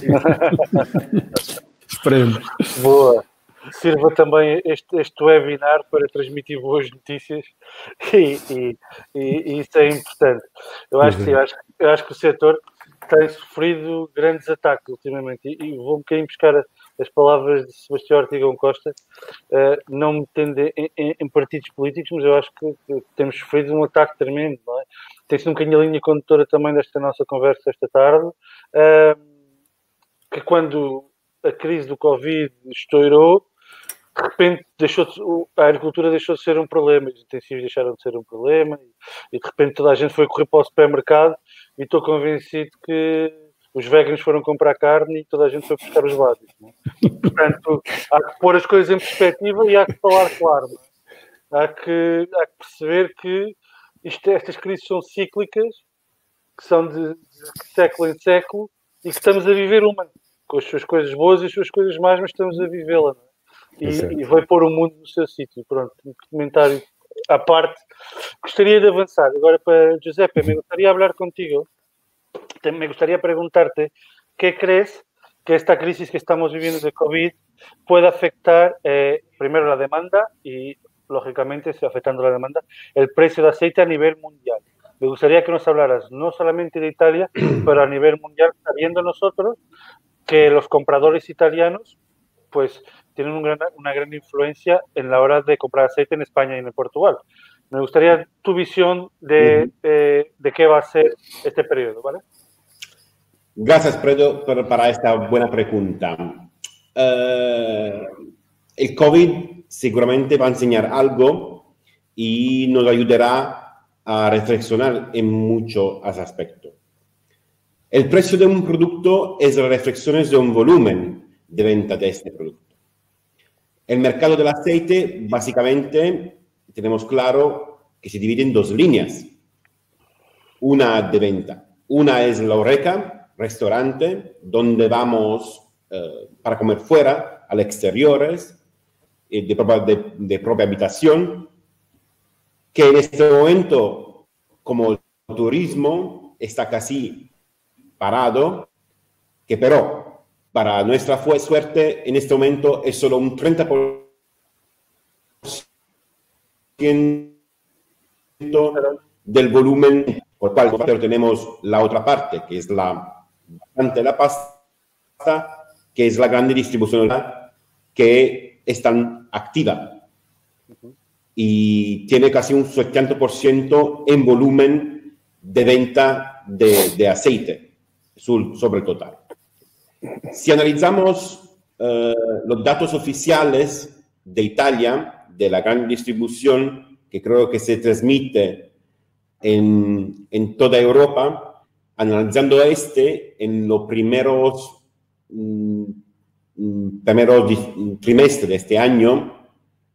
Esperemos. Boa. Sirva também este, este webinar para transmitir boas notícias e, e, e, e isso é importante. Eu acho que sim, eu acho, eu acho que o setor tem sofrido grandes ataques ultimamente e, e vou um bocadinho buscar a, as palavras de Sebastião Ortigão Costa, uh, não me tendo em, em, em partidos políticos, mas eu acho que, que temos sofrido um ataque tremendo, não é? Tem sido um bocadinho a linha condutora também desta nossa conversa esta tarde, uh, que quando a crise do Covid estourou, de repente deixou de, a agricultura deixou de ser um problema, os intensivos deixaram de ser um problema e, e de repente toda a gente foi correr para o supermercado e estou convencido que os veganos foram comprar carne e toda a gente foi buscar os básicos. É? Portanto, há que pôr as coisas em perspectiva e há que falar claro. Não é? Há, que, há que perceber que isto, estas crises são cíclicas, que são de, de século em século e que estamos a viver uma, com as suas coisas boas e as suas coisas más, mas estamos a vivê-la. Não é? E, e vai pôr o mundo no seu sítio. Pronto, um comentário à parte. Gostaria de avançar. Agora para Giuseppe, me gustaría hablar contigo. Te, me gustaría preguntarte ¿qué crees que esta crisis que estamos viviendo de COVID puede afectar, eh, primero la demanda y, lógicamente, afectando la demanda, el precio de aceite a nivel mundial? Me gustaría que nos hablaras no solamente de Italia, pero a nivel mundial, sabiendo nosotros que los compradores italianos pues tienen un gran, una gran influencia en la hora de comprar aceite en España y en Portugal. Me gustaría tu visión de, de, de qué va a ser este periodo, ¿vale? Gracias, Pedro, para esta buena pregunta. Uh, el COVID seguramente va a enseñar algo y nos ayudará a reflexionar en muchos aspectos. El precio de un producto es la reflexión de un volumen de venta de este producto. El mercado del aceite, básicamente, tenemos claro que se divide en dos líneas. Una de venta. Una es la Horeca, restaurante, donde vamos eh, para comer fuera, al exteriores, eh, de, propia, de, de propia habitación, que en este momento, como el turismo está casi parado, que pero para nuestra suerte, en este momento es solo un treinta por ciento del volumen, por cual pero tenemos la otra parte, que es la bastante la pasta, que es la grande distribución que es tan activa y tiene casi un setenta por ciento en volumen de venta de, de aceite sobre el total. Si analizamos uh, los datos oficiales de Italia, de la gran distribución, que creo que se transmite en, en toda Europa, analizando este en los primeros, mm, primeros trimestres de este año,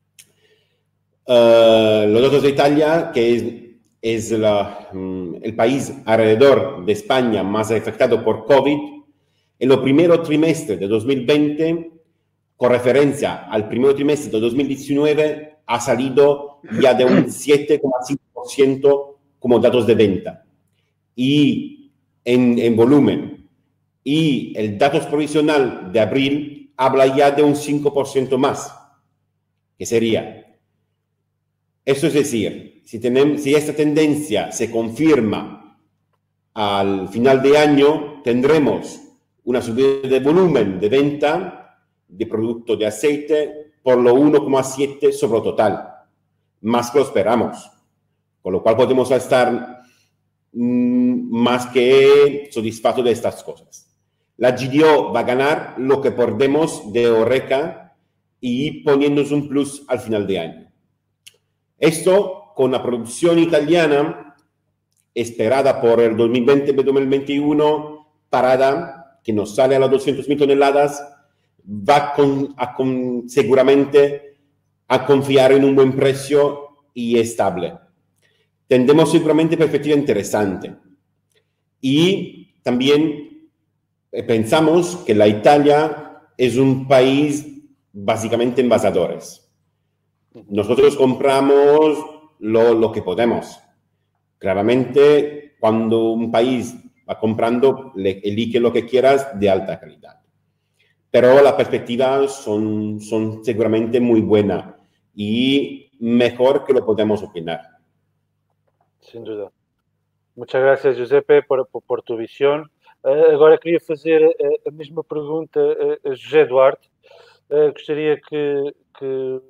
uh, los datos de Italia, que es, es la, um, el país alrededor de España más afectado por COVID, en los primeros trimestres de dos mil veinte, con referencia al primer trimestre de dos mil diecinueve, ha salido ya de un siete coma cinco por ciento como datos de venta. Y en, en volumen. Y el dato provisional de abril habla ya de un cinco por ciento más. ¿Qué sería? Eso es decir, si, tenemos, si esta tendencia se confirma al final de año, tendremos una subida de volumen de venta de producto de aceite por lo uno coma siete sobre total, más que lo esperamos, con lo cual podemos estar mmm, más que satisfechos de estas cosas. La G D O va a ganar lo que perdemos de Horeca y poniéndonos un plus al final de año. Esto con la producción italiana esperada por el dos mil veinte dos mil veintiuno parada, que nos sale a las doscientas mil toneladas, va con, a con, seguramente a confiar en un buen precio y estable. tendremos seguramente perspectiva interesante. Y también pensamos que la Italia es un país básicamente envasadores. Nosotros compramos lo, lo que podemos. Claramente, cuando un país va comprando, le, elige lo que quieras de alta calidad. Pero las perspectivas son, son seguramente muy buenas y mejor que lo podemos opinar. Sem dúvida. Muchas gracias, Giuseppe, por, por, por tua visão. Uh, agora queria fazer a, a mesma pergunta a, a José Duarte. Uh, gostaria que, que,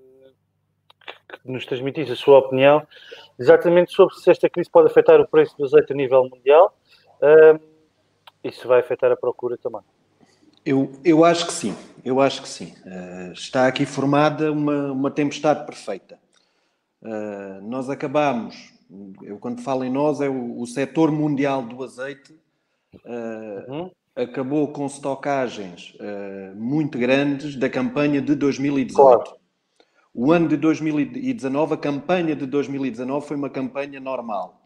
que nos transmitisse a sua opinião exatamente sobre se esta crise pode afetar o preço do azeite a nível mundial uh, e se vai afetar a procura também. Eu, eu acho que sim, eu acho que sim. Uh, está aqui formada uma, uma tempestade perfeita. Uh, nós acabamos, eu quando falo em nós, é o, o setor mundial do azeite, uh, uhum. acabou com estocagens uh, muito grandes da campanha de dois mil e dezoito. Claro. O ano de dois mil e dezanove, a campanha de dois mil e dezanove foi uma campanha normal.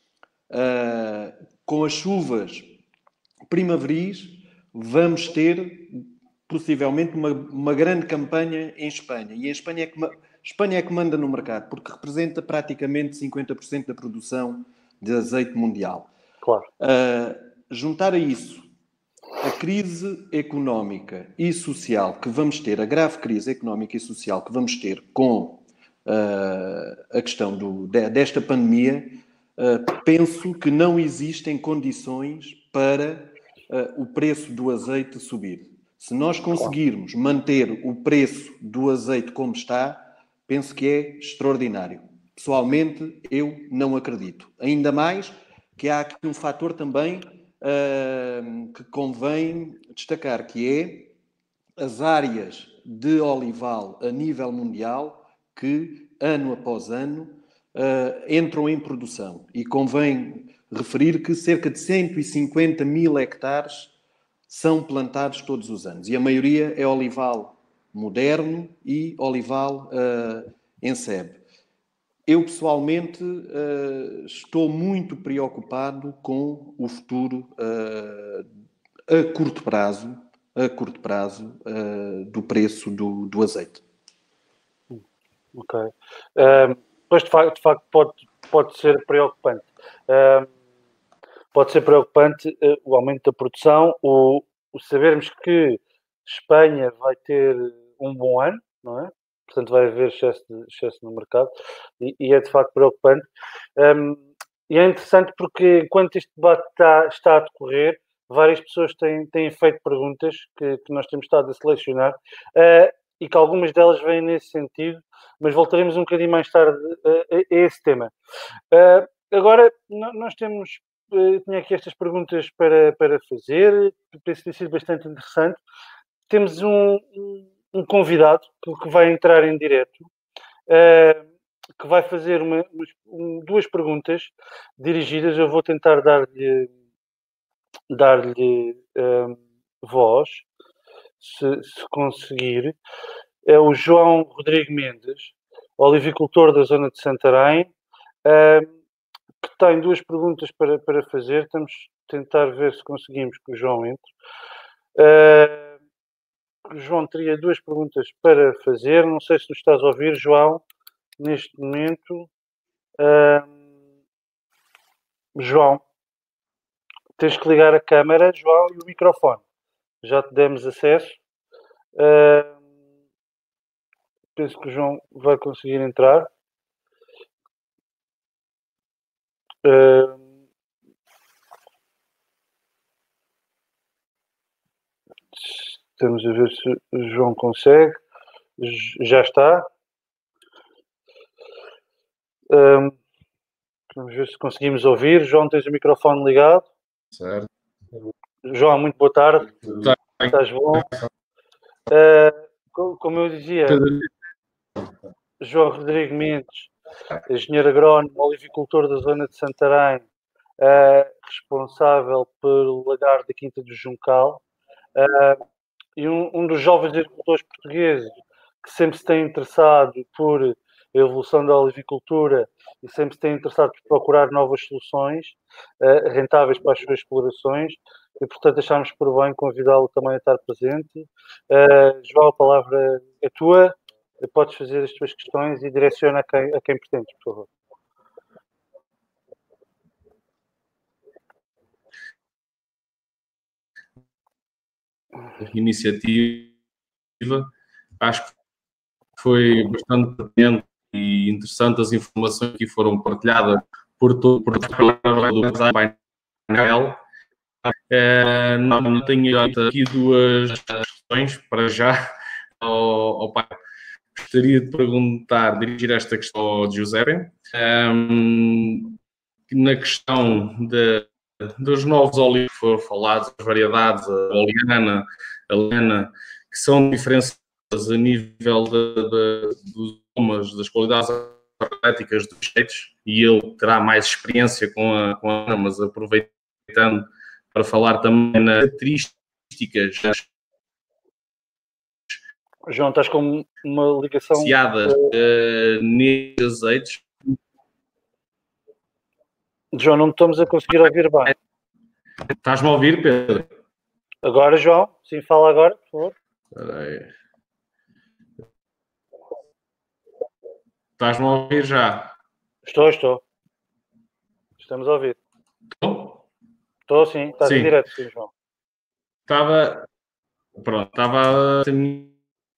Uh, com as chuvas primaveris, vamos ter possivelmente uma, uma grande campanha em Espanha. E em Espanha é, que, Espanha é que manda no mercado, porque representa praticamente cinquenta por cento da produção de azeite mundial. Claro. Uh, juntar a isso a crise económica e social que vamos ter, a grave crise económica e social que vamos ter com uh, a questão do, de, desta pandemia, uh, penso que não existem condições para uh, o preço do azeite subir. Se nós conseguirmos manter o preço do azeite como está, penso que é extraordinário. Pessoalmente, eu não acredito. Ainda mais que há aqui um fator também uh, que convém destacar, que é as áreas de olival a nível mundial que, ano após ano, uh, entram em produção. E convém referir que cerca de cento e cinquenta mil hectares são plantados todos os anos. E a maioria é olival moderno e olival uh, em sebe. Eu, pessoalmente, uh, estou muito preocupado com o futuro uh, a curto prazo, a curto prazo uh, do preço do, do azeite. Ok. Um, pois, de facto, de facto pode, pode ser preocupante. Um, pode ser preocupante uh, o aumento da produção, o, o sabermos que Espanha vai ter um bom ano, não é? Portanto, vai haver excesso, de, excesso no mercado e, e é de facto preocupante. Um, e é interessante porque, enquanto este debate está, está a decorrer, várias pessoas têm, têm feito perguntas que, que nós temos estado a selecionar uh, e que algumas delas vêm nesse sentido, mas voltaremos um bocadinho mais tarde a, a, a esse tema. Uh, agora, nós temos, uh, tinha aqui estas perguntas para, para fazer, penso que tem sido bastante interessante. Temos um... um um convidado que, que vai entrar em direto, uh, que vai fazer uma, um, duas perguntas dirigidas. Eu vou tentar dar-lhe dar-lhe uh, voz, se, se conseguir. É o João Rodrigo Mendes, olivicultor da zona de Santarém, uh, que tem duas perguntas para, para fazer. Estamos a tentar ver se conseguimos que o João entre. Uh, O João teria duas perguntas para fazer. Não sei se tu estás a ouvir, João, neste momento. Uh, João, tens que ligar a câmara, João, e o microfone. Já te demos acesso. Uh, penso que o João vai conseguir entrar. Uh, Estamos a ver se o João consegue. Já está. Um, vamos ver se conseguimos ouvir. João, tens o microfone ligado. Certo. João, muito boa tarde. Tá. Estás bom? Uh, como eu dizia, João Rodrigo Mendes, engenheiro agrónomo, olivicultor da zona de Santarém, uh, responsável pelo lagar da Quinta do Juncal. Uh, E um, um dos jovens agricultores portugueses que sempre se tem interessado por a evolução da olivicultura e sempre se têm interessado por procurar novas soluções uh, rentáveis para as suas explorações e, portanto, achámos por bem convidá-lo também a estar presente. Uh, João, a palavra é tua, podes fazer as tuas questões e direciona a quem, a quem pretendes, por favor. Iniciativa, acho que foi bastante pertinente e interessante as informações que foram partilhadas por todo o painel. É, não, não tenho aqui duas questões para já ao, ao pai. Gostaria de perguntar, dirigir esta questão ao Giuseppe, um, na questão de dos novos olivos que foram falados, as variedades, a Oliana, a Lena, que são diferenciadas a nível de, de, dos aromas, das qualidades atléticas dos jeitos, e ele terá mais experiência com a, com a mas aproveitando para falar também nas características. João, estás com uma ligação... Associadas uh, nesses azeites. João, não estamos a conseguir ouvir bem. Estás-me a ouvir, Pedro? Agora, João? Sim, fala agora, por favor. Espera aí. Estás-me a ouvir já? Estou, estou. Estamos a ouvir. Estou? Estou, sim. Estás sim. em direto, sim, João. Estava... Pronto, estava... A minha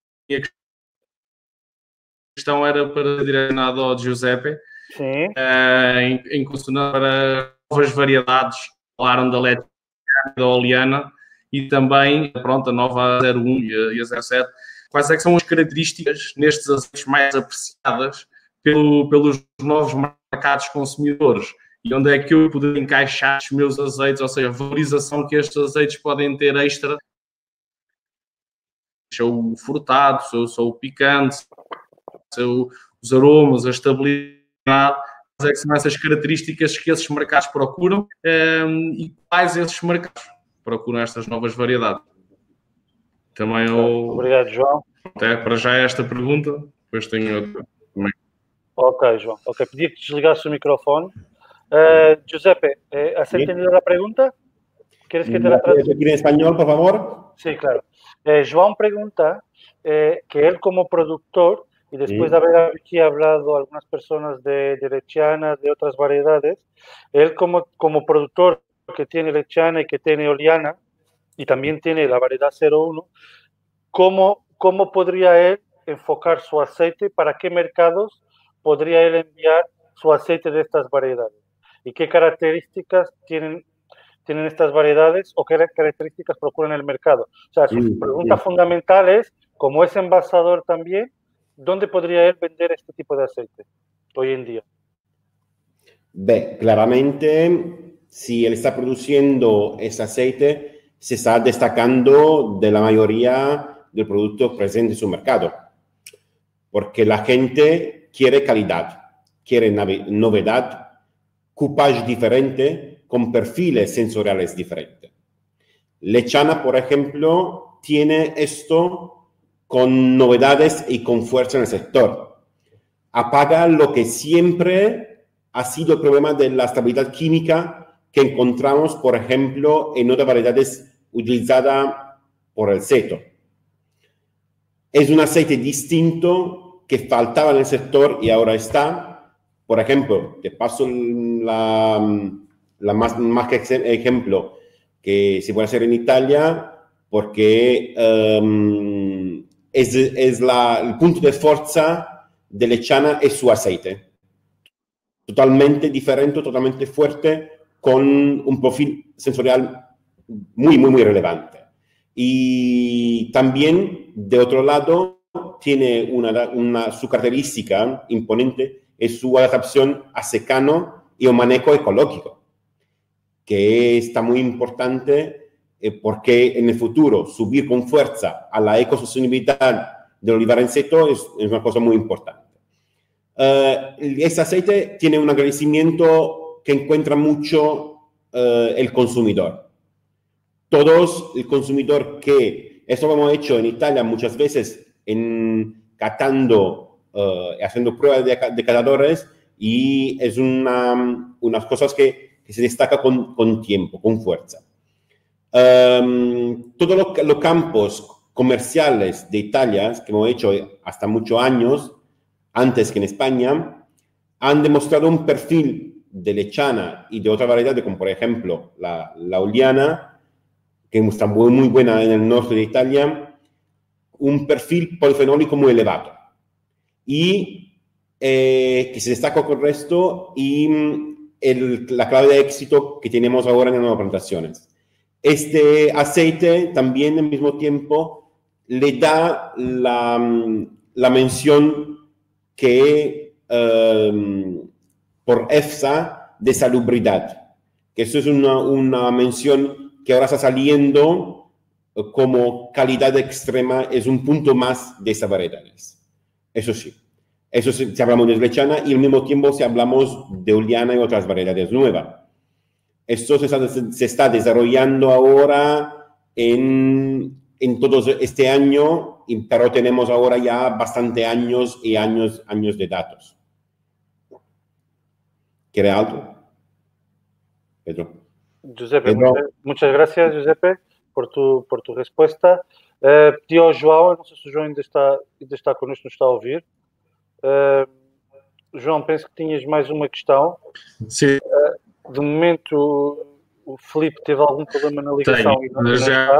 questão era para direcionado ao Giuseppe. Sim. Uh, em, em consonância para novas variedades, falaram da Letiana e da Oliana, e também, pronto, a nova zero um e a, e a zero sete. Quais é que são as características nestes azeites mais apreciadas pelo, pelos novos mercados consumidores? E onde é que eu poderia encaixar os meus azeites, ou seja, a valorização que estes azeites podem ter extra? Sou o frutado, sou, sou o picante, sou os aromas, a estabilidade. Quais é que são essas características que esses mercados procuram um, e quais esses mercados procuram estas novas variedades? Também eu... Obrigado, João. Até para já esta pergunta, depois tenho outra também. Ok, João. Ok, pedi que desligasse o microfone. Uh, Giuseppe, eh, ¿has entendido la pregunta? ¿Quieres que te la traduzca? ¿En español, por favor? Sí, claro. Eh, João pregunta eh, que él como productor, y después sí. de haber aquí hablado a algunas personas de, de Lechana, de otras variedades, él como, como productor que tiene Lechana y que tiene Oliana, y también tiene la variedad cero uno, ¿cómo, cómo podría él enfocar su aceite? ¿Para qué mercados podría él enviar su aceite de estas variedades? ¿Y qué características tienen, tienen estas variedades o qué características procuran el mercado? O sea, su sí, pregunta sí. fundamental es, como es envasador también, ¿dónde podría él vender este tipo de aceite hoy en día? Ve, claramente, si él está produciendo ese aceite, se está destacando de la mayoría de productos presentes en su mercado. Porque la gente quiere calidad, quiere novedad, coupage diferente, con perfiles sensoriales diferentes. Lechana, por ejemplo, tiene esto con novedades y con fuerza en el sector. Apaga lo que siempre ha sido el problema de la estabilidad química que encontramos, por ejemplo, en otras variedades utilizadas por el seto. Es un aceite distinto que faltaba en el sector y ahora está. Por ejemplo, te paso la, la más, más que ejemplo que se puede hacer en Italia, porque um, es, es la, el punto de fuerza de Lechana es su aceite. Totalmente diferente, totalmente fuerte, con un perfil sensorial muy, muy, muy relevante. Y también, de otro lado, tiene una, una, su característica imponente, es su adaptación a secano y a un manejo ecológico, que está muy importante eh, porque en el futuro subir con fuerza a la ecosostenibilidad del olivar en seto es, es una cosa muy importante. Uh, este aceite tiene un agradecimiento que encuentra mucho uh, el consumidor. Todos, el consumidor que, esto lo hemos hecho en Italia muchas veces, en catando uh, haciendo pruebas de decadadores y es una, unas cosas que, que se destaca con, con tiempo, con fuerza. Um, todos los, los campos comerciales de Italia, que hemos hecho hasta muchos años, antes que en España, han demostrado un perfil de lechana y de otras variedades, como por ejemplo la, la Oliana, que está muy, muy buena en el norte de Italia, un perfil polifenólico muy elevado y eh, que se destaca con el resto y el, la clave de éxito que tenemos ahora en las nuevas plantaciones. Este aceite también al mismo tiempo le da la, la mención que um, por EFSA de salubridad, que eso es una, una mención que ahora está saliendo como calidad extrema, es un punto más de esas variedades. Eso sí, eso sí, si hablamos de lechana y al mismo tiempo si hablamos de Oliana y otras variedades nuevas. Esto se está, se está desarrollando ahora en, en todo este año, pero tenemos ahora ya bastante años y años, años de datos. ¿Quiere algo? Pedro. Giuseppe, Pedro. Muchas, muchas gracias, Giuseppe, por tu, por tu resposta. Uh, Tio João, não sei se o João ainda está, ainda está connosco, nos está a ouvir. Uh, João, penso que tinhas mais uma questão. Sim. Uh, de momento, o Filipe teve algum problema na ligação e não, não já... está.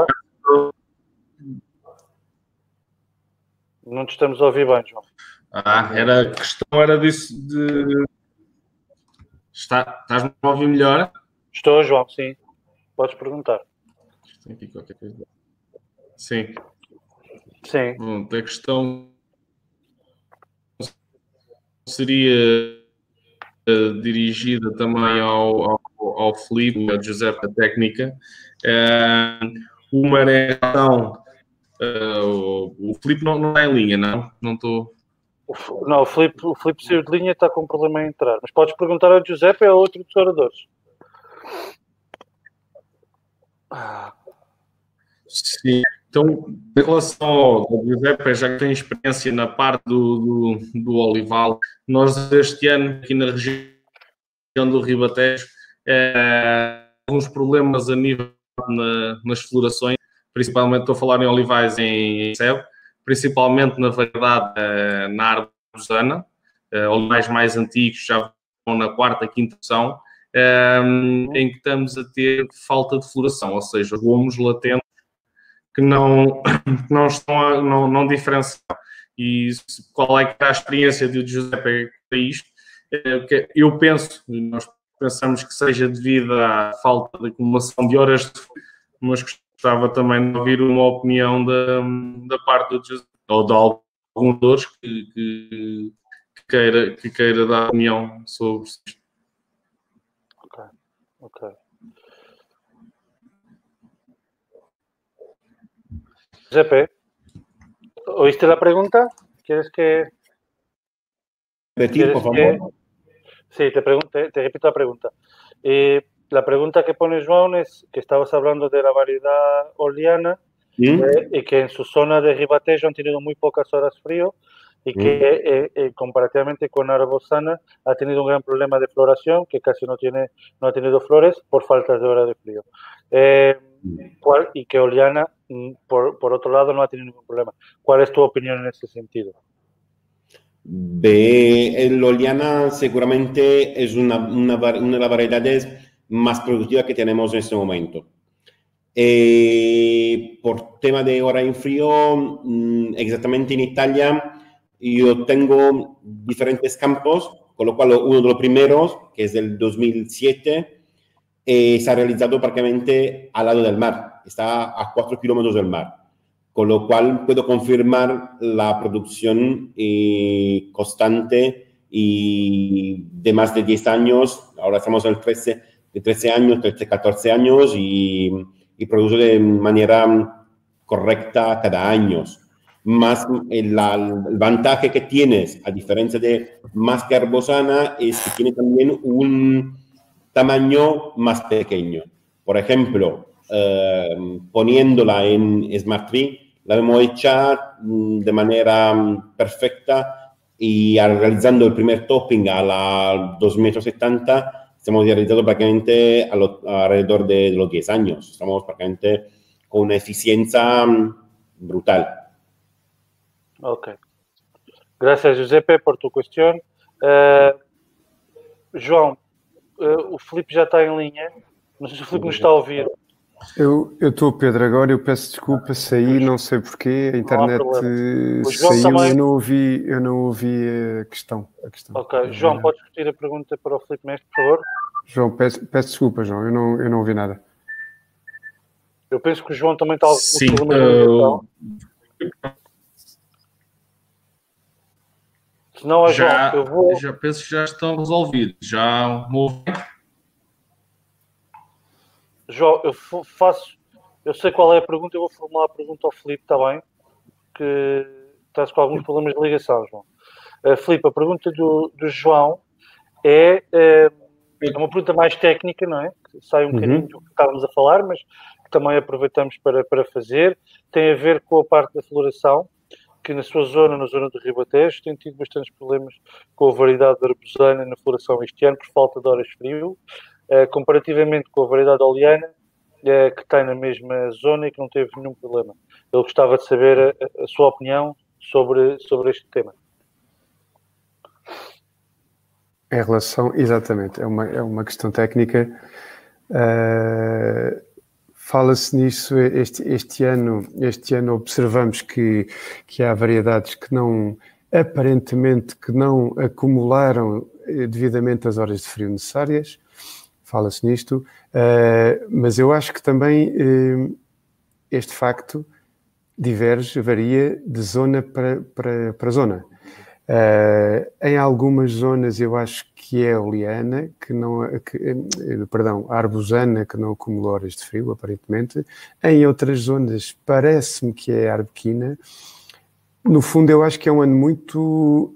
Não te estamos a ouvir bem, João. Ah, era, a questão era disso de... Está, estás-me a ouvir melhor? Estou, João, sim. Podes perguntar. Tem aqui qualquer coisa. Sim. Sim. Bom, a questão seria uh, dirigida também ao, ao, ao Filipe, ao Giuseppe, a técnica. Uh, uma reação... Uh, o, o Filipe não, não está em linha, não? Não estou... Não, o Filipe, o Filipe saiu de linha e está com problema em entrar. Mas podes perguntar ao Giuseppe ou a outro dos oradores. Sim. Então, em relação ao Giuseppe, já que tem experiência na parte do, do, do olival, nós este ano, aqui na região do Ribatejo, é, alguns problemas a nível na, nas florações, principalmente estou a falar em olivais em sebe, principalmente na variedade uh, na arbusana, uh, olivais mais antigos já vão na quarta, quinta opção, um, em que estamos a ter falta de floração, ou seja, gomos latentes que não, que não estão a não, não diferenciar. E qual é que é a experiência do Giuseppe para isto? É, eu penso, nós pensamos que seja devido à falta de acumulação de horas de floração, mas gostava também de ouvir uma opinião da, da parte do Giuseppe, ou de algum dos que, que, que, queira, que queira dar opinião sobre isto. Ok, ok. Giuseppe, ¿oíste la pregunta? ¿Quieres que...? Repetir, por favor. Que... Sí, te, pregunto, te, te repito la pregunta. Eh, La pregunta que pone João es que estabas hablando de la variedad Oliana ¿Mm? eh, y que en su zona de Ribatejo han tenido muy pocas horas frío y ¿Mm? que eh, eh, comparativamente con Arbosana ha tenido un gran problema de floración, que casi no, tiene, no ha tenido flores por falta de horas de frío. Eh, ¿cuál, y que Oliana, por, por otro lado, no ha tenido ningún problema. ¿Cuál es tu opinión en ese sentido? De, el Oliana seguramente es una, una, una de las variedades más productiva que tenemos en este momento. Eh, por tema de hora en frío, exactamente en Italia, yo tengo diferentes campos, con lo cual uno de los primeros, que es del dos mil siete, eh, se ha realizado prácticamente al lado del mar, está a cuatro kilómetros del mar, con lo cual puedo confirmar la producción eh, constante y de más de diez años, ahora estamos en el trece, de trece años, trece, catorce años y, y produce de manera correcta cada año. Más el, la, el vantaje que tienes, a diferencia de más que Arbosana, es que tiene también un tamaño más pequeño. Por ejemplo, eh, poniéndola en Smart Tree, la hemos hecha de manera perfecta y realizando el primer topping a la dos metros setenta, estamos realizando prácticamente a lo, alrededor de los diez años. Estamos prácticamente con una eficiencia brutal. Ok. Gracias, Giuseppe, por tu cuestión. Uh, João, uh, o Filipe já está em linha. Não sei se o Filipe nos está a ouvir. Eu estou, Pedro, agora eu peço desculpa, saí, não sei porquê, a internet saiu, também... eu, não ouvi, eu não ouvi a questão. A questão. Ok, João, podes repetir a pergunta para o Filipe Mestre, por favor? João, peço, peço desculpa, João, eu não, eu não ouvi nada. Eu penso que o João também está Sim, com problema de Se não é já, João, eu vou... já penso que já estão resolvidos. Já houve... João, eu faço... Eu sei qual é a pergunta, eu vou formular a pergunta ao Filipe, está bem? Que estás com alguns problemas de ligação, João. Uh, Filipe, a pergunta do, do João é, é uma pergunta mais técnica, não é? Que sai um uhum. bocadinho do que estávamos a falar, mas que também aproveitamos para, para fazer. Tem a ver com a parte da floração, que na sua zona, na zona do Ribatejo, tem tido bastantes problemas com a variedade de arbusana na floração este ano, por falta de horas frio, uh, comparativamente com a variedade oleana, uh, que tem na mesma zona e que não teve nenhum problema. Ele gostava de saber a, a sua opinião sobre, sobre este tema. Em relação, exatamente, é uma, é uma questão técnica. Uh, Fala-se nisso este, este ano. Este ano observamos que, que há variedades que não, aparentemente, que não acumularam devidamente as horas de frio necessárias. Fala-se nisto. Uh, mas eu acho que também uh, este facto diverge, varia de zona para, para, para zona. Uh, em algumas zonas eu acho que é a oleana, que não, que, perdão, a arbusana que não acumulou horas de frio, aparentemente. Em outras zonas parece-me que é a arbequina. No fundo eu acho que é um ano muito,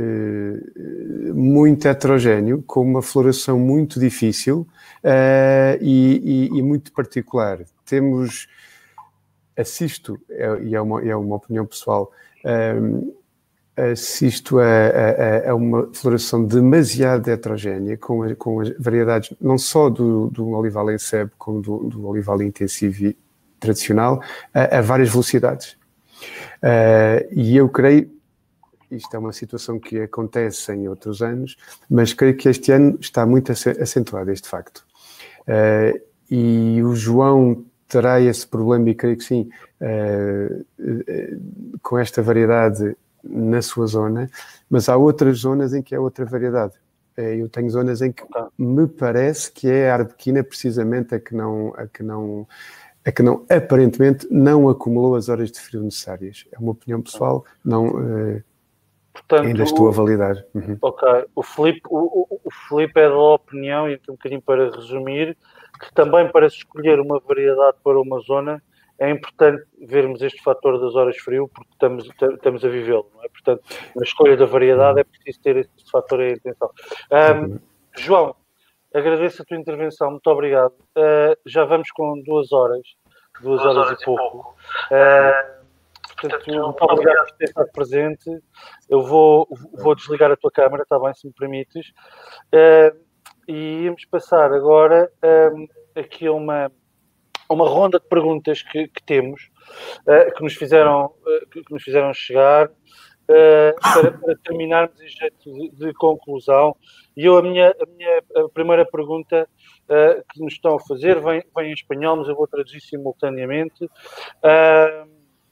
uh, muito heterogéneo, com uma floração muito difícil uh, e, e, e muito particular. Temos, assisto, é, e é uma, é uma opinião pessoal, um, assisto a, a, a uma floração demasiado heterogénea, com, a, com as variedades não só do, do olival em sebe, como do, do olival intensivo e tradicional, a, a várias velocidades. Uh, e eu creio, isto é uma situação que acontece em outros anos, mas creio que este ano está muito acentuado este facto. Uh, e o João terá esse problema, e creio que sim, uh, uh, com esta variedade na sua zona, mas há outras zonas em que é outra variedade. Eu tenho zonas em que me parece que é a arbequina precisamente a que não, a que não, a que não, aparentemente não acumulou as horas de frio necessárias. É uma opinião pessoal, não, uh, Portanto, ainda estou a validar. Uhum. Ok, o Filipe, o, o, o Filipe é da opinião, e um bocadinho para resumir, que também para se escolher uma variedade para uma zona é importante vermos este fator das horas frio, porque estamos, estamos a vivê-lo, não é? Portanto, na escolha da variedade é preciso ter este fator em atenção. Um, João, agradeço a tua intervenção, muito obrigado. Uh, já vamos com duas horas, duas, duas horas, horas e pouco. pouco. Uh, portanto, muito obrigado por ter estado presente. Eu vou, vou desligar a tua câmara, está bem, se me permites. Uh, e íamos passar agora um, aqui a uma... uma ronda de perguntas que, que temos, uh, que, nos fizeram, uh, que, que nos fizeram chegar, uh, para, para terminarmos em jeito de, de conclusão. E eu, a minha, a minha a primeira pergunta uh, que nos estão a fazer vem, vem em espanhol, mas eu vou traduzir simultaneamente. Uh,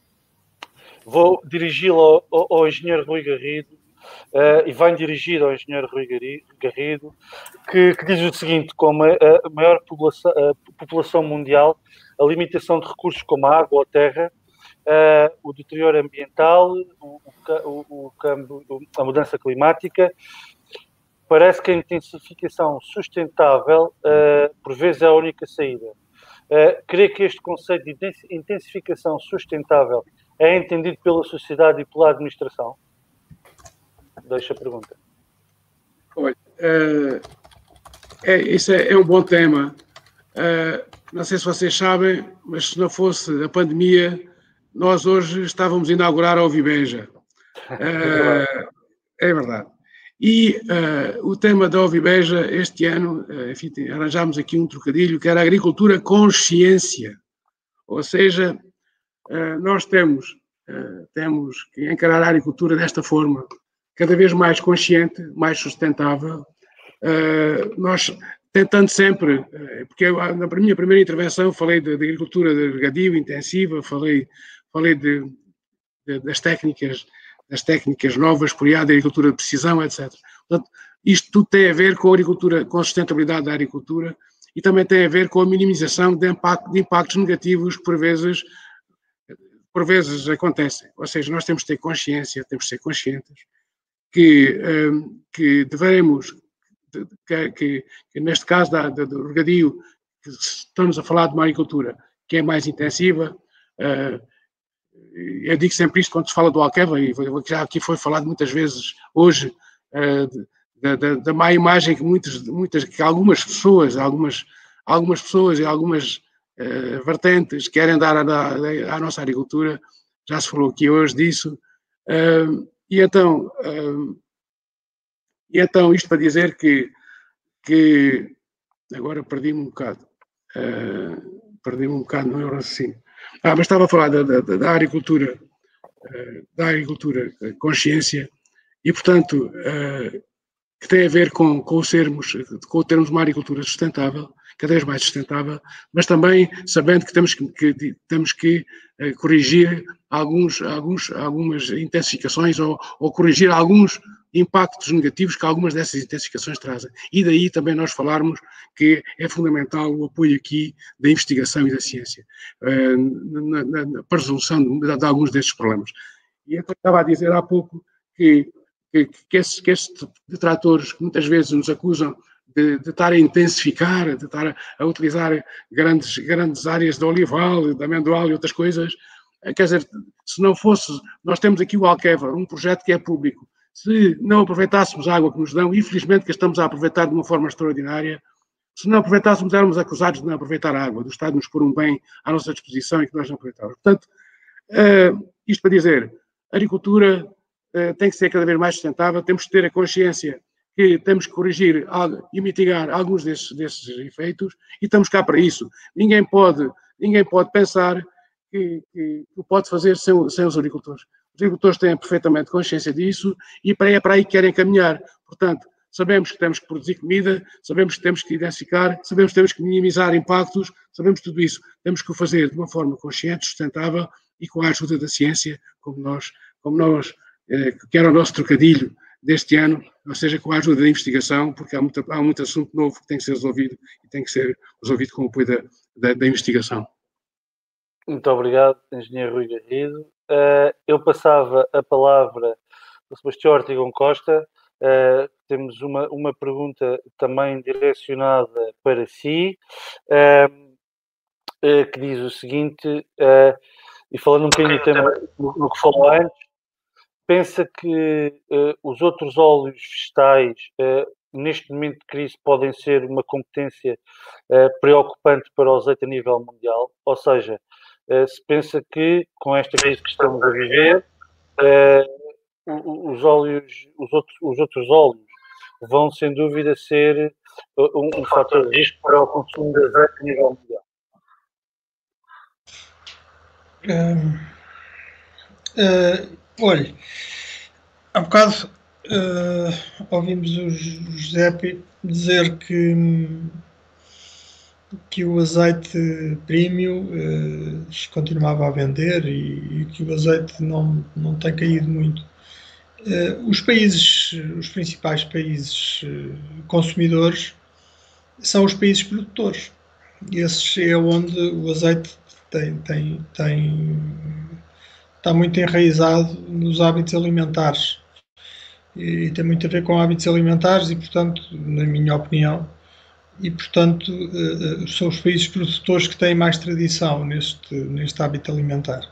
vou dirigi-la ao, ao, ao engenheiro Rui Garrido, Uh, e vai dirigido ao engenheiro Rui Garrido, que, que diz o seguinte: como a, a maior população, a população mundial, a limitação de recursos como a água ou a terra, uh, o deterioro ambiental, o, o, o câmbio, a mudança climática, parece que a intensificação sustentável uh, por vezes é a única saída. Uh, creio que este conceito de intensificação sustentável é entendido pela sociedade e pela administração? Deixa a pergunta. Olha, uh, é, isso é, é um bom tema. Uh, não sei se vocês sabem, mas se não fosse a pandemia, nós hoje estávamos a inaugurar a Ovibeja. Uh, É verdade. E uh, o tema da Ovibeja, este ano, uh, enfim, arranjámos aqui um trocadilho, que era a agricultura consciência. Ou seja, uh, nós temos, uh, temos que encarar a agricultura desta forma, cada vez mais consciente, mais sustentável. Uh, nós tentando sempre, uh, porque eu, na minha primeira intervenção falei de, de agricultura de regadio intensiva, falei, falei de, de, das técnicas das técnicas novas por I A, da agricultura de precisão, etcétera. Portanto, isto tudo tem a ver com a agricultura, com a sustentabilidade da agricultura e também tem a ver com a minimização de, impacto, de impactos negativos que por vezes, por vezes acontecem. Ou seja, nós temos de ter consciência, temos de ser conscientes que, um, que devemos, que, que, que neste caso da, da, do regadio, que estamos a falar de uma agricultura que é mais intensiva. Uh, eu digo sempre isto quando se fala do Alqueva, e já aqui foi falado muitas vezes hoje, uh, da, da, da má imagem que, muitas, muitas, que algumas pessoas, algumas, algumas pessoas e algumas uh, vertentes querem dar à, à nossa agricultura. Já se falou aqui hoje disso. Uh, e, então, uh, e então, isto para dizer que, que agora perdi-me um bocado. Uh, perdi-me um bocado no raciocínio. Ah, mas estava a falar da, da, da agricultura, da agricultura consciência e, portanto, que tem a ver com, com, sermos, com termos uma agricultura sustentável, cada vez mais sustentável, mas também sabendo que temos que, que, temos que corrigir alguns, alguns, algumas intensificações ou, ou corrigir alguns impactos negativos que algumas dessas intensificações trazem. E daí também nós falarmos que é fundamental o apoio aqui da investigação e da ciência, na, na, na resolução de, de alguns destes problemas. E eu estava a dizer há pouco que, que, que, esses, que estes detratores que muitas vezes nos acusam de, de estar a intensificar, de estar a, a utilizar grandes, grandes áreas de olival, de amendoal e outras coisas, quer dizer, se não fosse, nós temos aqui o Alqueva, um projeto que é público. Se não aproveitássemos a água que nos dão, infelizmente que estamos a aproveitar de uma forma extraordinária, se não aproveitássemos, éramos acusados de não aproveitar a água, do Estado nos pôr um bem à nossa disposição e que nós não aproveitávamos. Portanto, uh, isto para dizer, a agricultura uh, tem que ser cada vez mais sustentável, temos que ter a consciência que temos que corrigir e mitigar alguns desses, desses efeitos e estamos cá para isso. Ninguém pode, ninguém pode pensar que, que, que pode fazer sem, sem os agricultores. Os agricultores têm perfeitamente consciência disso e é para aí que querem caminhar. Portanto, sabemos que temos que produzir comida, sabemos que temos que identificar, sabemos que temos que minimizar impactos, sabemos tudo isso. Temos que o fazer de uma forma consciente, sustentável e com a ajuda da ciência, como nós, como nós eh, que era o nosso trocadilho deste ano, ou seja, com a ajuda da investigação, porque há muito, há muito assunto novo que tem que ser resolvido e tem que ser resolvido com o apoio da, da, da investigação. Muito obrigado, engenheiro Rui Garrido. Uh, eu passava a palavra ao Sebastião Ortigão Costa. Uh, temos uma, uma pergunta também direcionada para si, uh, uh, que diz o seguinte, uh, e falando um bocadinho do tema no, no que falou antes, pensa que uh, os outros óleos vegetais, uh, neste momento de crise, podem ser uma competência uh, preocupante para o azeite a nível mundial? Ou seja, uh, se pensa que, com esta crise que estamos a viver, uh, os óleos, os outros, os outros óleos vão, sem dúvida, ser um, um fator de risco para o consumo de azeite a nível mundial? Uh, uh, olha, há bocado uh, ouvimos o José dizer que, que o azeite premium uh, se continuava a vender e, e que o azeite não, não tem caído muito. Uh, os países, os principais países uh, consumidores são os países produtores. Esses é onde o azeite tem, tem, tem, está muito enraizado nos hábitos alimentares. E, e tem muito a ver com hábitos alimentares e, portanto, na minha opinião, e, portanto, uh, são os países produtores que têm mais tradição neste, neste hábito alimentar.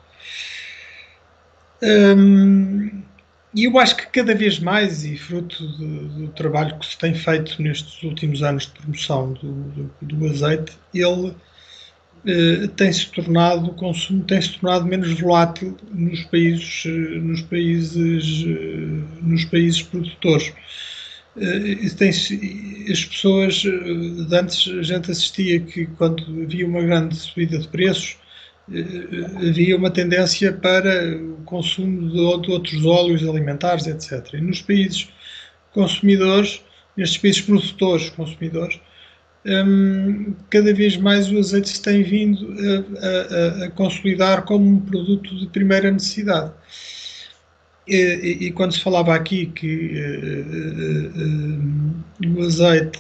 Um, E eu acho que cada vez mais, e fruto do, do trabalho que se tem feito nestes últimos anos de promoção do, do, do azeite, ele uh, tem-se tornado, o consumo tem-se tornado menos volátil nos países, uh, nos países, uh, nos países produtores. Uh, tem as pessoas, uh, de antes a gente assistia que quando havia uma grande subida de preços, uh, havia uma tendência para o consumo de, de outros óleos alimentares, etcétera. E nos países consumidores, nestes países produtores, consumidores, um, cada vez mais o azeite se tem vindo a, a, a consolidar como um produto de primeira necessidade. E, e, e quando se falava aqui que uh, uh, uh, o azeite,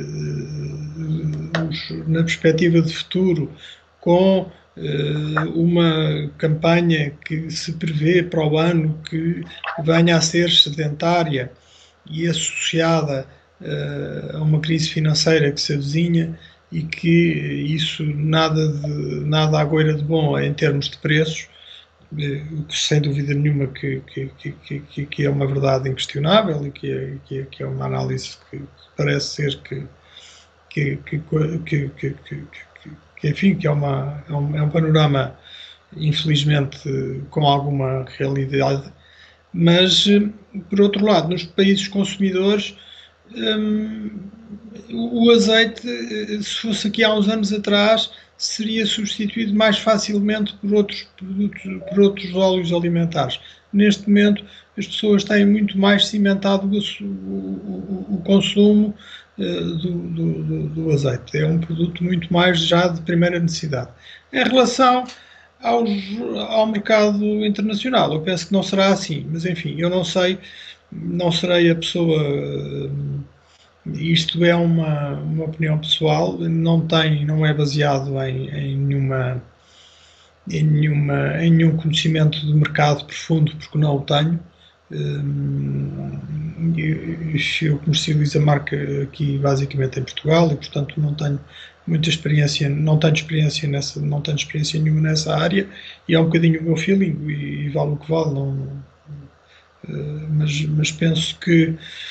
uh, os, na perspectiva de futuro, com uh, uma campanha que se prevê para o ano que venha a ser sedentária e associada uh, a uma crise financeira que se avizinha e que isso nada, de, nada à goira de bom em termos de preços, sem dúvida nenhuma que, que, que, que é uma verdade inquestionável e que é, que é, que é uma análise que parece ser que, que, que, que, que, que, que enfim, que é, uma, é, um, é um panorama infelizmente com alguma realidade, mas por outro lado, nos países consumidores, hum, o azeite, se fosse aqui há uns anos atrás, seria substituído mais facilmente por outros produtos, por outros óleos alimentares. Neste momento, as pessoas têm muito mais cimentado o, o, o consumo uh, do, do, do azeite. É um produto muito mais já de primeira necessidade. Em relação aos, ao mercado internacional, eu penso que não será assim, mas enfim, eu não sei, não serei a pessoa... Uh, Isto é uma, uma opinião pessoal, não tem, não é baseado em, em, nenhuma, em, nenhuma, em nenhum conhecimento de mercado profundo, porque não o tenho. Eu comercializo a marca aqui basicamente em Portugal e, portanto, não tenho muita experiência, não tenho experiência nessa, não tenho experiência nenhuma nessa área e é um bocadinho o meu feeling e, e vale o que vale. Não, mas, mas penso que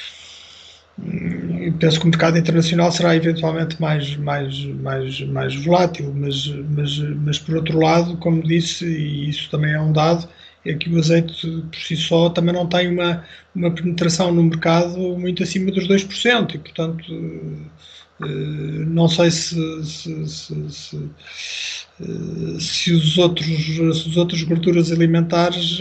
penso que o mercado internacional será eventualmente mais, mais, mais, mais volátil, mas, mas, mas por outro lado, como disse, e isso também é um dado, é que o azeite por si só também não tem uma, uma penetração no mercado muito acima dos dois por cento e, portanto, não sei se, se, se, se, se os outros, se os outros gorduras alimentares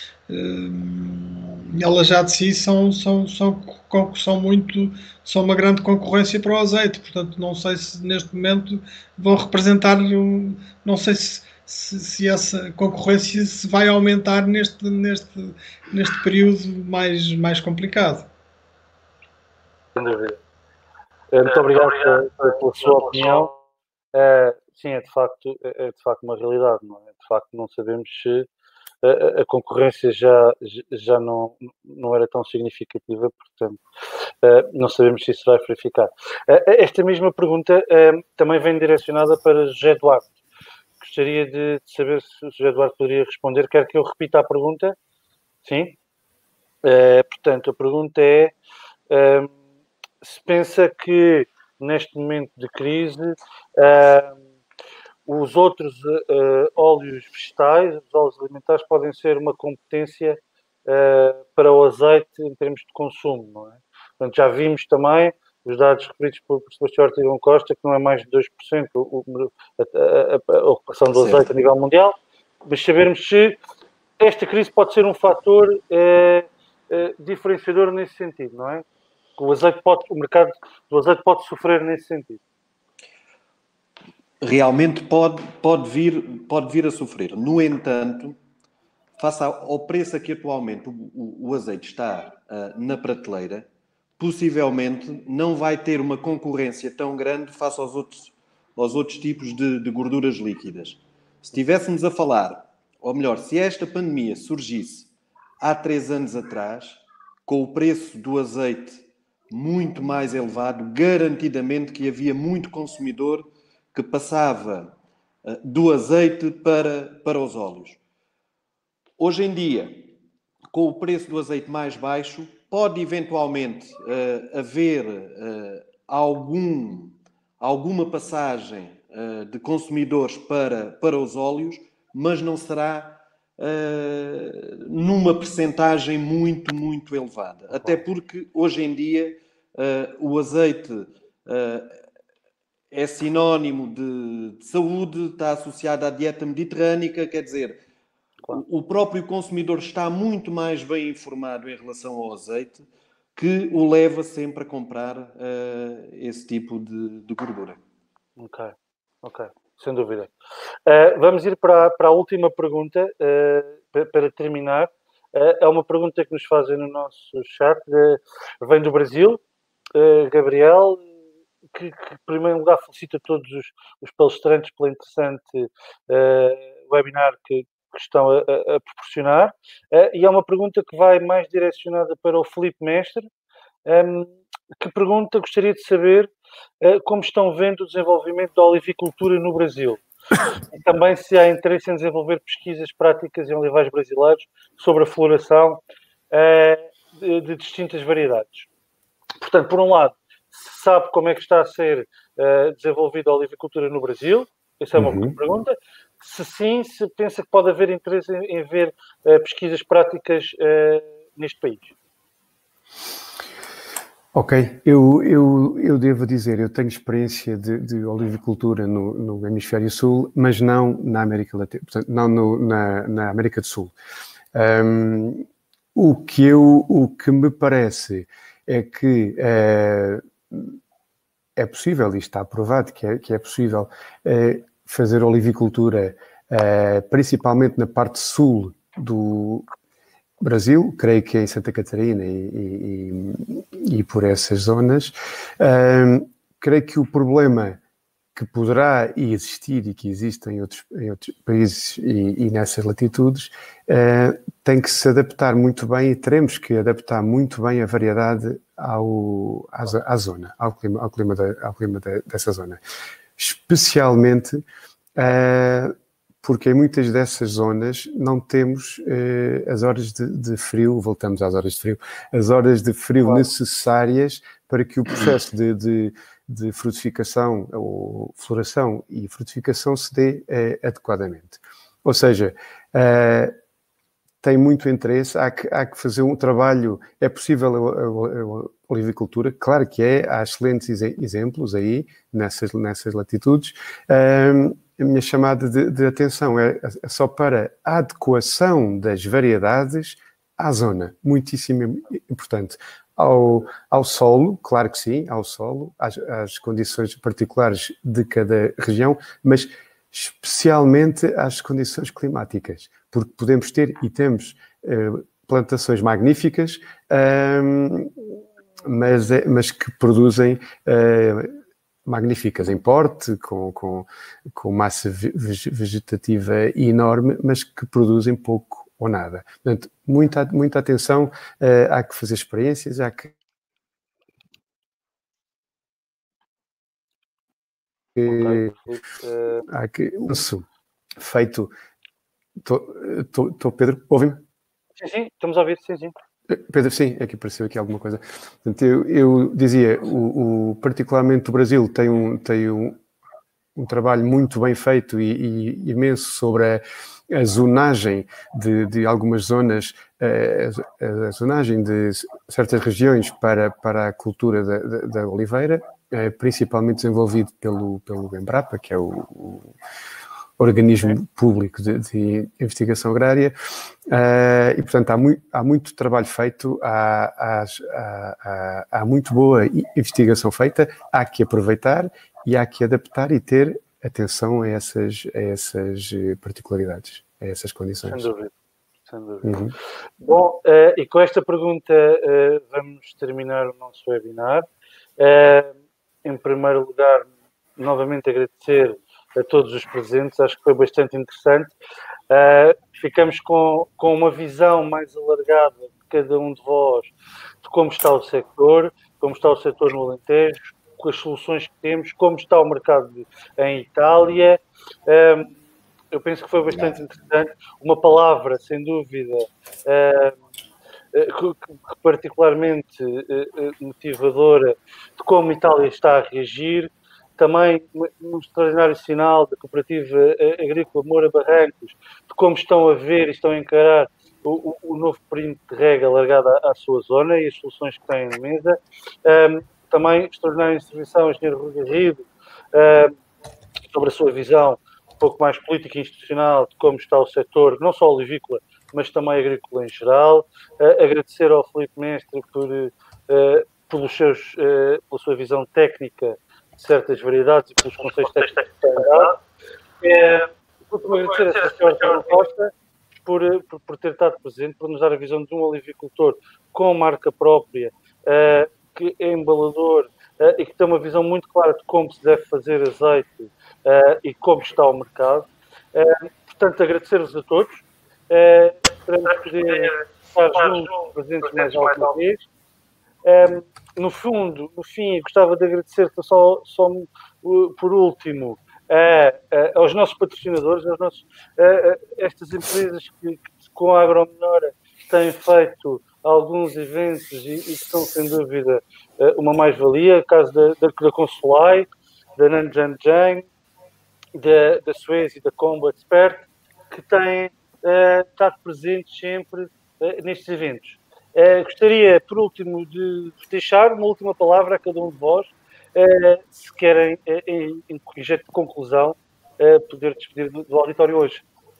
elas já de si são, são, são, são muito, são uma grande concorrência para o azeite, portanto não sei se neste momento vão representar, não sei se, se, se essa concorrência se vai aumentar neste, neste, neste período mais, mais complicado. Sem dúvida. Muito obrigado pela, pela sua opinião. É, sim, é de, facto, é de facto uma realidade, não é? De facto não sabemos se A, a concorrência já, já não, não era tão significativa, portanto, uh, não sabemos se isso vai verificar. Uh, esta mesma pergunta uh, também vem direcionada para José Duarte. Gostaria de, de saber se o José Duarte poderia responder. Quer que eu repita a pergunta? Sim? Uh, portanto, a pergunta é uh, se pensa que neste momento de crise uh, os outros uh, óleos vegetais, os óleos alimentares, podem ser uma competência uh, para o azeite em termos de consumo, não é? Portanto, já vimos também os dados referidos por, por Sebastião Ortigão Costa, que não é mais de dois por cento o, a, a, a, a ocupação do azeite a nível mundial, mas sabermos se esta crise pode ser um fator uh, uh, diferenciador nesse sentido, não é? O, azeite pode, o mercado do azeite pode sofrer nesse sentido. Realmente pode, pode, vir, pode vir a sofrer. No entanto, face ao preço a que atualmente o, o, o azeite está uh, na prateleira, possivelmente não vai ter uma concorrência tão grande face aos outros, aos outros tipos de, de gorduras líquidas. Se estivéssemos a falar, ou melhor, se esta pandemia surgisse há três anos atrás, com o preço do azeite muito mais elevado, garantidamente que havia muito consumidor que passava uh, do azeite para, para os óleos. Hoje em dia, com o preço do azeite mais baixo, pode eventualmente uh, haver uh, algum, alguma passagem uh, de consumidores para, para os óleos, mas não será uh, numa percentagem muito, muito elevada. Até porque, hoje em dia, uh, o azeite uh, é sinónimo de, de saúde, está associado à dieta mediterrânica, quer dizer, claro, o, o próprio consumidor está muito mais bem informado em relação ao azeite, que o leva sempre a comprar uh, esse tipo de, de gordura. Ok, ok, sem dúvida. Uh, vamos ir para, para a última pergunta, uh, para, para terminar. Uh, é uma pergunta que nos fazem no nosso chat, uh, vem do Brasil, uh, Gabriel, que, que, em primeiro lugar, felicita todos os, os palestrantes pelo interessante uh, webinar que, que estão a, a, a proporcionar. Uh, e é uma pergunta que vai mais direcionada para o Filipe Mestre, um, que pergunta, gostaria de saber uh, como estão vendo o desenvolvimento da olivicultura no Brasil. E também se há interesse em desenvolver pesquisas práticas em olivais brasileiros sobre a floração uh, de, de distintas variedades. Portanto, por um lado, se sabe como é que está a ser uh, desenvolvida a olivicultura no Brasil? Essa é uma Uhum. pergunta. Se sim, se pensa que pode haver interesse em, em ver uh, pesquisas práticas uh, neste país? Ok, eu, eu, eu devo dizer, eu tenho experiência de, de olivicultura no, no Hemisfério Sul, mas não na América Latina, portanto, não no, na, na América do Sul. Um, o, que eu, o que me parece é que é, é possível, e está aprovado que é, que é possível, é, fazer olivicultura, é, principalmente na parte sul do Brasil, creio que em Santa Catarina e, e, e por essas zonas. Um, creio que o problema que poderá existir e que existe em outros, em outros países e, e nessas latitudes uh, tem que se adaptar muito bem e teremos que adaptar muito bem a variedade ao, à, à zona, ao clima, ao clima, da, ao clima da, dessa zona. Especialmente uh, porque em muitas dessas zonas não temos eh, as horas de, de frio, voltamos às horas de frio, as horas de frio claro. necessárias para que o processo de, de, de frutificação, ou floração e frutificação se dê eh, adequadamente. Ou seja, eh, tem muito interesse, há que, há que fazer um trabalho, é possível a, a, a olivicultura, claro que é, há excelentes exemplos aí, nessas, nessas latitudes. Um, a minha chamada de, de atenção é, é só para a adequação das variedades à zona, muitíssimo importante. Ao, ao solo, claro que sim, ao solo, às, às condições particulares de cada região, mas especialmente às condições climáticas, porque podemos ter e temos uh, plantações magníficas, um, mas, mas que produzem uh, magníficas em porte, com, com, com massa vegetativa enorme, mas que produzem pouco ou nada. Portanto, muita, muita atenção, uh, há que fazer experiências, há que Okay. Uh... há que isso feito. Estou, Pedro, ouve-me? Sim, sim, estamos a ouvir, sim, sim. Pedro, sim, é que apareceu aqui alguma coisa. Portanto, eu, eu dizia, o, o, particularmente o Brasil tem um, tem um, um trabalho muito bem feito e, e imenso sobre a, a zonagem de, de algumas zonas, a, a, a zonagem de certas regiões para, para a cultura da, da, da oliveira, principalmente desenvolvido pelo, pelo Embrapa, que é o, o organismo público de, de investigação agrária, uh, e portanto há muito, há muito trabalho feito, há, há, há, há muito boa investigação feita, há que aproveitar e há que adaptar e ter atenção a essas, a essas particularidades, a essas condições. Sem dúvida, sem dúvida. Uhum. Bom, uh, e com esta pergunta uh, vamos terminar o nosso webinar. Uh, em primeiro lugar, novamente agradecer a todos os presentes, acho que foi bastante interessante. Uh, ficamos com, com uma visão mais alargada de cada um de vós, de como está o setor, como está o setor no Alentejo, com as soluções que temos, como está o mercado de, em Itália. Uh, eu penso que foi bastante interessante. Uma palavra, sem dúvida, uh, uh, particularmente uh, motivadora de como a Itália está a reagir. também um extraordinário sinal da Cooperativa Agrícola Moura Barrancos, de como estão a ver e estão a encarar o, o, o novo perímetro de rega alargado à, à sua zona e as soluções que têm na mesa. Um, também extraordinária intervenção ao engenheiro Rui Garrido, um, sobre a sua visão um pouco mais política e institucional de como está o setor, não só olivícola, mas também agrícola em geral. Uh, agradecer ao Filipe Mestre por, uh, pelos seus, uh, pela sua visão técnica de certas variedades e pelos conceitos técnicos que tem dado. É, vou agradecer a senhora Arturo Costa por, por, por ter estado presente, por nos dar a visão de um olivicultor com marca própria, uh, que é embalador uh, e que tem uma visão muito clara de como se deve fazer azeite uh, e como está o mercado. Uh, portanto, agradecer-vos a todos. Uh, esperamos poder estar juntos, presentes mais alguma vez. Um, no fundo, no fim, gostava de agradecer só, só uh, por último uh, uh, aos nossos patrocinadores, aos nossos, uh, uh, estas empresas que, que com a Agromelhora têm feito alguns eventos e, e que são sem dúvida uh, uma mais-valia, o caso da, da, da Consolai, da Nanjan Jane, da, da Suez e da Combo Expert, que têm uh, estado presentes sempre uh, nestes eventos. Uh, gostaria, por último, de deixar uma última palavra a cada um de vós, uh, se querem, uh, em, em projeto de conclusão, uh, poder despedir do, do auditório hoje.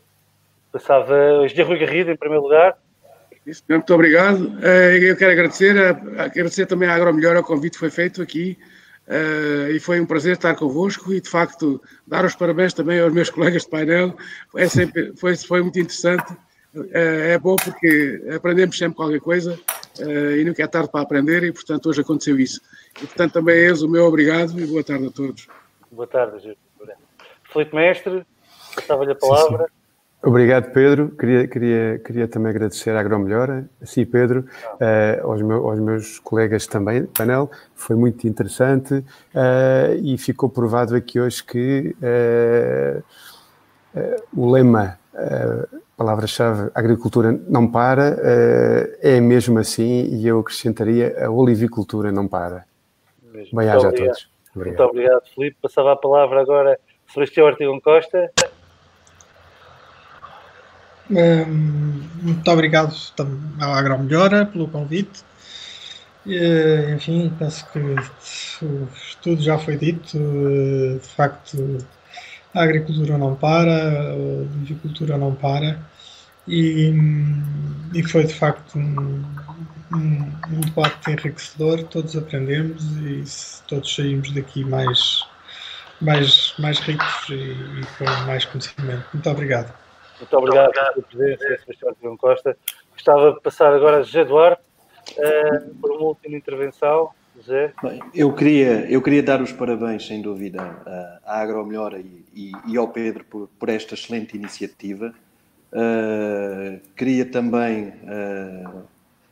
Passava o engenheiro Rui Garrido, em primeiro lugar. Isso, muito obrigado. Uh, eu quero agradecer, uh, agradecer também à Agromelhora, o convite foi feito aqui, uh, e foi um prazer estar convosco e, de facto, dar os parabéns também aos meus colegas de painel. É sempre, foi, foi muito interessante. É bom porque aprendemos sempre qualquer coisa e nunca é tarde para aprender e, portanto, hoje aconteceu isso. E, portanto, também é o meu obrigado e boa tarde a todos. Boa tarde, Gil. Filipe Mestre, estava-lhe a palavra. Sim, sim. Obrigado, Pedro. Queria, queria, queria também agradecer à Agromelhora, sim, Pedro, ah. uh, aos, meu, aos meus colegas também, painel. Foi muito interessante uh, e ficou provado aqui hoje que uh, uh, o lema... Uh, palavra-chave, a agricultura não para, é mesmo assim, e eu acrescentaria, a olivicultura não para. Bem-aja a todos. Obrigado. Muito obrigado, Filipe. Passava a palavra agora a Sebastião Ortigão Costa. Muito obrigado à Agromelhora pelo convite. Enfim, penso que tudo já foi dito. De facto, a agricultura não para, a olivicultura não para, e, e foi de facto um, um, um debate enriquecedor, todos aprendemos e todos saímos daqui mais, mais, mais ricos e, e com mais conhecimento. Muito obrigado. Muito obrigado pela sua presença, senhor Arturo Costa. Gostava de passar agora a José Duarte uh, por uma última intervenção. José? Bem, eu queria, eu queria dar os parabéns, sem dúvida, à Agromelhora e, e, e ao Pedro por, por esta excelente iniciativa. Uh, queria também uh,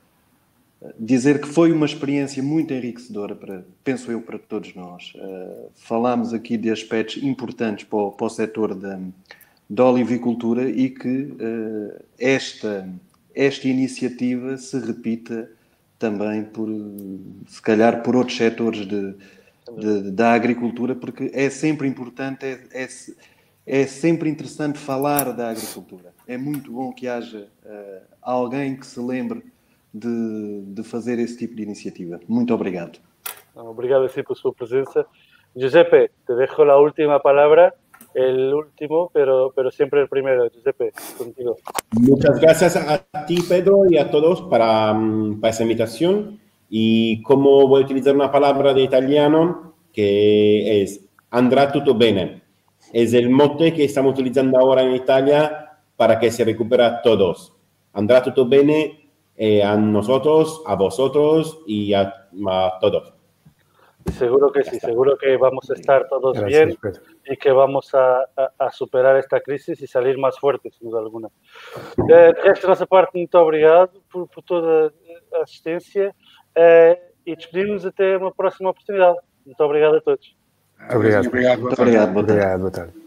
dizer que foi uma experiência muito enriquecedora, para, penso eu, para todos nós. Uh, falámos aqui de aspectos importantes para o, para o setor da, da olivicultura e que uh, esta, esta iniciativa se repita também, por, se calhar, por outros setores de, de, da agricultura, porque é sempre importante, é, é, é sempre interessante falar da agricultura. É muito bom que haja uh, alguém que se lembre de, de fazer esse tipo de iniciativa. Muito obrigado. Obrigado, sí, por su presencia. Giuseppe, te dejo la última palabra, el último, pero, pero siempre el primero. Giuseppe, contigo. Muchas gracias a ti, Pedro, y a todos para, para esa invitación. Y como voy a utilizar una palabra de italiano, que es andrà tutto bene. Es el mote que estamos utilizando ahora en Italia para que se recupere todos. Andrà tutto bene eh, a nosotros, a vosotros y a, a todos. Seguro que sí, seguro que vamos a estar todos Gracias, bien Pedro. Y que vamos a, a, a superar esta crisis y salir más fuertes, sin duda alguna. Eh, de resto, da nossa parte, muito obrigado por, por toda a assistência eh, e despedirmos até uma próxima oportunidade. Muito obrigado a todos. Obrigado. Obrigado. Muito obrigado. Boa tarde. Obrigado. Boa tarde.